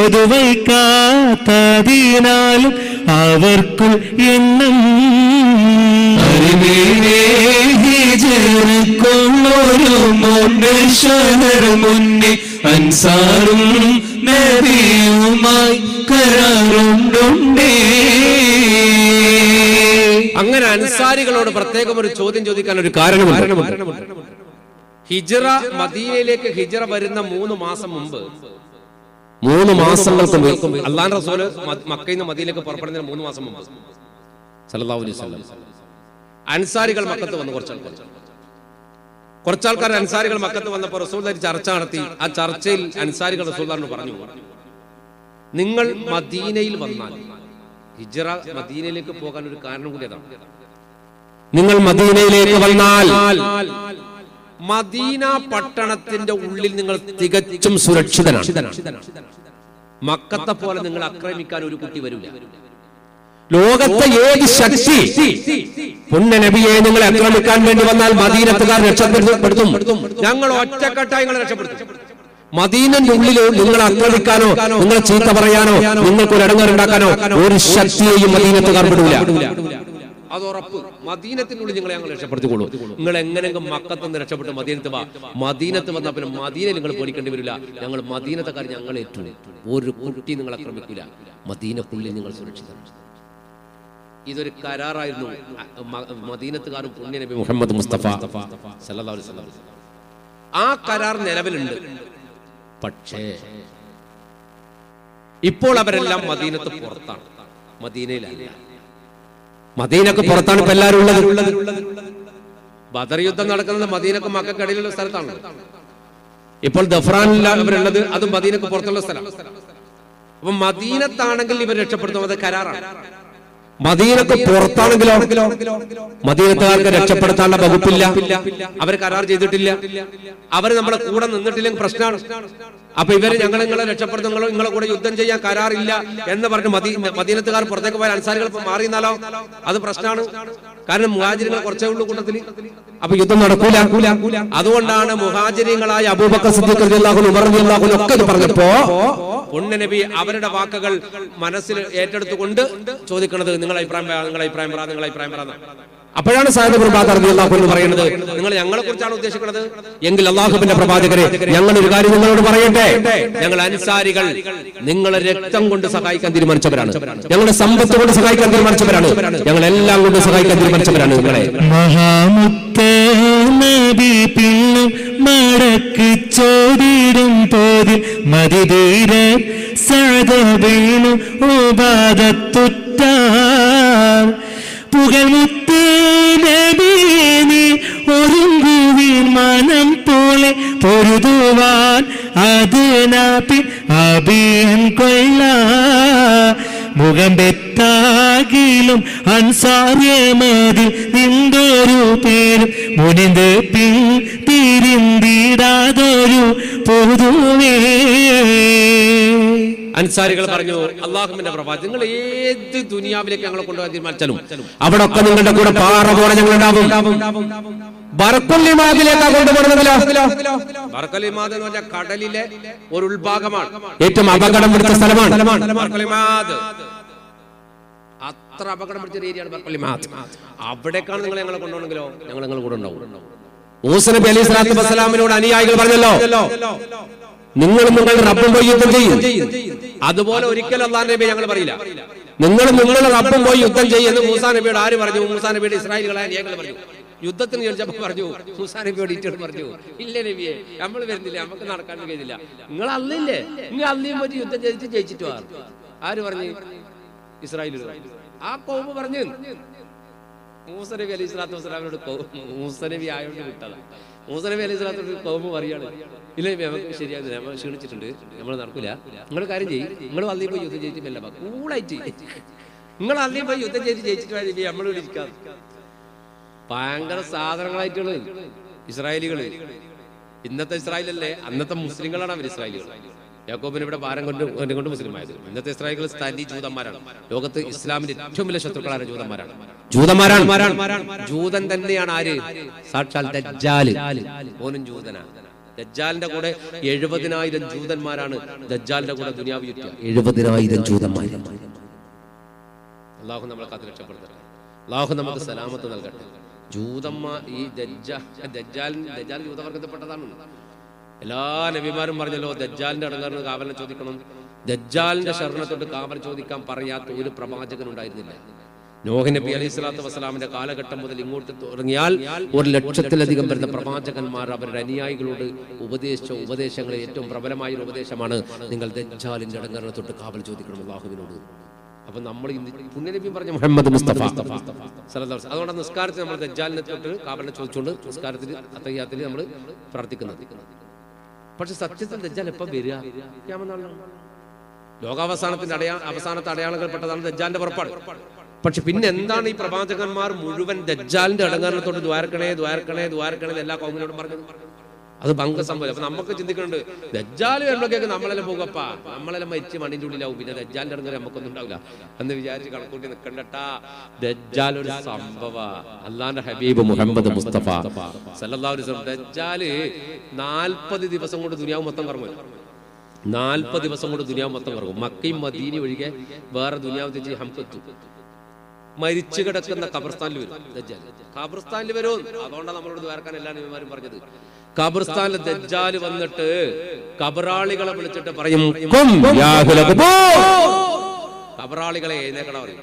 പൊതുവൈക്കാത്തതിനാലും അവർക്കുൾ എണ്ണം. ഹിജറക്കുള്ളൊരു മൂന്ന് ശഹർ മുന്നേ അൻസാറും നബിയുമായി കരാറുണ്ടുണ്ടേ. അങ്ങനെ അൻസാരികളോട് പ്രത്യേകം ഒരു ചോദ്യം ചോദിക്കാൻ ഒരു കാരണമുണ്ട്. ഹിജ്റ മദീനയിലേക്ക് ഹിജ്റ വരുന്ന മൂന്ന് മാസം മുമ്പ് മൂന്ന് മാസങ്ങൾക്ക് മുമ്പ് അല്ലാഹുവിന്റെ റസൂൽ മക്കയിൽ നിന്ന് മദീനയിലേക്ക് പുറപ്പെടുന്നതിന് മൂന്ന് മാസം മുമ്പ് സല്ലല്ലാഹു അലൈഹി വസല്ലം അൻസാരികൾ മക്കത്ത് വന്നു. കുറച്ചാൾക്കാർ കുറച്ചാൾക്കാർ അൻസാരികൾ മക്കത്ത് വന്നപ്പോൾ റസൂൽ ചർച്ച നടത്തി. ആ ചർച്ചയിൽ അൻസാരികൾ റസൂലിനോട് പറഞ്ഞു, നിങ്ങൾ മദീനയിൽ വന്നാൽ ഹിജ്റ മദീനയിലേക്ക് പോകാൻ ഒരു കാരണം കൂടി അതാണ്. നിങ്ങൾ മദീനയിലേക്ക് വന്നാൽ മദീന പട്ടണത്തിന്റെ ഉള്ളിൽ നിങ്ങൾ തികച്ചും സുരക്ഷിതനാണ്. മക്കത്തെ പോലെ നിങ്ങൾ ആക്രമിക്കാൻ ഒരു കുട്ടി വരില്ല. ലോകത്തെ ഏത് ശക്തി പുണ്യ നബിയെ നിങ്ങളെ ആക്രമിക്കാൻ വേണ്ടി വന്നാൽ മദീനത്തുകാർ രക്ഷപ്പെടുത്തും. ഞങ്ങൾ ഒറ്റക്കെട്ടായി നിങ്ങളെ രക്ഷപ്പെടുത്തും. മദീനന്റെ ഉള്ളിൽ നിങ്ങൾ ആക്രമിക്കാനോ നിങ്ങളെ ചീത്ത പറയാനോ നിങ്ങൾക്ക് ഒരു ഇടങ്ങേറുണ്ടാക്കാനോ ഒരു ശക്തിയെയും മദീനത്തുകാർ വിടൂല. അത് ഉറപ്പ്. മദീനത്തിനുള്ളിൽ നിങ്ങളെ ഞങ്ങൾ രക്ഷപ്പെടുത്തിക്കൊള്ളൂ. നിങ്ങൾ എങ്ങനെയെങ്കിലും മക്കത്ത് നിന്ന് രക്ഷപ്പെട്ട് മദീനത്ത് വാ. മദീനത്ത് വന്നാൽ പിന്നെ മദീന നിങ്ങൾ പേടിക്കേണ്ടി വരില്ല. ഞങ്ങൾ മദീനത്തെക്കാർ ഞങ്ങൾ ഏറ്റു. ഒരു കുട്ടി നിങ്ങൾ ആക്രമിക്കില്ല. മദീനക്കുള്ളിൽ നിങ്ങൾ സുരക്ഷിതരാണ്. ഇതൊരു കരാറായിരുന്നു മദീനത്തുകാരും പുണ്യ നബി മുഹമ്മദ് മുസ്തഫ സല്ലല്ലാഹു അലൈഹി വസല്ലം. ആ കരാർ നിലവിലുണ്ട്. പക്ഷേ ഇപ്പോൾ അവരെല്ലാം മദീനത്ത് പുറത്താണ്, മദീനയിലല്ല. മദീനക്ക് പുറത്താണ് ഇപ്പൊ എല്ലാവരും ഉള്ളത്. ബദർ യുദ്ധം നടക്കുന്നത് മദീനക്ക് മക്കക്കടിയിലുള്ള സ്ഥലത്താണ്. ഇപ്പോൾ ദഫ്രാനിൽ അവരുള്ളത് അതും മദീനക്ക് പുറത്തുള്ള സ്ഥലം. അപ്പൊ മദീനത്താണെങ്കിൽ ഇവർ രക്ഷപ്പെടുത്തുന്നത് കരാറാണ്. മദീനക്ക് പുറത്താണെങ്കിലോ മദീനത്തുകാർക്ക് രക്ഷപ്പെടുത്താനുള്ള വകുപ്പില്ല. അവർ കരാർ ചെയ്തിട്ടില്ല. അവർ നമ്മളെ കൂടെ നിന്നിട്ടില്ലെങ്കിൽ പ്രശ്നമാണ്. അപ്പൊ ഇവര് ഞങ്ങൾ നിങ്ങളെ രക്ഷപ്പെടുത്തുങ്ങളോ നിങ്ങളെ കൂടെ യുദ്ധം ചെയ്യാൻ കരാറില്ല എന്ന് പറഞ്ഞ് മദീനത്തുകാർ പുറത്തേക്ക് പോയ അൻസാരികൾ ഇപ്പൊ മാറിയെന്നാലോ അത് പ്രശ്നമാണ്. കാരണം മുഹാജിരികൾ കുറച്ചേ ഉള്ളൂ കൂട്ടത്തിൽ. അപ്പൊ യുദ്ധം നടക്കൂല. അതുകൊണ്ടാണ് മുഹാജിരികളായ അബൂബക്കർ സിദ്ദീഖ് റളിയല്ലാഹു അൻഹു ഉമർ റളിയല്ലാഹു അൻഹു ഒക്കെ ഇത് പറഞ്ഞപ്പോ പുണ്യനബി അവരുടെ വാക്കുകൾ മനസ്സിൽ ഏറ്റെടുത്തുകൊണ്ട് ചോദിക്കുന്നത് നിങ്ങളുടെ അഭിപ്രായം നിങ്ങളുടെ അഭിപ്രായം പറ നിങ്ങളുടെ അഭിപ്രായം പറ. അപ്പോഴാണ് സഅദ് ഇബ്നു ഉബാദ റളിയല്ലാഹു അൻഹു പറയുന്നത്, നിങ്ങൾ ഞങ്ങളെ കുറിച്ചാണ് ഉദ്ദേശിക്കുന്നത് എങ്കിൽ അല്ലാഹുവിന്റെ പ്രവാചകരെ ഞങ്ങൾ ഒരു കാര്യം നിങ്ങളോട് പറയട്ടെ. ഞങ്ങൾ അൻസാരികൾ നിങ്ങളെ രക്തം കൊണ്ട് സഹായിക്കാൻ തീരുമാനിച്ചവരാണ്, ഞങ്ങളുടെ സമ്പത്ത് കൊണ്ട് സഹായിക്കാൻ തീരുമാനിച്ചവരാണ്, ഞങ്ങൾ എല്ലാം കൊണ്ട് സഹായിക്കാൻ തീരുമാനിച്ചവരാണ്. നിങ്ങളെ മഹാമുത്തേ നബി പിന്നും മടക്ക് ചോദിടും പോതിൽ മദിതീര സഅദ് ഇബ്നു ഉബാദ തുറ്റാർ പുകഴ്മുത്ത് നബിയെ ഒരുങ്ങുവീൻ മനം പോലെ പൊരുതുവാൻ അതിനാപ്പി അഭിയൻ കൊള്ള മുഖം പെത്താകിലും അൻസാര്യമതിൽ നിന്തൊരു പേരും മുനിന്ത് പിൻ തിരിന്തിടാതൊരു പൊതുവേ. അൻസാരികൾ പറഞ്ഞു, അള്ളാഹുവിന്റെ പ്രവാചകൻ നിങ്ങൾ ഏത് ദുനിയാവിലേക്ക് ഞങ്ങളെ കൊണ്ടുപോകാൻ തീരുമാനിച്ചാലും അവിടെ ഒക്കെ നിങ്ങളുടെ കൂടെ പാറ പോലെ ഞങ്ങൾ ഉണ്ടാവും. ബർക്കുല്ലിമാദിലേക്കാ കൊണ്ടുപോകുന്നതിലോ ബർക്കലിമാദ് എന്ന് പറഞ്ഞാൽ കടലിലെ ഒരു ഉൾഭാഗമാണ്, ഏറ്റവും അപകടം പിടിച്ച സ്ഥലമാണ്. ബർക്കലിമാദ് അത്ര അപകടം പിടിച്ച ഏരിയയാണ് ബർക്കലിമാദ്. അവിടേക്കാണ് നിങ്ങൾ ഞങ്ങളെ കൊണ്ടുപോകണമെങ്കിലോ ഞങ്ങൾ നിങ്ങളുടെ കൂടെ ഉണ്ടാവും. മൂസ നബി അലൈഹി സ്വലാത്തു വസ്സലാമിനോട് അനുയായികൾ പറഞ്ഞല്ലോ, നിങ്ങളും നിങ്ങളുടെ റബ്ബും പോയി യുദ്ധം ചെയ്യും. അതുപോലെ ഒരിക്കലും അല്ലാഹു നബി ഞങ്ങൾ പറയില്ല, നിങ്ങളും നിങ്ങളുടെ റബ്ബും പോയി യുദ്ധം ചെയ്യുന്നു. മൂസാ നബിയോട് ആര് പറഞ്ഞു? മൂസാ നബിയുടെ ഇസ്രായേലുകളായ അനുയായികൾ പറഞ്ഞു. യുദ്ധത്തിന് ചോദിച്ചപ്പോൾ പറഞ്ഞു, മൂസാ നബിയോട് ഇറ്റോട് പറഞ്ഞു, ഇല്ല നബിയെ നമ്മൾ വരുന്നില്ല, നമുക്ക് നടക്കാൻ കഴിയുന്നില്ല. നിങ്ങൾ അല്ലില്ലേ, നിങ്ങൾ അല്ലിയും പറ്റി യുദ്ധം ചെയ്തിട്ട് ജയിച്ചിട്ട് വാ. ആര് പറഞ്ഞു? ഇസ്രായേലുകൾ. ആ കൗമ പറഞ്ഞു. മൂസ നബി അലൈഹി സ്വലാത്തു വസ്സലാമിനോട് മൂസ നബി ആയോണ്ട് വിട്ടതാ. മൂസ നബി അലൈഹി സ്വലാത്തു കൗമ പറയാണ്, ഇല്ല നമുക്ക് ശരിയാകുന്നില്ല, നമ്മൾ ക്ഷീണിച്ചിട്ടുണ്ട്, നമ്മൾ നടക്കില്ല. നിങ്ങൾ കാര്യം ചെയ്യും, നിങ്ങൾ അല്ലിയും പോയി യുദ്ധം ജയിച്ചിട്ടില്ല, കൂളായിട്ട് നിങ്ങൾ അല്ലിയും പോയി യുദ്ധം ചെയ്ത് ജയിച്ചിട്ട് നമ്മളിവിടെ ഇരിക്കാം. ഭയങ്കര സാധനങ്ങളായിട്ടുള്ള ഇസ്രായേലികള്. ഇന്നത്തെ ഇസ്രായേലല്ലേ, അന്നത്തെ മുസ്ലിങ്ങളാണ് അവർ ഇസ്രായേലികൾ. യാക്കോബിന് ഇവിടെ ഭാരം കൊണ്ട് കൊണ്ട് മുസ്ലിമായത്. ഇന്നത്തെ ഇസ്രായേലികൾ സ്ഥലി ജൂതന്മാരാണ്. ലോകത്ത് ഇസ്ലാമിന്റെ ഏറ്റവും വലിയ ശത്രുക്കളാണ് ജൂതന്മാരാണ്. ജൂതന്മാരാണ്. ജൂതൻ തന്നെയാണ് ആര്? സാക്ഷാൽ ദജ്ജാൽ. ഓനും ജൂതനാണ്. ദജ്ജാലിന്റെ കൂടെ എഴുപതിനായിരം ജൂതന്മാരാണ് ദജ്ജാലിന്റെ കൂടെ ദുനിയാവ് ചുറ്റുക. എഴുപതിനായിരം ജൂതന്മാർ. അള്ളാഹു നമ്മളെ കാത്ത് രക്ഷപ്പെടുത്തട്ടെ. അള്ളാഹു നമുക്ക് സലാമത്ത് നൽകട്ടെ. ജൂതന്മാർ ഈ ദജ്ജാൽ ദജ്ജാൽ ദജ്ജാൽ ജൂതവർഗത്തിൽപ്പെട്ടതാണ്. എല്ലാ നബിമാരും പറഞ്ഞല്ലോ ദജ്ജാലിന്റെ അടങ്ങാറിന് കാവലിനെ ചോദിക്കണം. ദജ്ജാലിന്റെ ശരണത്തോട്ട് കാവൽ ചോദിക്കാൻ പറയാത്ത ഒരു പ്രവാചകൻ ഉണ്ടായിരുന്നില്ല. നോഹ് നബി അലൈഹി സ്വലാത്തു വസ്സലാമിന്റെ കാലഘട്ടം മുതൽ ഇങ്ങോട്ട് തുടങ്ങിയാൽ ഒരു ലക്ഷത്തിലധികം വരുന്ന പ്രവാചകന്മാർ അവരുടെ അനുയായികളോട് ഉപദേശിച്ച ഉപദേശങ്ങളിൽ ഏറ്റവും പ്രബലമായ ഒരു ഉപദേശമാണ്, നിങ്ങൾ ദജ്ജാലിന്റെ അടങ്ങാറിനെ തൊട്ട് കാവൽ ചോദിക്കണം അല്ലാഹുവിനോട്. അപ്പൊ നമ്മൾ പുണ്യനബി പറഞ്ഞ മുഹമ്മദ് മുസ്തഫ സല്ലല്ലാഹു. അതുകൊണ്ട് നിസ്കാരത്തിൽ നമ്മൾ ദജ്ജാലിനെ തൊട്ട് കാവലിനെ ചോദിച്ചുകൊണ്ട് നിസ്കാരത്തിൽ അത്തഹിയ്യാത്തിൽ നമ്മൾ പ്രാർത്ഥിക്കുന്നത്. പക്ഷെ സത്യത്തിൽ ദജ്ജാൽ എപ്പം വരിക? ലോകാവസാനത്തിന്റെ അടയാ അവസാനത്തെ അടയാളങ്ങൾ പെട്ടതാണ് ദജ്ജാലിന്റെ പുറപ്പാട്. പക്ഷെ പിന്നെ എന്താണ് ഈ പ്രവാചകന്മാർ മുഴുവൻ ദജ്ജാലിന്റെ അടങ്ങാറിനത്തോട് ദ്വാരക്കണേ ദ്വാരക്കണേ ദ്വാരക്കണേ എല്ലാ കൗമിനോടും പറഞ്ഞത്? അത് ഭംഗ സംഭവം. അപ്പൊ നമുക്ക് ചിന്തിക്കുന്നുണ്ട്, ദജ്ജാൽ വരുമ്പോഴേക്ക് നമ്മളെല്ലാം പോകപ്പാ, നമ്മളെല്ലാം മരിച്ച് മണ്ണിന്റെ ഉള്ളിലാവും, പിന്നെ ദജ്ജാലിന്റെ അടങ്ങാറ് നമുക്കൊന്നും ഉണ്ടാവില്ല എന്ന് വിചാരിച്ച് കണക്കൂട്ടി നിൽക്കണ്ടട്ടാ. ദജ്ജാൽ ഒരു സംഭവ. അല്ലാഹുവിന്റെ ഹബീബ് മുഹമ്മദ് മുസ്തഫ സല്ലല്ലാഹു അലൈഹി വസല്ലം ദജ്ജാല് നാൽപ്പത് ദിവസം കൊണ്ട് ദുനിയാവ് മൊത്തം കറങ്ങും. നാൽപ്പത് ദിവസം കൊണ്ട് ദുനിയാവ് മൊത്തം കറങ്ങും. മക്കയും മദീനയും ഒഴികെ വേറെ ദുനിയാവ് തെറ്റി ഹംസെത്തും. മരിച്ചു കിടക്കുന്ന ഖബർസ്ഥാനിൽ വരും ദജ്ജാൽ. ഖബർസ്ഥാനിൽ വരും. അതുകൊണ്ടാണ് നമ്മളോട് ദ്വാരക്കാൻ എല്ലാ നബിമാരും പറഞ്ഞത്. ഖബർസ്ഥാനിൽ ദജ്ജാൽ വന്നിട്ട് ഖബറാളികളെ വിളിച്ചിട്ട് പറയും, ഖബറാളികളെ എഴുന്നേക്കണം പറയും.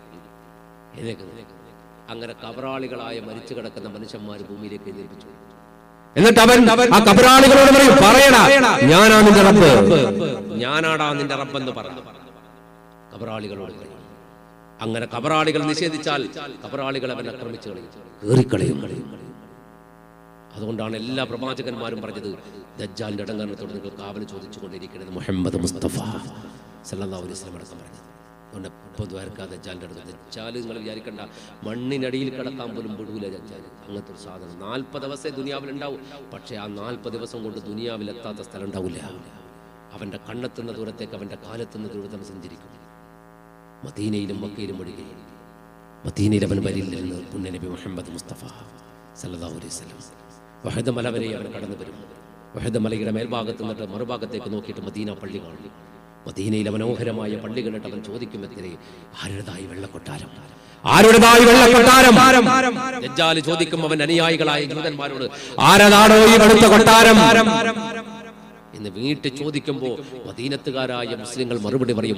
അങ്ങനെ ഖബറാളികളായ മരിച്ചു കിടക്കുന്ന മനുഷ്യന്മാർ ഭൂമിയിലേക്ക് എഴുന്നേൽപ്പിച്ചു. എന്നിട്ട് അവൻ ആ ഖബറാളികളോട് പറയും, പറയടാ ഞാനാ നിന്റെ റബ്ബ്, ഞാനാടാ നിന്റെ റബ്ബെന്ന് പറ. ഖബറാളികളോട് പറയും. അങ്ങനെ ഖബറാളികൾ നിഷേധിച്ചാൽ ഖബറാളികൾ അവൻ ആക്രമിച്ചു കളയും, കളയും. അതുകൊണ്ടാണ് എല്ലാ പ്രവാചകന്മാരും പറഞ്ഞത് ദജ്ജാലിന്റെ അടങ്ങാറിനത്തോട് നിങ്ങൾ കാവൽ ചോദിച്ചുകൊണ്ടിരിക്കുന്നത് മുഹമ്മദ് മുസ്തഫ സല്ലല്ലാഹു അലൈഹി വസല്ലം അടക്കം പറഞ്ഞത്. അതുകൊണ്ട് ഇപ്പോൾ ദ്വാരക്കാ ദജ്ജാലിന്റെ അടുത്ത് ദജ്ജാൽ നിങ്ങൾ വിചാരിക്കണ്ട, മണ്ണിനടിയിൽ കിടക്കാൻ പോലും വിടൂല ദജ്ജാൽ. അങ്ങനത്തെ ഒരു സാധനം നാൽപ്പത് ദിവസമേ ദുനിയാവിൽ ഉണ്ടാവും. പക്ഷെ ആ നാൽപ്പത് ദിവസം കൊണ്ട് ദുനിയാവിൽ എത്താത്ത സ്ഥലം ഉണ്ടാവില്ല. അവന്റെ കണ്ണെത്തുന്ന ദൂരത്തേക്ക് അവന്റെ കാലെത്തുന്ന ദൂരത്തം സഞ്ചരിക്കും. മദീനയിലും മക്കയിലും ഒഴികെ. മദീനയിൽ അവൻ വരില്ലെന്ന് പുണ്യനബി മുഹമ്മദ് മുസ്തഫ സല്ലല്ലാഹു അലൈഹി വസല്ലം. വഹദ് മല വരെ അവൻ കടന്നു വരും. വഹദ് മലയുടെ മേൽഭാഗത്ത് നിന്നിട്ട് മറുഭാഗത്തേക്ക് നോക്കിയിട്ട് മദീന പള്ളി കാണും. മദീനയിലെ മനോഹരമായ പള്ളി കണ്ടിട്ട് അവൻ ചോദിക്കുമെത്തിനെ ആരുടേതായി വെള്ളക്കൊട്ടാരം, ആരുടേതായി വെള്ളക്കൊട്ടാരം? ദജ്ജാൽ ചോദിക്കും അവൻ അനുയായികളായ ജൂതന്മാരോട്, ആരതാണോ ഈ വെളുത്ത കൊട്ടാരം എന്ന് വീട്ടിൽ ചോദിക്കുമ്പോൾ മദീനത്തുകാരായ മുസ്ലിങ്ങൾ മറുപടി പറയും,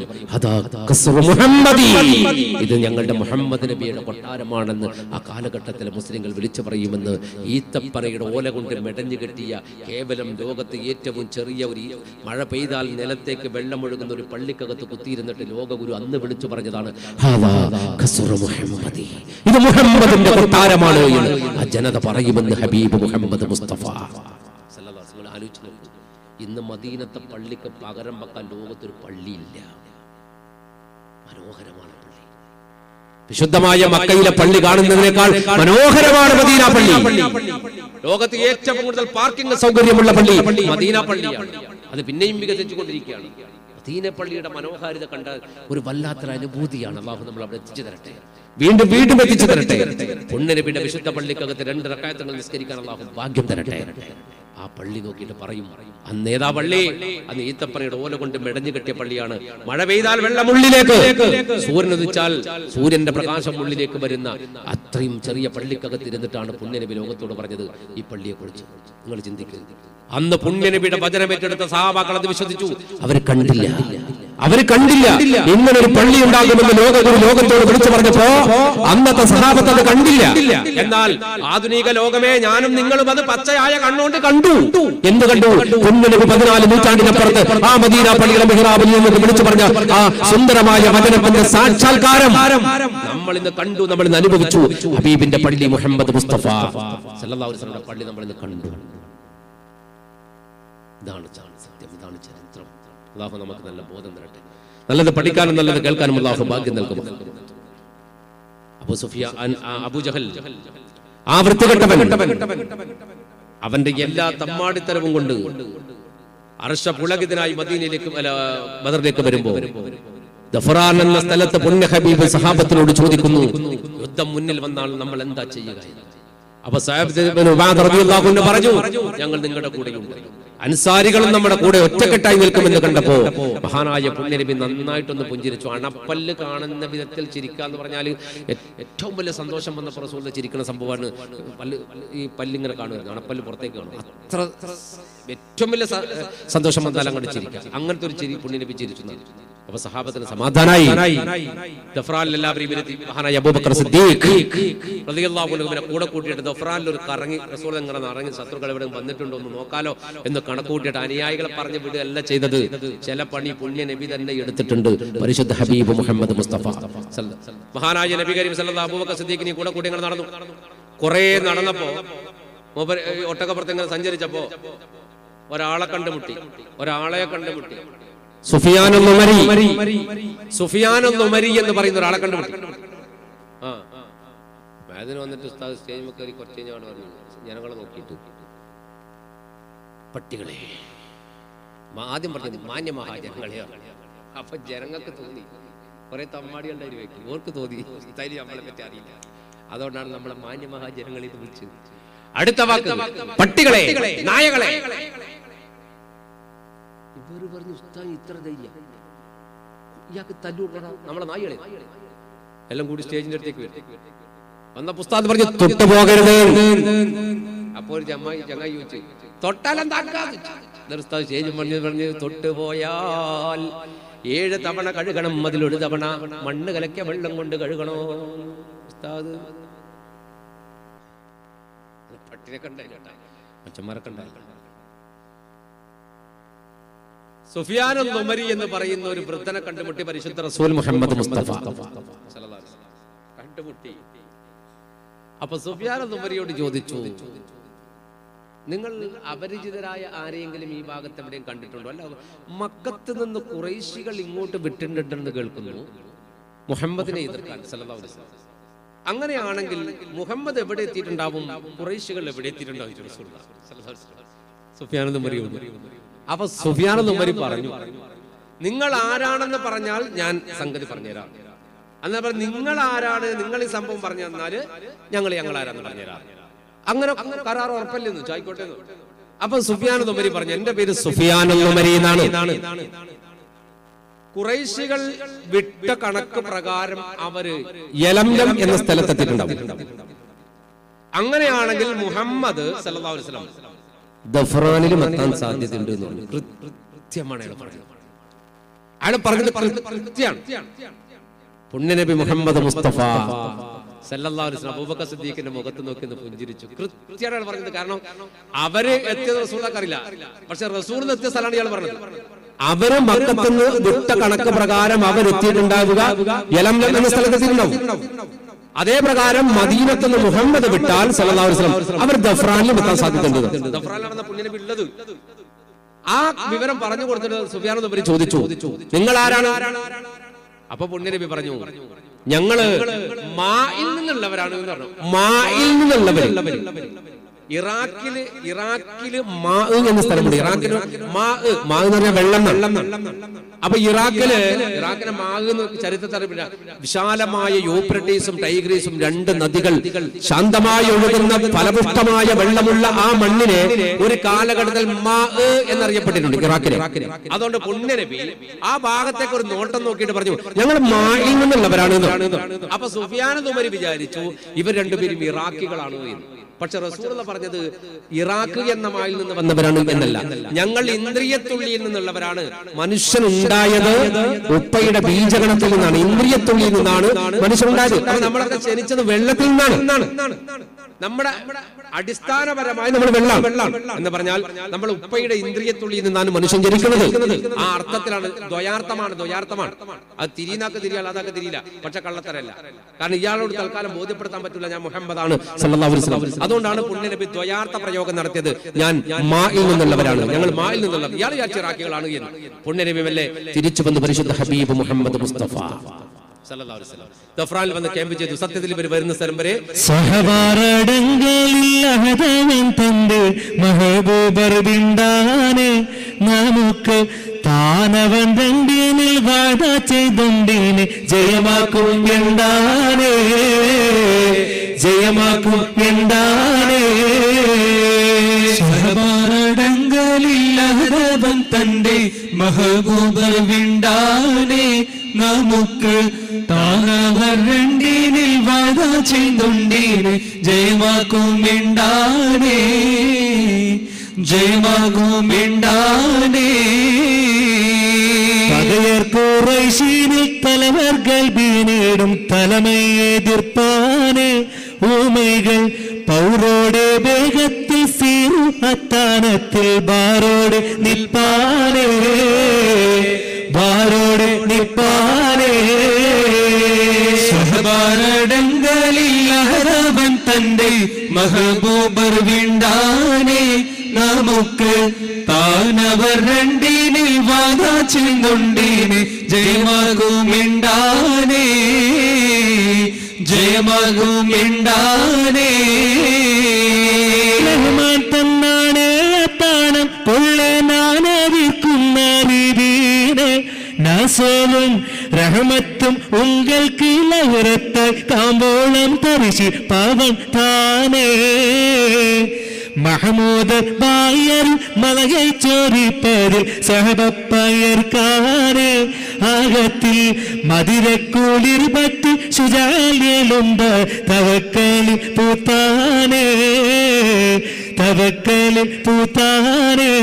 ഇത് ഞങ്ങളുടെ മുഹമ്മദ് നബിയുടെ കൊട്ടാരമാണെന്ന് ആ കാലഘട്ടത്തിലെ മുസ്ലിങ്ങൾ വിളിച്ചു പറയുമെന്ന് ഈത്തപ്പനയുടെ ഓല കൊണ്ട് മെടഞ്ഞു കെട്ടിയ കേവലം ലോകത്ത് ഏറ്റവും ചെറിയ ഒരു മഴ പെയ്താൽ നിലത്തേക്ക് വെള്ളമൊഴുകുന്ന ഒരു പള്ളിക്കകത്ത് കുത്തിയിരുന്നിട്ട് ലോകഗുരു അന്ന് വിളിച്ചു പറഞ്ഞതാണ്, ഇത് മുഹമ്മദിന്റെ കൊട്ടാരമാണ് എന്ന് ആ ജനത പറയുമെന്ന് ഹബീബ് മുഹമ്മദ് മുസ്തഫ സല്ലല്ലാഹു അലൈഹി ആലോചിച്ചു നോക്കൂ. ഇന്ന് മദീനത്തെ പള്ളിക്ക് പകരം വെക്കാൻ ലോകത്തൊരു പള്ളിയില്ല. മനോഹരമാണ് പള്ളി. വിശുദ്ധമായ മക്കയിലെ പള്ളി കാണുന്നതിനേക്കാൾ മനോഹരമാണ് മദീന പള്ളി. ലോകത്ത് ഏറ്റവും കൂടുതൽ പാർക്കിംഗ് സൗകര്യമുള്ള പള്ളി മദീന പള്ളിയാണ്. അത് പിന്നെയും വികസിച്ചുകൊണ്ടിരിക്കുകയാണ്. മദീന പള്ളിയുടെ മനോഹാരിത കണ്ട ഒരു വല്ലാത്തൊരു അനുഭൂതിയാണ്. അല്ലാഹു നമ്മൾ അവിടെ എത്തിച്ചു തരട്ടെ, വീണ്ടും വീണ്ടും എത്തിച്ചു തരട്ടെ. പുണ്യനബിയുടെ വിശുദ്ധ പള്ളിക്കകത്ത് രണ്ട് റക്അത്തുകൾ നിസ്കരിക്കാൻ അല്ലാഹു ഭാഗ്യം തരട്ടെ. ആ പള്ളി നോക്കിയിട്ട് പറയും, അന്ന് ഏതാ പള്ളി? അന്ന് ഈത്തപ്പനയുടെ ഓല കൊണ്ട് മെടഞ്ഞു കെട്ടിയ പള്ളിയാണ്. മഴ പെയ്താൽ വെള്ളം ഉള്ളിലേക്ക്, സൂര്യൻ ഉദിച്ചാൽ സൂര്യന്റെ പ്രകാശം ഉള്ളിലേക്ക് വരുന്ന അത്രയും ചെറിയ പള്ളിക്കകത്ത് ഇരുന്നിട്ടാണ് പുണ്യനബി ലോകത്തോട് പറഞ്ഞത് ഈ പള്ളിയെ കുറിച്ച്. നിങ്ങൾ ചിന്തിക്കുക, അന്ന് പുണ്യനബിയുടെ വചനം ഏറ്റെടുത്ത സഹാബാക്കൾ അത് വിശ്വസിച്ചു. അവർ കണ്ടില്ല, അവര് കണ്ടില്ല ഇങ്ങനെ ഒരു പള്ളി ഉണ്ടാകുമെന്ന് ലോകഗുരു ലോകത്തോട് വിളിച്ചു പറഞ്ഞപ്പോ അന്നത്തെ സഹാബത്ത് അത് കണ്ടില്ല. എന്നാൽ ആധുനിക ലോകമേ, ഞാനും നിങ്ങളും അത് പച്ചയായ കണ്ണുകൊണ്ട് കണ്ടു. എന്ത് കണ്ടു? പുണ്യനബി പതിനാല് നൂറ്റാണ്ടിനപ്പുറത്ത് ആ മദീന പള്ളിയുടെ മിഹ്റാബിൽ നിന്ന് വിളിച്ചു പറഞ്ഞ ആ സുന്ദരമായ വചനത്തിന്റെ സാക്ഷാത്കാരം നമ്മൾ ഇന്ന് കണ്ടു, നമ്മൾ ഇന്ന് അനുഭവിച്ചു. ഹബീബിന്റെ പള്ളി മുഹമ്മദ് മുസ്തഫ സല്ലല്ലാഹു അലൈഹി വസല്ലമയുടെ പള്ളി നമ്മൾ ഇന്ന് കണ്ടു. ഇതാണ് സത്യം, ഇതാണ് ചരിത്രം. അല്ലാഹു നമുക്ക് നല്ല ബോധം തരട്ടെ. നല്ലത് പഠിക്കാനും നല്ലത് കേൾക്കാനും അല്ലാഹു ഭാഗ്യം നൽകും. അബൂ സുഫിയാൻ, അബൂ ജഹൽ, ആ വൃത്തികെട്ടവൻ, അവന്റെ എല്ലാ തമ്മാടിത്തരവും കൊണ്ട് അർശ പുളകിതനായി മദീനയിലേക്ക് ബദറിലേക്ക് വരുമ്പോൾ ദഫറാൻ എന്ന സ്ഥലത്ത് പുണ്യ ഹബീബ് സഹാബത്തിനോട് ചോദിക്കുന്നു, യുദ്ധം മുന്നിൽ വന്നാൽ നമ്മൾ എന്താ ചെയ്യുക? അപ്പൊ സാഹിബ് പറഞ്ഞു, ഞങ്ങൾ നിങ്ങളുടെ കൂടെയുണ്ട്. അൻസാരികളും നമ്മുടെ കൂടെ ഒറ്റക്കെട്ടായി നിൽക്കുമെന്ന് കണ്ടപ്പോ മഹാനായ പുണ്യനബി നന്നായിട്ടൊന്ന് പുഞ്ചിരിച്ചു. അണപ്പല്ല് കാണുന്ന വിധത്തിൽ ചിരിക്കുക എന്ന് പറഞ്ഞാൽ ഏറ്റവും വലിയ സന്തോഷം വന്നപ്പോൾ റസൂൽ ചിരിക്കുന്ന സംഭവമാണ്. പല്ല് ഈ പല്ലിങ്ങനെ കാണുക, അണപ്പല്ല് പുറത്തേക്ക് കാണും. അത്ര ഏറ്റവും വലിയ സന്തോഷം വന്നാൽ അങ്ങോട്ട് ചിരിക്കുക. അങ്ങനത്തെ ഒരു ചിരി പുണ്യനബി ചിരിച്ചു. അപ്പൊ സഹാബത്തിന് സമാധാനായി. ദഫ്രാനിൽ എല്ലാവരും ഇരുത്തി മഹാനായ അബൂബക്കർ സിദ്ദീഖ് റളിയല്ലാഹു അൻഹുവിനെ കൂടെ കൂട്ടിയിട്ട് ദഫ്രാനിൽ ഒരു കറങ്ങി റസൂൽ ഇങ്ങനെ ഇറങ്ങി ശത്രുക്കൾ എവിടെ വന്നിട്ടുണ്ടോ എന്ന് നോക്കാലോ എന്ന് കണക്കൂട്ടിയിട്ട് അനുയായികളെ പറഞ്ഞു വിടുകയല്ല ചെയ്തത്. ചില പണി പുണ്യ നബി തന്നെ എടുത്തിട്ടുണ്ട്. പരിശുദ്ധ ഹബീബ് മുഹമ്മദ് മുസ്തഫ മഹാനായ നബി കരീം സല്ലല്ലാഹു അബൂബക്കർ സിദ്ദീഖിനെ കൂടെ കൂട്ടി ഇങ്ങനെ നടന്നു. കുറെ നടന്നപ്പോ ഒട്ടകപ്പുറത്ത് ഇങ്ങനെ സഞ്ചരിച്ചപ്പോ ഒരാളെ കണ്ടുമുട്ടി, ഒരാളെ കണ്ടുമുട്ടി. സുഫിയാനുൽ ഉമരി, സുഫിയാനുൽ ഉമരി എന്ന് പറയുന്ന ഒരാളെ കണ്ടുമുട്ടി. ആ അതിന് വന്നിട്ട് ഉസ്താദ് സ്റ്റേജ് കയറി കുറച്ച് കഴിഞ്ഞാണ് പറഞ്ഞു, ജനങ്ങളെ നോക്കിയിട്ട് പട്ടികളെ, ആദ്യം പറഞ്ഞു മാന്യ മഹാജനങ്ങളെയാണ്. അപ്പൊ ജനങ്ങൾക്ക് തോന്നി കുറെ തമ്മാടി ഉണ്ടായിരിക്കും, ഓർക്ക് തോന്നി ഇതായി നമ്മളെ പറ്റി അറിയില്ല, അതുകൊണ്ടാണ് നമ്മളെ മാന്യ മഹാജനങ്ങളെ ഇത് വിളിച്ചത്. അടുത്ത വാക്ക് പട്ടികളെ, നായകളെ. ഇവര് പറഞ്ഞു ഉസ്താദ് ഇത്ര ധൈര്യം, ഇയാൾക്ക് തല്ലൂടാ നമ്മളെ നായകളെ. എല്ലാം കൂടി സ്റ്റേജിന്റെ അടുത്തേക്ക് വരും. വന്ന ഉസ്താദ് പറഞ്ഞു തൊട്ടു പോകരുത്. അപ്പോൾ ഒരു ചമ്മായി ചങ്ങായി ചോദിച്ചു, തൊട്ടാലെന്താക്കാതെ? ഉസ്താദ് സ്റ്റേജ് പറഞ്ഞു പറഞ്ഞു തൊട്ടുപോയാൽ ഏഴ് തവണ കഴുകണം, അതിലൊരു തവണ മണ്ണ് കലക്കിയ വെള്ളം കൊണ്ട് കഴുകണോ? ഉസ്താദ് പട്ടിനെ കണ്ടായില്ല, മച്ചന്മാരെ കണ്ടായില്ല. സുഫിയാനുൽ ഉമരി എന്ന് പറയുന്ന ഒരു വൃദ്ധനെ കണ്ടുമുട്ടി പരിശുദ്ധ റസൂൽ മുഹമ്മദ് മുസ്തഫ കണ്ടുമുട്ടി. അപ്പൊ സുഫിയാനുൽ ഉമരിയോട് ചോദിച്ചു, നിങ്ങൾ അപരിചിതരായ ആരെയെങ്കിലും ഈ ഭാഗത്ത് എവിടെയും കണ്ടിട്ടുണ്ടോ? അല്ല, മക്കത്ത് നിന്ന് ഖുറൈശികൾ ഇങ്ങോട്ട് വിട്ടിട്ടുണ്ടെന്ന് കേൾക്കുന്നു മുഹമ്മദിനെ എതിർക്കാൻ സല്ലല്ലാഹു അലൈഹി വസല്ലം. അങ്ങനെയാണെങ്കിൽ മുഹമ്മദ് എവിടെ എത്തിയിട്ടുണ്ടാവും, ഖുറൈശികൾ എവിടെ എത്തിയിട്ടുണ്ടാവും? സുഫിയാനുൽ ഉമരിയോട്. അപ്പൊ സുഫിയാനുൽ ഉമരി പറഞ്ഞു, നിങ്ങൾ ആരാണെന്ന് പറഞ്ഞാൽ ഞാൻ സംഗതി പറഞ്ഞുതരാം. അന്ന് പറഞ്ഞു, നിങ്ങൾ ആരാണ്, നിങ്ങൾ ഈ സംഭവം പറഞ്ഞു തന്നാല് ഞങ്ങൾ ഞങ്ങൾ ആരാന്ന് പറഞ്ഞുതരാം. അങ്ങനെ കരാർ ഉറപ്പല്ലെന്ന് ചോദിക്കോട്ടെ. അപ്പൊ സുഫിയാനുൽ ഉമരി പറഞ്ഞു, എന്റെ പേര് സുഫിയാനുൽ ഉമരി എന്നാണ്. ഖുറൈശികൾ വിട്ട കണക്ക് പ്രകാരം അവര് യലംലം എന്ന സ്ഥലത്തെത്തിയിട്ടുണ്ടാവും. അങ്ങനെയാണെങ്കിൽ മുഹമ്മദ് സല്ലല്ലാഹു അലൈഹി വസല്ലം ദഫ്രാനിലും എത്താൻ സാധ്യതയുണ്ട് എന്ന് പറഞ്ഞു. കൃത്യമാണ് അയാൾ പറഞ്ഞത്. അയാൾ പറഞ്ഞത് കൃത്യമാണ്. പുണ്യനബി മുഹമ്മദ് മുസ്തഫ സല്ലല്ലാഹു അലൈഹി വസല്ലം അബൂബക്കർ സിദ്ദീഖിന്റെ മുഖത്ത് നോക്കി ഒന്ന് പുഞ്ചിരിച്ചു. കൃത്യമാണ് അയാൾ പറഞ്ഞത്. കാരണം അവര് എത്തിയത് റസൂലിനെ അറിയില്ല, പക്ഷെ റസൂലിന് എത്തിയ സ്ഥലമാണ് ഇയാൾ പറഞ്ഞത്. അവര് മക്കത്തുനിന്ന് വിട്ട കണക്ക് പ്രകാരം അവരെത്തിയിട്ടുണ്ടാവുക യലംലം എന്ന സ്ഥലത്തെത്തിയിട്ടുണ്ടാവും. അതേ പ്രകാരം മദീനത്തുനിന്ന് മുഹമ്മദ് വിട്ടാൽ സല്ലല്ലാഹു അലൈഹി വസല്ലം അവർ ദഫ്രാനിലും എത്താൻ സാധ്യതയുണ്ട്. ദഫ്രാനിലാണ് പുണ്യനബി ഉള്ളത്. ആ വിവരം പറഞ്ഞു കൊടുത്തിട്ട് സുഫിയാൻ നബി ചോദിച്ചു, നിങ്ങൾ ആരാണ്? അപ്പൊ പുണ്യനബി പറഞ്ഞു, ഞങ്ങള് മായിൽ നിന്നുള്ളവരാണ് എന്ന് പറഞ്ഞു. മായിൽ നിന്നുള്ളവർ. ഇറാഖില് ഇറാഖില് മാ എന്ന സ്ഥലമുണ്ട്. ഇറാഖില് മാ മാ എന്ന് പറഞ്ഞാൽ വെള്ളം. അപ്പൊ ഇറാഖില് ഇറാഖിലെ മാഗ് ചരിത്രത്തിൽ അറിയില്ല. വിശാലമായ യൂഫ്രട്ടീസും ടൈഗ്രീസും രണ്ട് നദികൾ ശാന്തമായി ഒഴുകുന്ന ഫലപുഷ്ടമായ വെള്ളമുള്ള ആ മണ്ണിനെ ഒരു കാലഘട്ടത്തിൽ മാ എന്നറിയപ്പെട്ടിട്ടുണ്ട് ഇറാഖിലെ. അതുകൊണ്ട് പുണ്യനബി ആ ഭാഗത്തേക്ക് ഒരു നോട്ടം നോക്കിയിട്ട് പറഞ്ഞു, ഞങ്ങൾ മായിൽ നിന്നുള്ളവരാണ്. അപ്പൊ സുഫിയാൻ തുമരി വിചാരിച്ചു ഇവർ രണ്ടുപേരും ഇറാഖികളാണ് എന്ന്. പക്ഷെ റസൂലുള്ള പറഞ്ഞത് ഇറാഖ് എന്ന മായിൽ നിന്ന് വന്നവരാണ് എന്നല്ല. ഞങ്ങൾ ഇന്ദ്രിയത്തുള്ളിയിൽ നിന്നുള്ളവരാണ്. മനുഷ്യനുണ്ടായത് ഉപ്പയുടെ ബീജഗണത്തിൽ നിന്നാണ്, ഇന്ദ്രിയത്തുള്ളിയിൽ നിന്നാണ് മനുഷ്യനുണ്ടായത്. നമ്മളൊക്കെ ജനിച്ചത് വെള്ളത്തിൽ നിന്നാണ്. നമ്മുടെ അടിസ്ഥാനപരമായി നമ്മൾ വെള്ളം എന്ന് പറഞ്ഞാൽ നമ്മൾ ഉപ്പയുടെ ഇന്ദ്രിയത്തുള്ളിയിൽ നിന്നാണ് മനുഷ്യൻ ജനിക്കുന്നത്. ആ അർത്ഥത്തിലാണ്. ദ്വയാർത്ഥമാണ് ദ്വയാർത്ഥമാണ് അത് തിരിനാക്ക് തിരിയാൽ അതൊക്കെ തിരിയില്ല, പക്ഷെ കള്ളത്തരല്ല. കാരണം ഇയാളോട് തൽക്കാലം ബോധ്യപ്പെടുത്താൻ പറ്റില്ല ഞാൻ മുഹമ്മദാണ് സല്ലല്ലാഹു അലൈഹി വസല്ലം. അതുകൊണ്ടാണ് പുണ്യനബി ദ്വയാർത്ഥ പ്രയോഗം നടത്തിയത്. ഞാൻ മായിൽ നിന്നുള്ളവരാണ്, ഞങ്ങൾ മായിൽ നിന്നുള്ള ഇയാൾ ഇറാഖികളാണ് എന്ന്. പുണ്യനബി വല്ലേ തിരിച്ചു വന്ന് പരിശുദ്ധ ഹബീബ് മുഹമ്മദ് മുസ്തഫ സല്ലല്ലാഹു അലൈഹി വസല്ലം ദഫ്രാനിൽ വന്ന് ക്യാമ്പ് ചെയ്തു. സത്യത്തിൽ ഇവർ വരുന്ന സ്ഥലം വരെ സഹവാറടങ്കലില്ലഹദവൻ തന്റെ മഹബൂബർ ബിണ്ടാനെ നമുക്ക് താനവൻ രണ്ടിനിൽ വാദ ചെയ്തുണ്ടിനെ ജയമാക്കും എന്താനേ ജയമാക്കും എന്താനേ സഹവാറടങ്കലില്ലഹദവൻ തന്റെ മഹബൂബർ ബിണ്ടാനെ നമുക്ക് താനവർ രണ്ടിനിൽ വാദ ചെയ്തുണ്ടീനെ ജയമാക്കുമിണ്ടാനേ ജയമാകുമിണ്ടാനേ പകയർ ഖുറൈശിനിൽ തലവർ ഗൽബിനീടും തലമയെ എതിർപ്പാന് ഊമൈകൾ പൗരോടെ വേഗത്തിൽ സീറു അത്താനത്തിൽ ബാരോടെ നിൽപ്പാനേ ബാരോടെ നിൽപ്പാനേ സഹവാറടങ്കലില്ലഹദവൻ തന്റെ മഹബൂബർ വിണ്ടാനെ നമുക്ക് താനവർ രണ്ടിനിൽ വാദ ചെന്നുണ്ടീനെ ജയമാകുമിണ്ടാനേ ജയമാകുമിണ്ടാനേ റഹ്മാൻ തന്നാണ് താണം കൊള്ളെ നാനരിക്കുന്ന രീതിനെ നാസോലും റഹ്മത്തും ഉങ്ങൾക്ക് ലഹരത്ത കാമ്പോളം തരിശി പവൻ താനേ മഹമൂദ് ബായർ മലകை ചോരിപ്പതിൽ സഹബപ്പയർക്കാരെ ആകത്തിൽ മതിരക്കുളിർ പറ്റി ശുചാല്യലുമ്പ തവക്കലിൽ പൂത്താനേ തവക്കലിൽ പൂത്താനേ.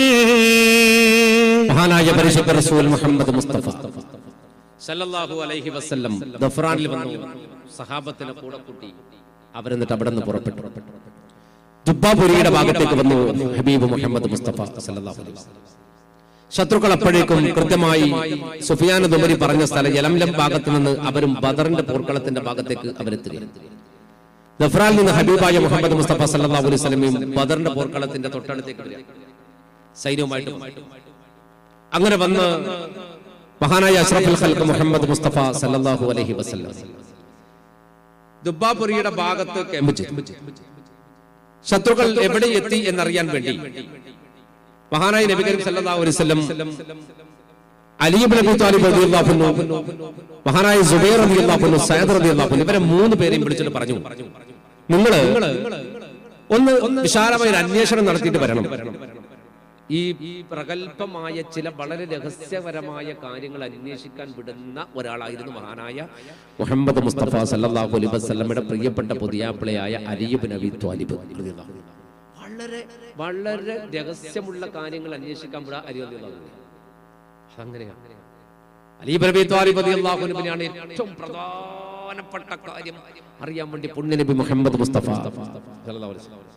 മഹാനായ പരിശുദ്ധ റസൂൽ മുഹമ്മദ് മുസ്തഫ സല്ലല്ലാഹു അലൈഹി വസല്ലം ദഫ്രാനിൽ വന്നു. സഹാബത്തിനെ കൂടെ കൂട്ടി അവരെന്നിട്ട് അവിടെ നിന്ന് പുറപ്പെട്ടു. ദുബ്ബാപുരിയുടെ ഭാഗത്തേക്ക് വന്നു ഹബീബ് മുഹമ്മദ് മുസ്തഫ സല്ലല്ലാഹു അലൈഹി വസല്ലം. ശത്രുക്കൾ അപ്പോഴേക്കും കൃത്യമായി സുഫിയാൻ ദുമരി പറഞ്ഞ സ്ഥലം യലംലം ഭാഗത്ത് നിന്ന് അവരും ബദറിന്റെ പോർക്കളത്തിന്റെ ഭാഗത്തേക്ക് അവരെത്തുകയാണ്. ദഫ്രാനിൽ നിന്ന് ഹബീബായ മുഹമ്മദ് മുസ്തഫ സല്ലല്ലാഹു അലൈഹി വസല്ലമയും ബദറിന്റെ പോർക്കളത്തിന്റെ തൊട്ടടുത്തേക്ക് വരിക സൈന്യവുമായിട്ട്. അങ്ങനെ വന്ന് മഹാനായ അഷ്റഫുൽ ഖൽഖ് മുഹമ്മദ് മുസ്തഫ സല്ലല്ലാഹു അലൈഹി വസല്ലം ദുബ്ബാപുരിയുടെ ഭാഗത്ത് ക്യാമ്പ് ചെയ്തു. ശത്രുക്കൾ എവിടെ എത്തി എന്നറിയാൻ വേണ്ടി മഹാനായ നബി കരീം സല്ലല്ലാഹു അലൈഹി വസല്ലം അലി ഇബ്നു അബീ ത്വാലിബ് റളിയല്ലാഹു അൻഹു, മഹാനായ സുബൈർ റളിയല്ലാഹു അൻഹു, സഅദ് റളിയല്ലാഹു അൻഹു ഇവരെ മൂന്ന് പേരെയും വിളിച്ചിട്ട് പറഞ്ഞു, നിങ്ങൾ ഒന്ന് വിശാലമായ ഒരു അന്വേഷണം നടത്തിയിട്ട് വരണം. ഈ പ്രഗൽഭമായ ചില വളരെ രഹസ്യപരമായ കാര്യങ്ങൾ അന്വേഷിക്കാൻ വിടുന്ന ഒരാളായിരുന്നു മഹാനായ മുഹമ്മദ് മുസ്തഫ സല്ലല്ലാഹു അലൈഹി വസല്ലമയുടെ പ്രിയപ്പെട്ട പുതിയാപ്പിളയായ അലി ഇബ്നു അബീ ത്വാലിബ് റളിയല്ലാഹു അൻഹു. വളരെ വളരെ രഹസ്യമുള്ള കാര്യങ്ങൾ അന്വേഷിക്കാൻ വിടുക അലി റളിയല്ലാഹു അൻഹു. അതങ്ങനെയാണ്. അലി ഇബ്നു അബീ ത്വാലിബ് റളിയല്ലാഹു അൻഹുവിനാണ് ഏറ്റവും പ്രധാനപ്പെട്ട കാര്യം അറിയാൻ വേണ്ടി പുണ്യ നബി മുഹമ്മദ് മുസ്തഫ സല്ലല്ലാഹു അലൈഹി വസല്ലം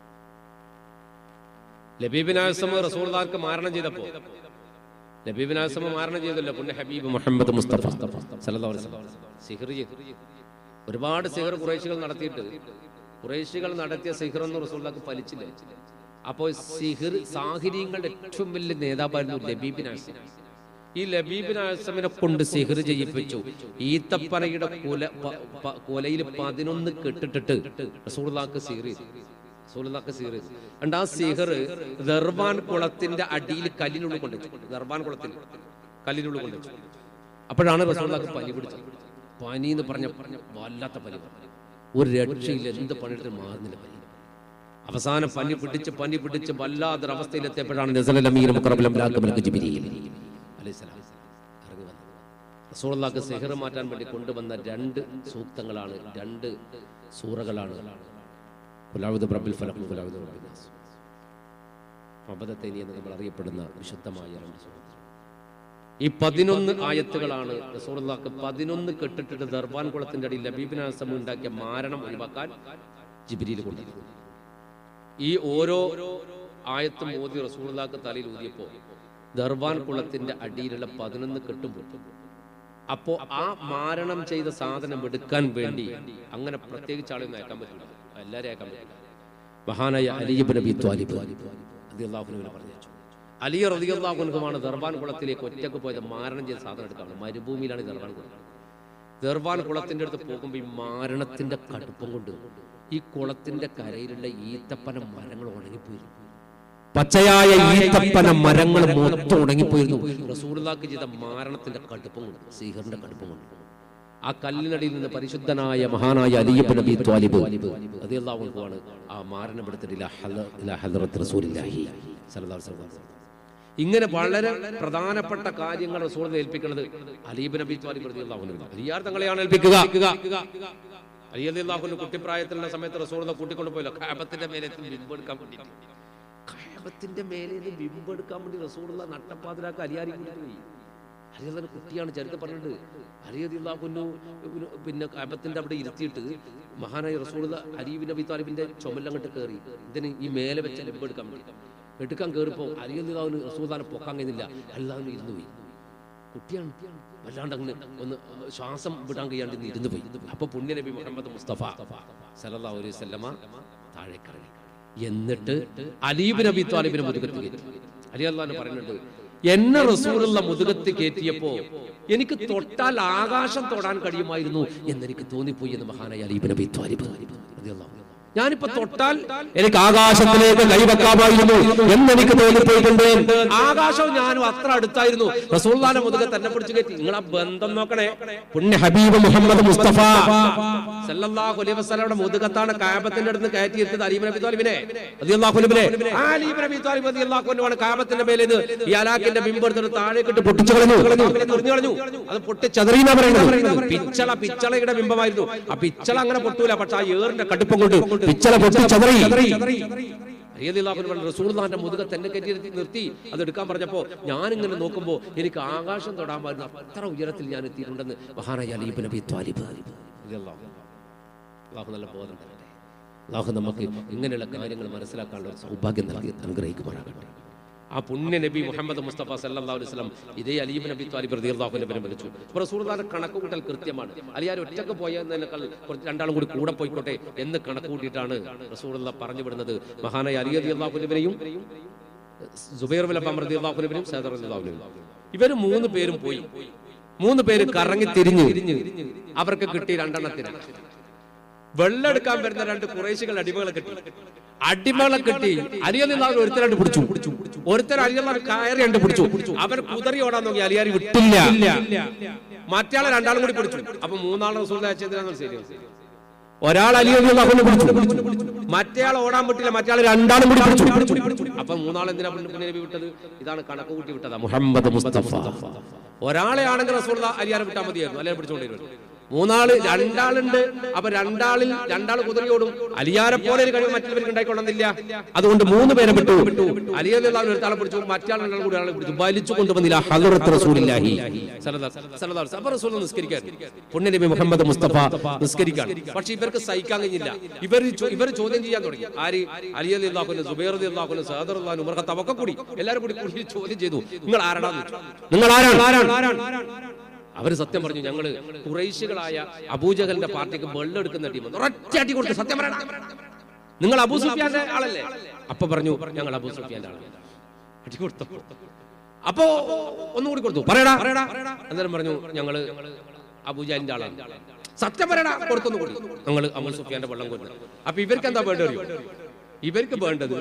ലബീബിൻ അസ്മ റസൂലുള്ളാഹിക്ക് മാരണം ചെയ്തപ്പോൾ ലബീബിൻ അസ്മ മാരണം ചെയ്തല്ലോ പുണ്യ ഹബീബ് മുഹമ്മദ് മുസ്തഫ സല്ലല്ലാഹു അലൈഹി വസല്ലം സിഹർ ചെയ്തു. ഒരുപാട് സിഹർ ഖുറൈശികൾ നടത്തിയിട്ട് ഖുറൈശികൾ നടത്തിയ സിഹർ എന്ന് റസൂലുള്ളാഹിക്ക് ഫലിച്ചില്ല. അപ്പോൾ സിഹർ സാഹിര്യങ്ങളുടെ ഏറ്റവും വലിയ നേതാവായിരുന്നു ലബീബിൻ അസ്മ. ഈ ലബീബിൻ അസ്മിനെ കൊണ്ട് സിഹർ ചെയ്യിപ്പിച്ചു. ഈത്തപ്പനയുടെ കൊല കൊലയിൽ പതിനൊന്ന് കെട്ടിട്ടിട്ട് റസൂലുള്ളാഹിക്ക് സിഹർ ചെയ്തു. റസൂലുള്ളാഹിക്ക് സിഹർ ചെയ്തു. and ആ സിഹർ ദർബാൻ കുളത്തിന്റെ അടിയിൽ കല്ലിനുള്ളിൽ കൊണ്ടുവച്ചു. ദർബാൻ കുളത്തിൽ കല്ലിനുള്ളിൽ കൊണ്ടുവച്ചു. അപ്പോഴാണ് റസൂലുള്ളാഹിക്ക് പനി പിടിച്ചത്. പനി എന്ന് പറഞ്ഞ വല്ലാത്ത പനി, ഒരു രക്ഷയില്ല, എന്ത് പണിയെടുത്ത് മാറുന്നില്ല പനി. അവസാനം പനി പിടിച്ച് പനി പിടിച്ച് വല്ലാത്തൊരു അവസ്ഥയിലെത്തിയപ്പോഴാണ് നസലൽ അമീർ മുഖറബൽ അംലാഖ് മലക്ക് ജിബ്രീൽ അലൈഹിസ്സലാം ഇറങ്ങി വന്നത്. റസൂലുള്ളാഹിക്ക് സിഹർ മാറ്റാൻ വേണ്ടി കൊണ്ടുവന്ന രണ്ട് സൂക്തങ്ങളാണ്, രണ്ട് സൂറകളാണ്. എന്ന് നമ്മൾ അറിയപ്പെടുന്ന വിശുദ്ധമായ രണ്ട് സൂറത്തുകൾ. ഈ പതിനൊന്ന് ആയത്തുകളാണ് റസൂലുള്ളാഹിക്ക് പതിനൊന്ന് കെട്ടിട്ടിട്ട് ദർബാൻ കുളത്തിന്റെ അടിയിൽ ലബീബിൻ അസ്മ ഉണ്ടാക്കിയ മാരണം ഒഴിവാക്കാൻ ജിബ്രീൽ കൊണ്ടുവന്നു. ഈ ഓരോ ആയത്തും ഓതി റസൂലുള്ളാഹിക്ക് തലയിൽ ഊതിയപ്പോ ദർബാൻ കുളത്തിന്റെ അടിയിലുള്ള പതിനൊന്ന് കെട്ടും പൊട്ടി. അപ്പോ ആ മാരണം ചെയ്ത സാധനം എടുക്കാൻ വേണ്ടി അങ്ങനെ പ്രത്യേകിച്ച് ആളെയൊന്നും അയക്കാൻ പറ്റില്ല, എല്ലാവരും അയക്കാൻ പറ്റില്ല. മഹാനായ അലി ഇബ്നു അബീ ത്വാലിബ് റളിയല്ലാഹു അൻഹു പറഞ്ഞു. അലി റളിയല്ലാഹു അൻഹുവാണ് ദർബാൻ കുളത്തിലേക്ക് ഒറ്റക്ക് പോയത് മാരണം ചെയ്ത സാധനം എടുക്കാൻ. മരുഭൂമിയിലാണ് ദർബാൻ കുളം. ദർബാൻ കുളത്തിന്റെ അടുത്ത് പോകുമ്പോൾ ഈ മാരണത്തിന്റെ കടുപ്പം കൊണ്ട് ഈ കുളത്തിന്റെ കരയിലുള്ള ഈത്തപ്പന മരങ്ങൾ ഉണങ്ങിപ്പോയിരുന്നു. പച്ചയായ ഈത്തപ്പന മരങ്ങൾ മൊത്തം ഉണങ്ങിപ്പോയിരുന്നു. റസൂലുള്ളാഹിക്ക് ചെയ്ത മാരണത്തിന്റെ കടുപ്പം കൊണ്ട്, സിഹറിന്റെ കടുപ്പം കൊണ്ട്. ആ കല്ലിനടിയിൽ നിന്ന് പരിശുദ്ധനായ മഹാനായ അലി ഇബ്നു അബീ ത്വാലിബ് റളിയല്ലാഹു അൻഹു ആണ് ആ മാരണം എടുത്തിട്ട് ഇലാ ഹദ്റത്ത് റസൂലുള്ളാഹി സ്വല്ലല്ലാഹു അലൈഹി വസല്ലം. ഇങ്ങനെ വളരെ പ്രധാനപ്പെട്ട കാര്യങ്ങൾ റസൂലിനെ ഏൽപ്പിക്കുന്നത് അലി ഇബ്നു അബീ ത്വാലിബ് റളിയല്ലാഹു അൻഹു അലിയാർ തങ്ങളെയാണ് ഏൽപ്പിക്കുക. അലി റളിയല്ലാഹു അൻഹു കുട്ടിപ്രായത്തിലുള്ള സമയത്ത് റസൂലിനെ കൂട്ടിക്കൊണ്ട് പോയല്ലോ കഅബത്തിന്റെ മേലെ ബിംബെടുക്കാൻ വേണ്ടി. കഅബത്തിന്റെ മേലെ ബിംബെടുക്കാൻ വേണ്ടി റസൂലുള്ള നട്ടപ്പാതിരാക്ക് അലിയാരി കൊണ്ടുപോയി. അലി കുട്ടിയാണ്, ചരിത്രം പറഞ്ഞിട്ട് അലി റളിയല്ലാഹു അൻഹു പിന്നെ കഅബത്തിന്റെ അവിടെ ഇരുത്തിയിട്ട് മഹാനായ റസൂലുള്ള അലി ഇബ്നു അബീ ത്വാലിബിന്റെ ചുമലങ്ങോട്ട് കയറി ഇതിന് ഈ മേലെ വെച്ച ബിംബെടുക്കാൻ വേണ്ടി. എടുക്കാൻ കയറിപ്പോ അലി റളിയല്ലാഹു അൻഹു റസൂലുള്ളാഹിനെ പൊക്കാൻ കഴിയുന്നില്ല, അല്ലാഹു ഇരുന്നു പോയി. കുട്ടിയാണ്, വല്ലാണ്ട് അങ്ങനെ ഒന്ന് ശ്വാസം വിടാൻ കഴിയാണ്ട് ഇരുന്നു പോയി. അപ്പൊ പുണ്യ നബി മുഹമ്മദ് മുസ്തഫ സല്ലല്ലാഹു അലൈഹി വസല്ലമ താഴേക്കിറങ്ങി. എന്നിട്ട് അലി ഇബ്നു അബീ ത്വാലിബിനെ മുതുകത്ത് കയറ്റി. അലി അള്ളാഹു പറയുന്നുണ്ട്, എന്നെ റസൂലുള്ള മുതുകത്ത് കയറ്റിയപ്പോ എനിക്ക് തൊട്ടാൽ ആകാശം തൊടാൻ കഴിയുമായിരുന്നു എന്നെനിക്ക് തോന്നിപ്പോയി എന്ന് മഹാനായ അലി ഇബ്നു അബീ ത്വാലിബ് റളിയല്ലാഹു അൻഹു. ഞാനിപ്പോ തൊട്ടാൽ എനിക്ക് ആകാശത്തിലേക്ക് കൈവെക്കാമായിരുന്നു എന്നെനിക്ക് തോന്നിപ്പോയിട്ടുണ്ട്. ആകാശവും ഞാനും അത്ര അടുത്തായിരുന്നു. റസൂലുള്ളാഹിന്റെ മുതുകത്ത് തന്നെ പിടിച്ചു കയറ്റി. നിങ്ങൾ ആ ബന്ധം നോക്കണേ. പുണ്യ ഹബീബ് മുഹമ്മദ് മുസ്തഫ സല്ലല്ലാഹു അലൈഹി വസല്ലമയുടെ മുതുകത്താണ് കഅബത്തിന്റെ അടുത്ത് കയറ്റിയിരുന്നത് അലി ഇബ്നു അബീ ത്വാലിബിനെ റളിയല്ലാഹു അൻഹുവിനെ. ആ അലി ഇബ്നു അബീ ത്വാലിബ് റളിയല്ലാഹു അൻഹുവാണ് കഅബത്തിന്റെ മേലെ നിന്ന് ഈ അലാഖിന്റെ ബിംബം എടുത്തിട്ട് താഴേക്കിട്ട് പൊട്ടിച്ചു കളഞ്ഞു എറിഞ്ഞു കളഞ്ഞു. അത് പൊട്ടിച്ചെതറിയെന്നാ പറയുന്നത്. പിച്ചള പിച്ചളയുടെ ബിംബമായിരുന്നു. ആ പിച്ചള അങ്ങനെ പൊട്ടൂല, പക്ഷെ ആ ഏറിന്റെ കടുപ്പം കൊണ്ട് പിച്ചള പൊട്ടിച്ചെതറി. റസൂലുള്ളാഹിന്റെ മുതുകത്ത് എന്നെ കയറ്റി നിർത്തി അത് എടുക്കാൻ പറഞ്ഞപ്പോ ഞാനിങ്ങനെ നോക്കുമ്പോ എനിക്ക് ആകാശം തൊടാൻ പാടുന്ന അത്ര ഉയരത്തിൽ ഞാൻ എത്തിയിട്ടുണ്ടെന്ന് മഹാനായ അലി ഇബ്നു അബീ ത്വാലിബ് റളിയല്ലാഹു അൻഹു. അല്ലാഹു നല്ല ബോധം തരട്ടെ. അല്ലാഹു നമുക്ക് ഇങ്ങനെയുള്ള കാര്യങ്ങൾ മനസ്സിലാക്കാനുള്ള സൗഭാഗ്യം നൽകി അനുഗ്രഹിക്കുമാറാകട്ടെ. ആ പുണ്യ നബി മുഹമ്മദ് മുസ്തഫ സല്ലല്ലാഹു അലൈഹി വസല്ലം ഇതേ അലി ഇബ്നു അബീ ത്വാലിബ് റളിയല്ലാഹു അൻഹുവിനെ വിളിച്ചു. റസൂലുള്ളാഹിന്റെ കണക്കുകൂട്ടൽ കൃത്യമാണ്. അലിയാർ ഒറ്റക്ക് പോയതിനേക്കാൾ കുറച്ച് രണ്ടാളും കൂടി കൂടെ പോയിക്കോട്ടെ എന്ന് കണക്കുകൂട്ടിയിട്ടാണ് റസൂലുള്ളാഹി പറഞ്ഞു വിടുന്നത്. മഹാനായ അലി റളിയല്ലാഹു അൻഹുവിനെയും സുബൈർ ഇബ്നു അവ്വാം റളിയല്ലാഹു അൻഹുവിനെയും സഅദ് റളിയല്ലാഹു അൻഹു ഇവർ മൂന്ന് പേരും പോയി. മൂന്ന് പേര് കറങ്ങി തിരിഞ്ഞ് അവർക്ക് കിട്ടി രണ്ടെണ്ണത്തിന്. വെള്ളെടുക്കാൻ വരുന്ന രണ്ട് ഖുറൈശികൾ അടിമകളെ കിട്ടി. അടിമകളെ കിട്ടി അലി റളിയല്ലാഹു അൻഹു ഒരുത്തരാണ്ട് പിടിച്ചു. ഒരുത്തർ അലി റളിയല്ലാഹു അൻഹു കയറി രണ്ട് പിടിച്ചു. അവൻ കുതറി ഓടാൻ നോക്കി, അലിയാർ വിട്ടില്ല. മറ്റയാളെ രണ്ടാളും കൂടി പിടിച്ചു. അപ്പൊ മൂന്നാളെ റസൂലുള്ളാഹി അയച്ചതിനാണ് ശരി. ഒരാൾ അലി റളിയല്ലാഹുവിനെ പിടിച്ചു, മറ്റേയാൾ ഓടാൻ പറ്റില്ല, മറ്റേയാൾ രണ്ടാളും കൂടി പിടിച്ചു. അപ്പൊ മൂന്നാൾ എന്തിനാ നബി വിട്ടത്? ഇതാണ് കണക്ക് കൂട്ടി വിട്ടതാ മുഹമ്മദ് മുസ്തഫ. ഒരാളെ ആണെങ്കിൽ റസൂലുള്ളാഹി അലിയാരെ വിട്ടാൽ മതിയായിരുന്നു, അലിയാരെ പിടിച്ചുകൊണ്ടിരുന്നു. മൂന്നാള് രണ്ടാളുണ്ട്, അപ്പൊ രണ്ടാളിൽ രണ്ടാൾ കുതിരയോടും. അലിയാരെ പോലെ ഒരു കഴിവ് മറ്റുള്ളവർക്ക് ഉണ്ടായിക്കൊള്ളുന്നില്ല. അതുകൊണ്ട് മൂന്ന് പേരെ വിട്ടു. അലി റളിയല്ലാഹു അൻഹു ഒരാളെ പിടിച്ചു, മറ്റാൾ രണ്ടാളും കൂടി ആളെ പിടിച്ചു, വലിച്ചു കൊണ്ടുവന്നില്ല ഹദ്റത്ത് റസൂലുള്ളാഹി സ്വല്ലല്ലാഹു അലൈഹി വസല്ലം. അപ്പൊ റസൂൽ നിസ്കരിക്കാൻ പുണ്യ നബി മുഹമ്മദ് മുസ്തഫ നിസ്കരിക്കാൻ. പക്ഷെ ഇവർക്ക് സഹിക്കാൻ കഴിഞ്ഞില്ല. ഇവർ ഇവർ ചോദ്യം ചെയ്യാൻ തുടങ്ങി. ആര്? അലി റളിയല്ലാഹു അൻഹു, സുബൈർ റളിയല്ലാഹു അൻഹു, സഅദ് റളിയല്ലാഹു അൻഹു, ഉമർ ഖത്താബ് ഒക്കെ കൂടി എല്ലാവരും കൂടി കൂടി ചോദ്യം ചെയ്തു. നിങ്ങൾ ആരാണ്? നിങ്ങൾ ആരാണ്? അവർ സത്യം പറഞ്ഞു, ഞങ്ങള് ഖുറൈശികളായ അബൂജഹലിന്റെ പാർട്ടിക്ക് വെള്ളെടുക്കുന്ന ടീം. ഒറ്റയാട്ടി കൊടുത്ത് സത്യം പറയണം, നിങ്ങൾ അബൂ സുഫിയാന്റെ ആളല്ലേ? അപ്പൊ പറഞ്ഞു ഞങ്ങൾ അബൂ സുഫിയാന്റെ ആളാണ്. അടി കൊടുത്തു. അപ്പോ ഒന്നുകൂടി കൊടുത്തു, പറയടാ. അന്നേരം പറഞ്ഞു ഞങ്ങള് അബൂജഹലിന്റെ ആളാണ്. സത്യം പറയടാ. കൊടുത്തൊന്നു കൂടി ഞങ്ങൾ അബൂ സുഫിയാന്റെ വെള്ളം കൊടുത്തു. അപ്പൊ ഇവർക്ക് എന്താ വേണ്ടത്? ഇവർക്ക് വേണ്ടത്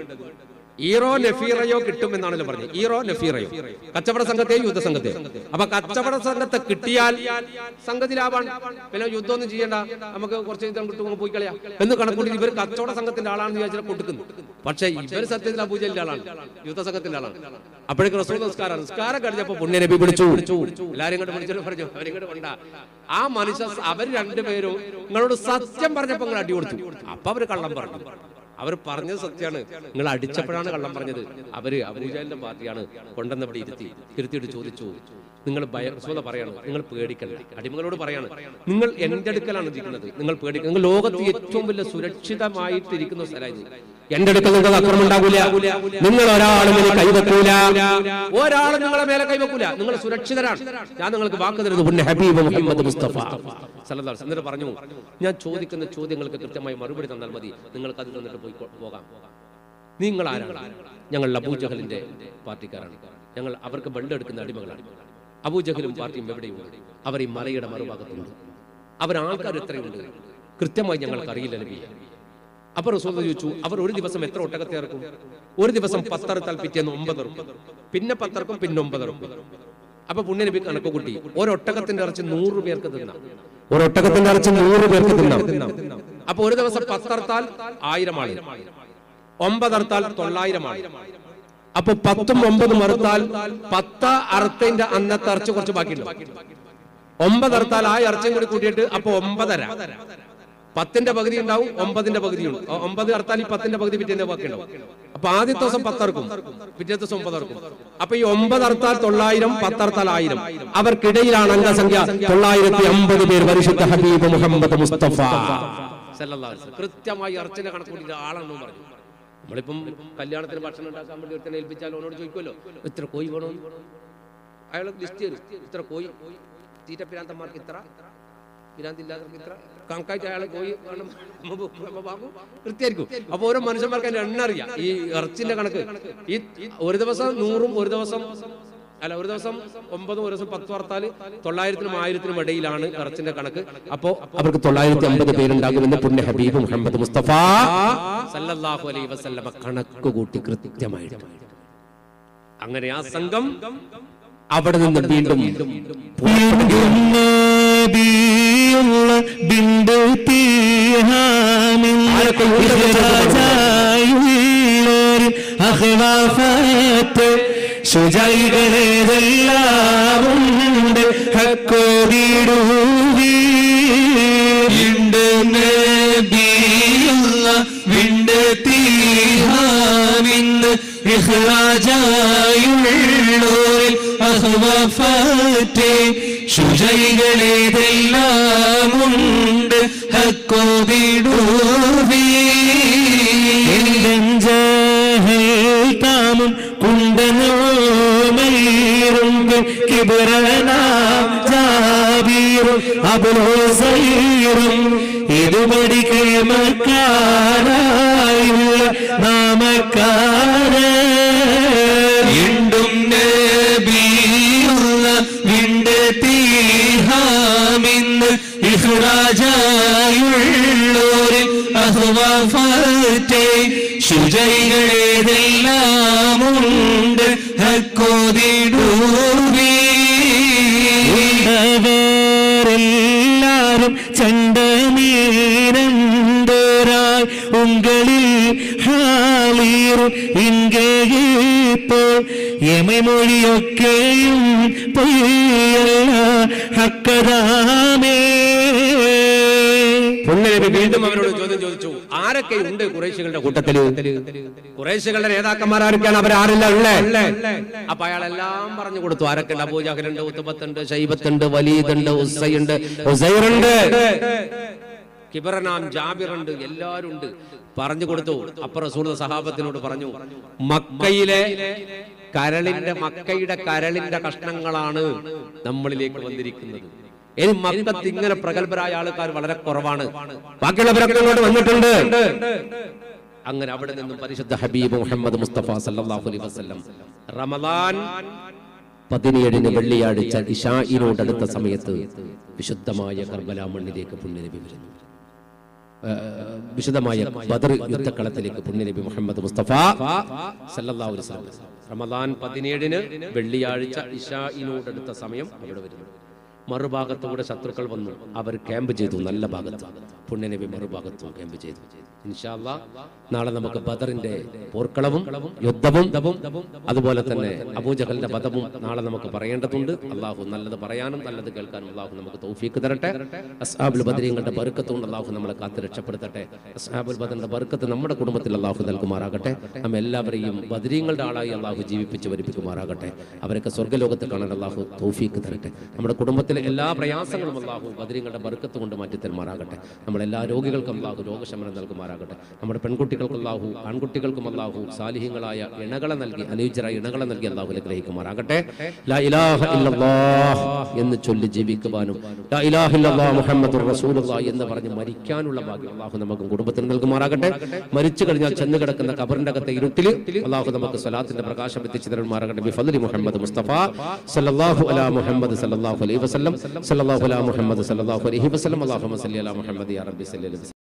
ഈറോ നഫീറയോ കിട്ടും എന്നാണല്ലോ പറഞ്ഞത്. ഈറോ നഫീറയോ, കച്ചവട സംഘത്തെയും യുദ്ധ സംഘത്തെയും. അപ്പൊ കച്ചവട സംഘത്തെ കിട്ടിയാൽ സംഘത്തിൽ ലാഭാണ്, പിന്നെ യുദ്ധമൊന്നും ചെയ്യണ്ട, നമുക്ക് കുറച്ച് യുദ്ധം കിട്ടുമ്പോൾ പോയി കളയാം എന്ന് കണക്കൂട്ടി ഇവർ കച്ചവട സംഘത്തിന്റെ ആളാണെന്ന് വിചാരിച്ചാൽ കൊടുക്കുന്നു. പക്ഷെ ഇവർ സത്യത്തിൽ അബൂജഹലിന്റെ ആളാണ്, യുദ്ധ സംഘത്തിന്റെ ആളാണ്. അപ്പോഴേക്ക് റസൂൽ നിസ്കാരം നിസ്കാരം കഴിഞ്ഞപ്പോ പുണ്യ നബി വിളിച്ചു. എല്ലാരും ഇങ്ങോട്ട് വിളിച്ചിട്ട് പറഞ്ഞു അവരിങ്ങോട്ട് വേണ്ട. ആ മനുഷ്യ അവർ രണ്ടുപേരും നിങ്ങളോട് സത്യം പറഞ്ഞപ്പോ നിങ്ങൾ അടി കൊടുത്തു. അപ്പൊ അവര് കള്ളം പറഞ്ഞു. അവർ പറഞ്ഞത് സത്യമാണ്, നിങ്ങൾ അടിച്ചപ്പോഴാണ് കള്ളം പറഞ്ഞത്. അവര് അബൂജഹലിന്റെ പാർട്ടിയാണ്. കൊണ്ടുവന്നവിടെ ഇരുത്തി ഇരുത്തിയിട്ട് ചോദിച്ചു, നിങ്ങൾ ഭയസോത പറയണം, നിങ്ങൾ പേടിക്കണ്ട. അടിമകളോട് പറയാണ്, നിങ്ങൾ എന്റെ അടുക്കലാണ് ഇരിക്കുന്നത്, നിങ്ങൾ പേടിക്കണം. നിങ്ങൾ ലോകത്ത് ഏറ്റവും വലിയ സുരക്ഷിതമായിട്ടിരിക്കുന്ന സ്ഥലമായത്. എന്റെ അടുക്കൽ നിങ്ങൾക്ക് അക്രമം ഉണ്ടാകൂല, നിങ്ങൾ ഒരാളും കൈവെക്കൂല, ഒരാളും നിങ്ങളെ മേലെ കൈവെക്കൂല, നിങ്ങൾ സുരക്ഷിതരാണ്. ഞാൻ നിങ്ങൾക്ക് വാക്ക് തരുന്നു പുണ്യ ഹബീബ് മുഹമ്മദ് മുസ്തഫ സല്ലല്ലാഹു അലൈഹി വസല്ലം. പറഞ്ഞു, ഞാൻ ചോദിക്കുന്ന ചോദ്യങ്ങൾക്ക് കൃത്യമായി മറുപടി തന്നാൽ മതി, നിങ്ങൾക്ക് അത് തന്നിട്ട് പോയി പോകാം. നിങ്ങൾ ആരാണ്? ഞങ്ങൾ അബൂജഹലിന്റെ പാർട്ടിക്കാരാണ്, ഞങ്ങൾ അവർക്ക് ബണ്ടെടുക്കുന്ന അടിമകളാണ്. അബൂജഹലും പാർട്ടിയും എവിടെയുണ്ട്? അവർ ഈ മലയുടെ മറുഭാഗത്തുണ്ട്. അവർ ആൾക്കാർ എത്രയുണ്ട് കൃത്യമായി ഞങ്ങൾക്ക് അറിയില്ല നബിയെ. അപ്പൊ റസൂൽ ചോദിച്ചു, അവർ ഒരു ദിവസം എത്ര ഒട്ടകത്തെ ഇറക്കും? ഒരു ദിവസം പത്തറുത്താൽ പിറ്റേന്ന് ഒമ്പതിറക്കും, പിന്നെ പത്തറക്കും, പിന്നെ ഒമ്പതിറക്കും. അപ്പൊ പുണ്യ നബി കണക്ക് കൂട്ടി, ഒരൊട്ടകത്തിന്റെ ഇറച്ചി നൂറ് പേർക്ക് തിന്നാം, ഒരൊട്ടകത്തിന്റെ ഇറച്ചി നൂറ് പേർക്ക് തിന്നാം. അപ്പൊ ഒരു ദിവസം പത്തറുത്താൽ ആയിരം ആള്, ഒമ്പതറുത്താൽ തൊള്ളായിരം ആള്. അപ്പൊ പത്തും ഒമ്പതും അറുത്താൽ പത്ത് അറുത്തതിന്റെ അന്നത്തെ ഇറച്ചി കുറച്ച് ബാക്കിയുണ്ട്. ഒമ്പതറുത്താൽ ആ ഇറച്ചിയും കൂടി കൂട്ടിയിട്ട് അപ്പൊ ഒമ്പതര, പത്തിന്റെ പകുതി ഉണ്ടാവും, ഒമ്പതിന്റെ പകുതിയുണ്ട്. ഒമ്പത് അറുത്താൽ ഈ പത്തിന്റെ പകുതി പിറ്റേന്റെ ബാക്കിയുണ്ടാവും. അപ്പൊ ആദ്യത്തെ ദിവസം പത്തറക്കും, പിറ്റേ ദിവസം ഒമ്പതറക്കും. അപ്പൊ ഈ ഒമ്പത് അറുത്താൽ തൊള്ളായിരം, പത്തറുത്താൽ ആയിരം. അവർക്കിടയിലാണ് അംഗസംഖ്യ തൊള്ളായിരത്തി അമ്പത് പേർ. പരിശുദ്ധ ഹബീബ് മുഹമ്മദ് മുസ്തഫ സല്ലല്ലാഹു അലൈഹി വസല്ലം കൃത്യമായി ഇറച്ചിന്റെ കണക്കൂട്ടിന്റെ ആളെന്ന് പറഞ്ഞു. നമ്മളിപ്പം കല്യാണത്തിന് ഭക്ഷണം ഉണ്ടാക്കാൻ വേണ്ടി ഒരുത്തനെ ഏൽപ്പിച്ചാൽ അവനോട് ചോദിക്കുമല്ലോ, ഇത്ര കോഴി വേണോ? അയാൾ ലിസ്റ്റ് തരും, ഇത്ര കോഴി, തീറ്റ പിരാന്തന്മാർക്ക് ഇത്ര, പിരാന്തില്ലാത്തവർക്ക് ഇത്ര, കണക്കായിട്ട് അയാൾ കോഴി വാങ്ങും, കൃത്യമായിരിക്കും. അപ്പൊ ഓരോ മനുഷ്യന്മാർക്ക് അതിന്റെ എണ്ണ അറിയാം, ഈ ഇറച്ചിന്റെ കണക്ക്. ഈ ഒരു ദിവസം നൂറും ഒരു ദിവസം അല്ല ഒരു ദിവസം ഒമ്പതും ഒരു ദിവസം പത്ത് വർത്താല് തൊള്ളായിരത്തിനും ആയിരത്തിനും ഇടയിലാണ് ഇറച്ചിന്റെ കണക്ക്. അപ്പോ അവർക്ക് തൊള്ളായിരത്തി അമ്പത് പേരുണ്ടാകുമെന്ന് പുണ്യ ഹബീബ് മുഹമ്മദ് മുസ്തഫ സല്ലല്ലാഹു അലൈഹി വസല്ലം കണക്ക് കൂട്ടി കൃത്യമായിട്ട്. അങ്ങനെ ആ സംഘം അവിടെ നിന്ന് വീണ്ടും ശുചൈകളേതെല്ലാമുണ്ട് ഹക്കോടിടുവീണ്ട് നബിയുള്ള വിണ്ട് തീഹാമിന്ന് ഇഖ്റാജായുള്ളോരിൽ അഹ്വഫത്തെ ശുചൈകളേതെല്ലാമുണ്ട് ഹക്കോടിടുവീണ്ട് താമും കുണ്ടനോമൈറും കിബറനാം ജാബീറും അബുൽഹുസൈറും ഇതുമടി കേമക്കാരായുള്ള നാമക്കാരും നബിയുള്ള വിണ്ട് തീഹാമിന്ന് ഇഖ്റാജായുള്ളോരിൽ അഹ്വഫത്തെ ശുചൈകളേതെല്ലാമുണ്ട് ഹക്കോദിടുവീരെല്ലാരും ചണ്ടമീരൻ ഇതൊക്കെയും പൊയ്യല്ല ഹക്കദാമേ. പുണ്യനബി വീണ്ടും അവരോട് ചോദ്യം ചോദിച്ചു, ആരൊക്കെ ഉണ്ട് ഖുറൈശികളുടെ കൂട്ടത്തില്? ഖുറൈശികളുടെ നേതാക്കന്മാർ ആരൊക്കെയാണ്? അവരാരില്ല ഉള്ളേ? അപ്പൊ അയാളെല്ലാം പറഞ്ഞു കൊടുത്തു. ആരൊക്കെ ഉണ്ട്? അബൂജഹലുണ്ട്, ഉത്ബത്തുണ്ട്, ശൈബത്തുണ്ട്, വലീദുണ്ട്, ഉസൈയുണ്ട്, ഉസൈറുണ്ട്, കിബറനാം ജാബിറുണ്ട്, എല്ലാരും ഉണ്ട് പറഞ്ഞു കൊടുത്തു. അപ്പൊ റസൂൽ സഹാബത്തിനോട് പറഞ്ഞു, മക്കയിലെ കരളിന്റെ മക്കയുടെ കരളിന്റെ കഷ്ണങ്ങളാണ് നമ്മളിലേക്ക് വന്നിരിക്കുന്നത്. ഇനി മക്കത്ത് ഇങ്ങനെ പ്രഗത്ഭരായ ആൾക്കാർ വളരെ കുറവാണ്, ബാക്കിയുള്ളവരൊക്കെ ഇങ്ങോട്ട് വന്നിട്ടുണ്ട്. അങ്ങനെ അവിടെ നിന്നും പരിശുദ്ധ ഹബീബ് മുഹമ്മദ് മുസ്തഫ സല്ലല്ലാഹു അലൈഹി വസല്ലം റമദാൻ പതിനേഴിന് വെള്ളിയാഴ്ച ഇശാഇനോടടുത്ത സമയത്ത് വിശുദ്ധമായ കർബല മണ്ണിലേക്ക് പുണ്യനബി വരുന്നു. വിശുദ്ധമായ ബദർ യുദ്ധക്കളത്തിലേക്ക് പുണ്യനബി മുഹമ്മദ് മുസ്തഫ സല്ലല്ലാഹു അലൈഹി വസല്ലം റമദാൻ പതിനേഴിന് വെള്ളിയാഴ്ച ഇശാഇനോടടുത്ത സമയം അവിടെ വരുന്നു. മറുഭാഗത്തൂടെ ശത്രുക്കൾ വന്നു, അവർ ക്യാമ്പ് ചെയ്തു. നല്ല ഭാഗത്ത് പുണ്യനബി മറുഭാഗത്തും ക്യാമ്പ് ചെയ്തു. ഇൻഷാ അല്ലാഹ് നാളെ നമുക്ക് ബദറിന്റെ പോർക്കളവും യുദ്ധവും അതുപോലെ തന്നെ അബൂജഹലിന്റെ വധവും നാളെ നമുക്ക് പറയേണ്ടതുണ്ട്. അള്ളാഹു നല്ലത് പറയാനും നല്ലത് കേൾക്കാനും അള്ളാഹു നമുക്ക് തൗഫീക്ക് തരട്ടെ. അസ്ഹാബുൽ ബദരീങ്ങളുടെ ബർക്കത്തുകൊണ്ട് അള്ളാഹു നമ്മളെ കാത്ത് രക്ഷപ്പെടുത്തട്ടെ. അസ്ഹാബുൽ ബദറിന്റെ ബർക്കത്ത് നമ്മുടെ കുടുംബത്തിൽ അള്ളാഹു നൽകുമാറാകട്ടെ. നമ്മ എല്ലാവരെയും ബദരീങ്ങളുടെ ആളായി അള്ളാഹു ജീവിപ്പിച്ച് വരിപ്പിക്കുമാറാകട്ടെ. അവരൊക്കെ സ്വർഗ്ഗലോകത്ത് കാണാൻ അള്ളാഹു തൗഫീക്ക് തരട്ടെ. നമ്മുടെ കുടുംബത്തിലെ എല്ലാ പ്രയാസങ്ങളും അള്ളാഹു ബദരീങ്ങളുടെ ബർക്കത്ത് കൊണ്ട് മാറ്റി തരുമാറാകട്ടെ. നമ്മളെല്ലാ രോഗികൾക്കും അള്ളാഹു രോഗശമനം നൽകുമാറാകട്ടെ. നമ്മുടെ പെൺകുട്ടികൾക്ക് അള്ളാഹു ആൺകുട്ടികൾക്കും അള്ളാഹു സാലിഹ്യങ്ങളായ ഇണകളെ നൽകി അനുയോജ്യരായ ഇണകളെ നൽകി അള്ളാഹു അനുഗ്രഹിക്കുമാറാകട്ടെ. ലാ ഇലാഹ ഇല്ലല്ലാഹ് എന്ന് ചൊല്ലി ജീവിക്കുവാനും ലാ ഇലാഹ ഇല്ലല്ലാഹ് മുഹമ്മദുർ റസൂലുള്ളാഹി എന്ന് പറഞ്ഞ് മരിക്കാനുള്ള ഭാഗ്യം അള്ളാഹു നമുക്ക് കുടുംബത്തിന് നൽകുമാറാകട്ടെ. മരിച്ചു കഴിഞ്ഞാൽ ചെന്ന് കിടക്കുന്ന ഖബറിന്റെ അകത്തെ ഇരുട്ടിൽ അള്ളാഹു നമുക്ക് സ്വലാത്തിന്റെ പ്രകാശം എത്തിച്ചു തരുമാറാകട്ടെ. ബിഫദ്ലി മുഹമ്മദ് മുസ്തഫ സല്ലല്ലാഹു അലാ മുഹമ്മദ് സല്ലല്ലാഹു അലൈഹി വസല്ലം സല്ലല്ലാഹു അലാ മുഹമ്മദ് സല്ലല്ലാഹു അലൈഹി വസല്ലം. അല്ലാഹുമ്മ സല്ലി അലാ മുഹമ്മദ് യാ റബ്ബി സല്ലി